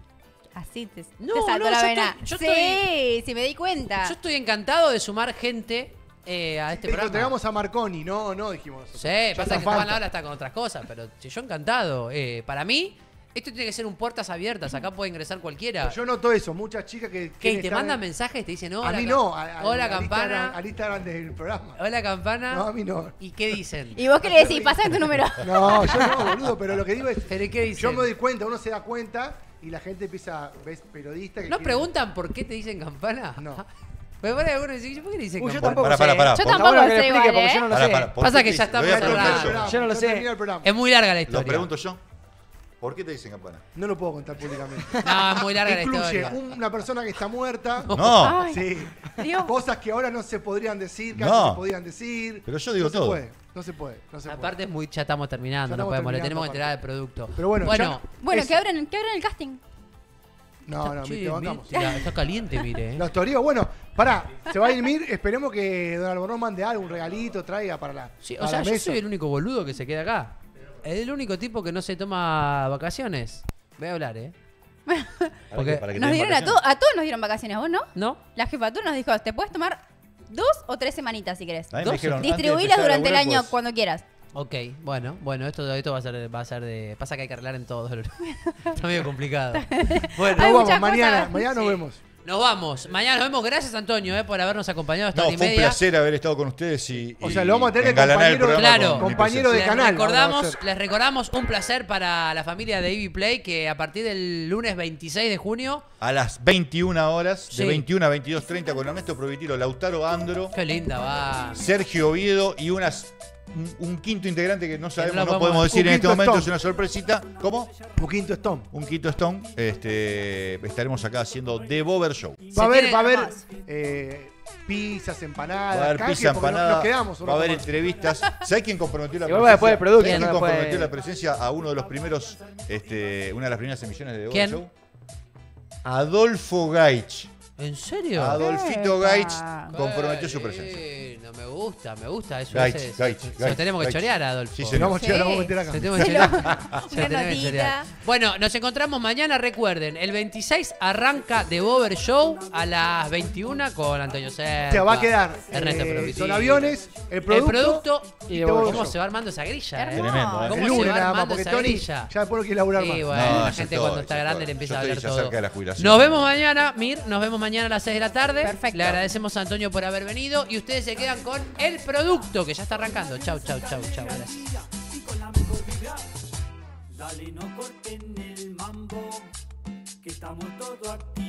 Así te, No, te saltó no, la yo vena. estoy- yo sí, estoy- sí me di cuenta. Yo estoy encantado de sumar gente eh, a este Dijo, programa. traigamos a Marconi, no, no dijimos. Sí, Ya pasa hace que falta. Juan ahora está con otras cosas, pero si yo encantado. Eh, para mí, esto tiene que ser un puertas abiertas. Acá puede ingresar cualquiera. Yo noto eso, muchas chicas que. ¿Qué? quieren ¿Te estar mandan en- mensajes? Te dicen, A hola. mí ca- no, a- a- Hola, al campana. Instagram- Al Instagram del programa. Hola, campana. No, a mí no. ¿Y qué dicen? ¿Y vos qué le decís? Pasame tu número. No, yo no, boludo, pero lo que digo es. ¿Pero qué dicen? Yo me doy cuenta, uno se da cuenta y la gente empieza, ves periodistas que. ¿No quieren- preguntan por qué te dicen campana? No. Pero para algunos dicen, ¿por qué le dicen Uy, yo campana? tampoco Pará, sé. pará, pará. Yo ¿Por- tampoco Está bueno que sé le explique igual, porque ¿eh? yo no lo Pará, sé. pará, ¿por Pasa qué que te ya dicen? Lo estamos voy a preguntar cerrando. yo. Yo no lo sé. termina el programa. Es muy larga la Lo historia. pregunto yo. ¿Por qué te dicen campana? No lo puedo contar públicamente. No, es muy larga la Incluye historia. una persona que está muerta. No. Ay, Sí. Dios. Cosas que ahora no se podrían decir, que No. antes se podían decir. Pero yo digo no todo. Se puede, no se puede, no se puede. Aparte es muy, ya estamos terminando, Ya no estamos podemos, le terminando, tenemos que tirar el producto. Pero bueno, bueno ya- Bueno, Eso. que abran, que abran el casting. No, no, che, te bancamos. mira, está caliente, mire. eh. Los Toríos, bueno, pará, se va a ir Mir, esperemos que Don Albornoz mande algo, un regalito, traiga para la, Sí, o para sea, la yo mesa. soy el único boludo que se queda acá. Es el único tipo que no se toma vacaciones. Voy a hablar, ¿eh? ¿Para Porque- qué? ¿Para que te Nos den dieron a, vacaciones? to- a todos nos dieron vacaciones, ¿vos no? ¿No? La jefatura nos dijo, te puedes tomar dos o tres semanitas si querés. A mí me Dos- dijeron, antes de Distribuilas empezar a durante el laburar, año pues, cuando quieras. Ok, bueno, bueno, esto, esto va a ser, va a ser de. Pasa que hay que arreglar en todo. Está medio complicado. Bueno, Nos Hay vamos, muchas mañana, cosas. mañana nos Sí. vemos. nos vamos. Mañana nos vemos. Gracias, Antonio, eh, por habernos acompañado hasta No, hora y fue un media. placer haber estado con ustedes y. O sea, y lo vamos a tener de engalanar el compañero- programa Claro. con mi compañero de Les presencia. canal. vamos a recordamos, hacer. les recordamos un placer para la familia de Ivy Play que a partir del lunes veintiséis de junio. A las veintiuna horas, Sí. de veintiuna a veintidós treinta, con Ernesto Provitilo, Lautaro Andro, Qué linda va. Sergio Oviedo y unas un, un quinto integrante que no sabemos, no no, lo podemos podemos- decir un en este quinto momento, Stone. es una sorpresita. ¿Cómo? Un quinto Stone. Un quinto Stone. Este, estaremos acá haciendo The Bober Show. Va a haber, tiene va a haber nomás. eh, pizzas, empanadas, Va a haber canje, pizza, porque no- empanada, nos quedamos un va a haber rato más. entrevistas. ¿Sabes quién comprometió la Si vuelve después del producto, ¿Sabés no quién lo puede- comprometió la presencia a uno de los primeros, este, una de las primeras emisiones de The Bober ¿Quién? Show? Adolfo Gaich. ¿En serio? Adolfito Epa. Gaich comprometió su Qué presencia. lindo, me gusta, me gusta eso. Gaich, ese- Gaich, se lo Gaich, tenemos que Gaich. chorear, Adolfo. Sí, Lo señor. vamos a, echar, lo Sí. vamos a meter acá. Se lo tenemos que Se lo- chorear. Se lo Una tenemos que notita. chorear. Bueno, nos encontramos mañana, recuerden, el veintiséis arranca The Bober Show a las veintiuna con Antonio Serpa. O sea, va a quedar Ernesto eh, Provitilo. son aviones, el El producto, producto y y The The Bober ¿Cómo Show. se va armando esa grilla? eh? Hermoso. Tremendo, ¿eh? ¿Cómo El se lunes va nada más, armando porque esa Tony grilla? ya después no quiere laburar Sí, más. bueno, No, la ya gente estoy, cuando está ya grande estoy. le empieza Yo a estoy ver ya todo. cerca de la jubilación. Nos vemos mañana, Mir, nos vemos mañana a las seis de la tarde. Perfecto. Le agradecemos a Antonio por haber venido y ustedes se quedan con el producto que ya está arrancando. Chau, chau, chau, chau. Gracias. Dale, no corten el mambo, que estamos todos activos.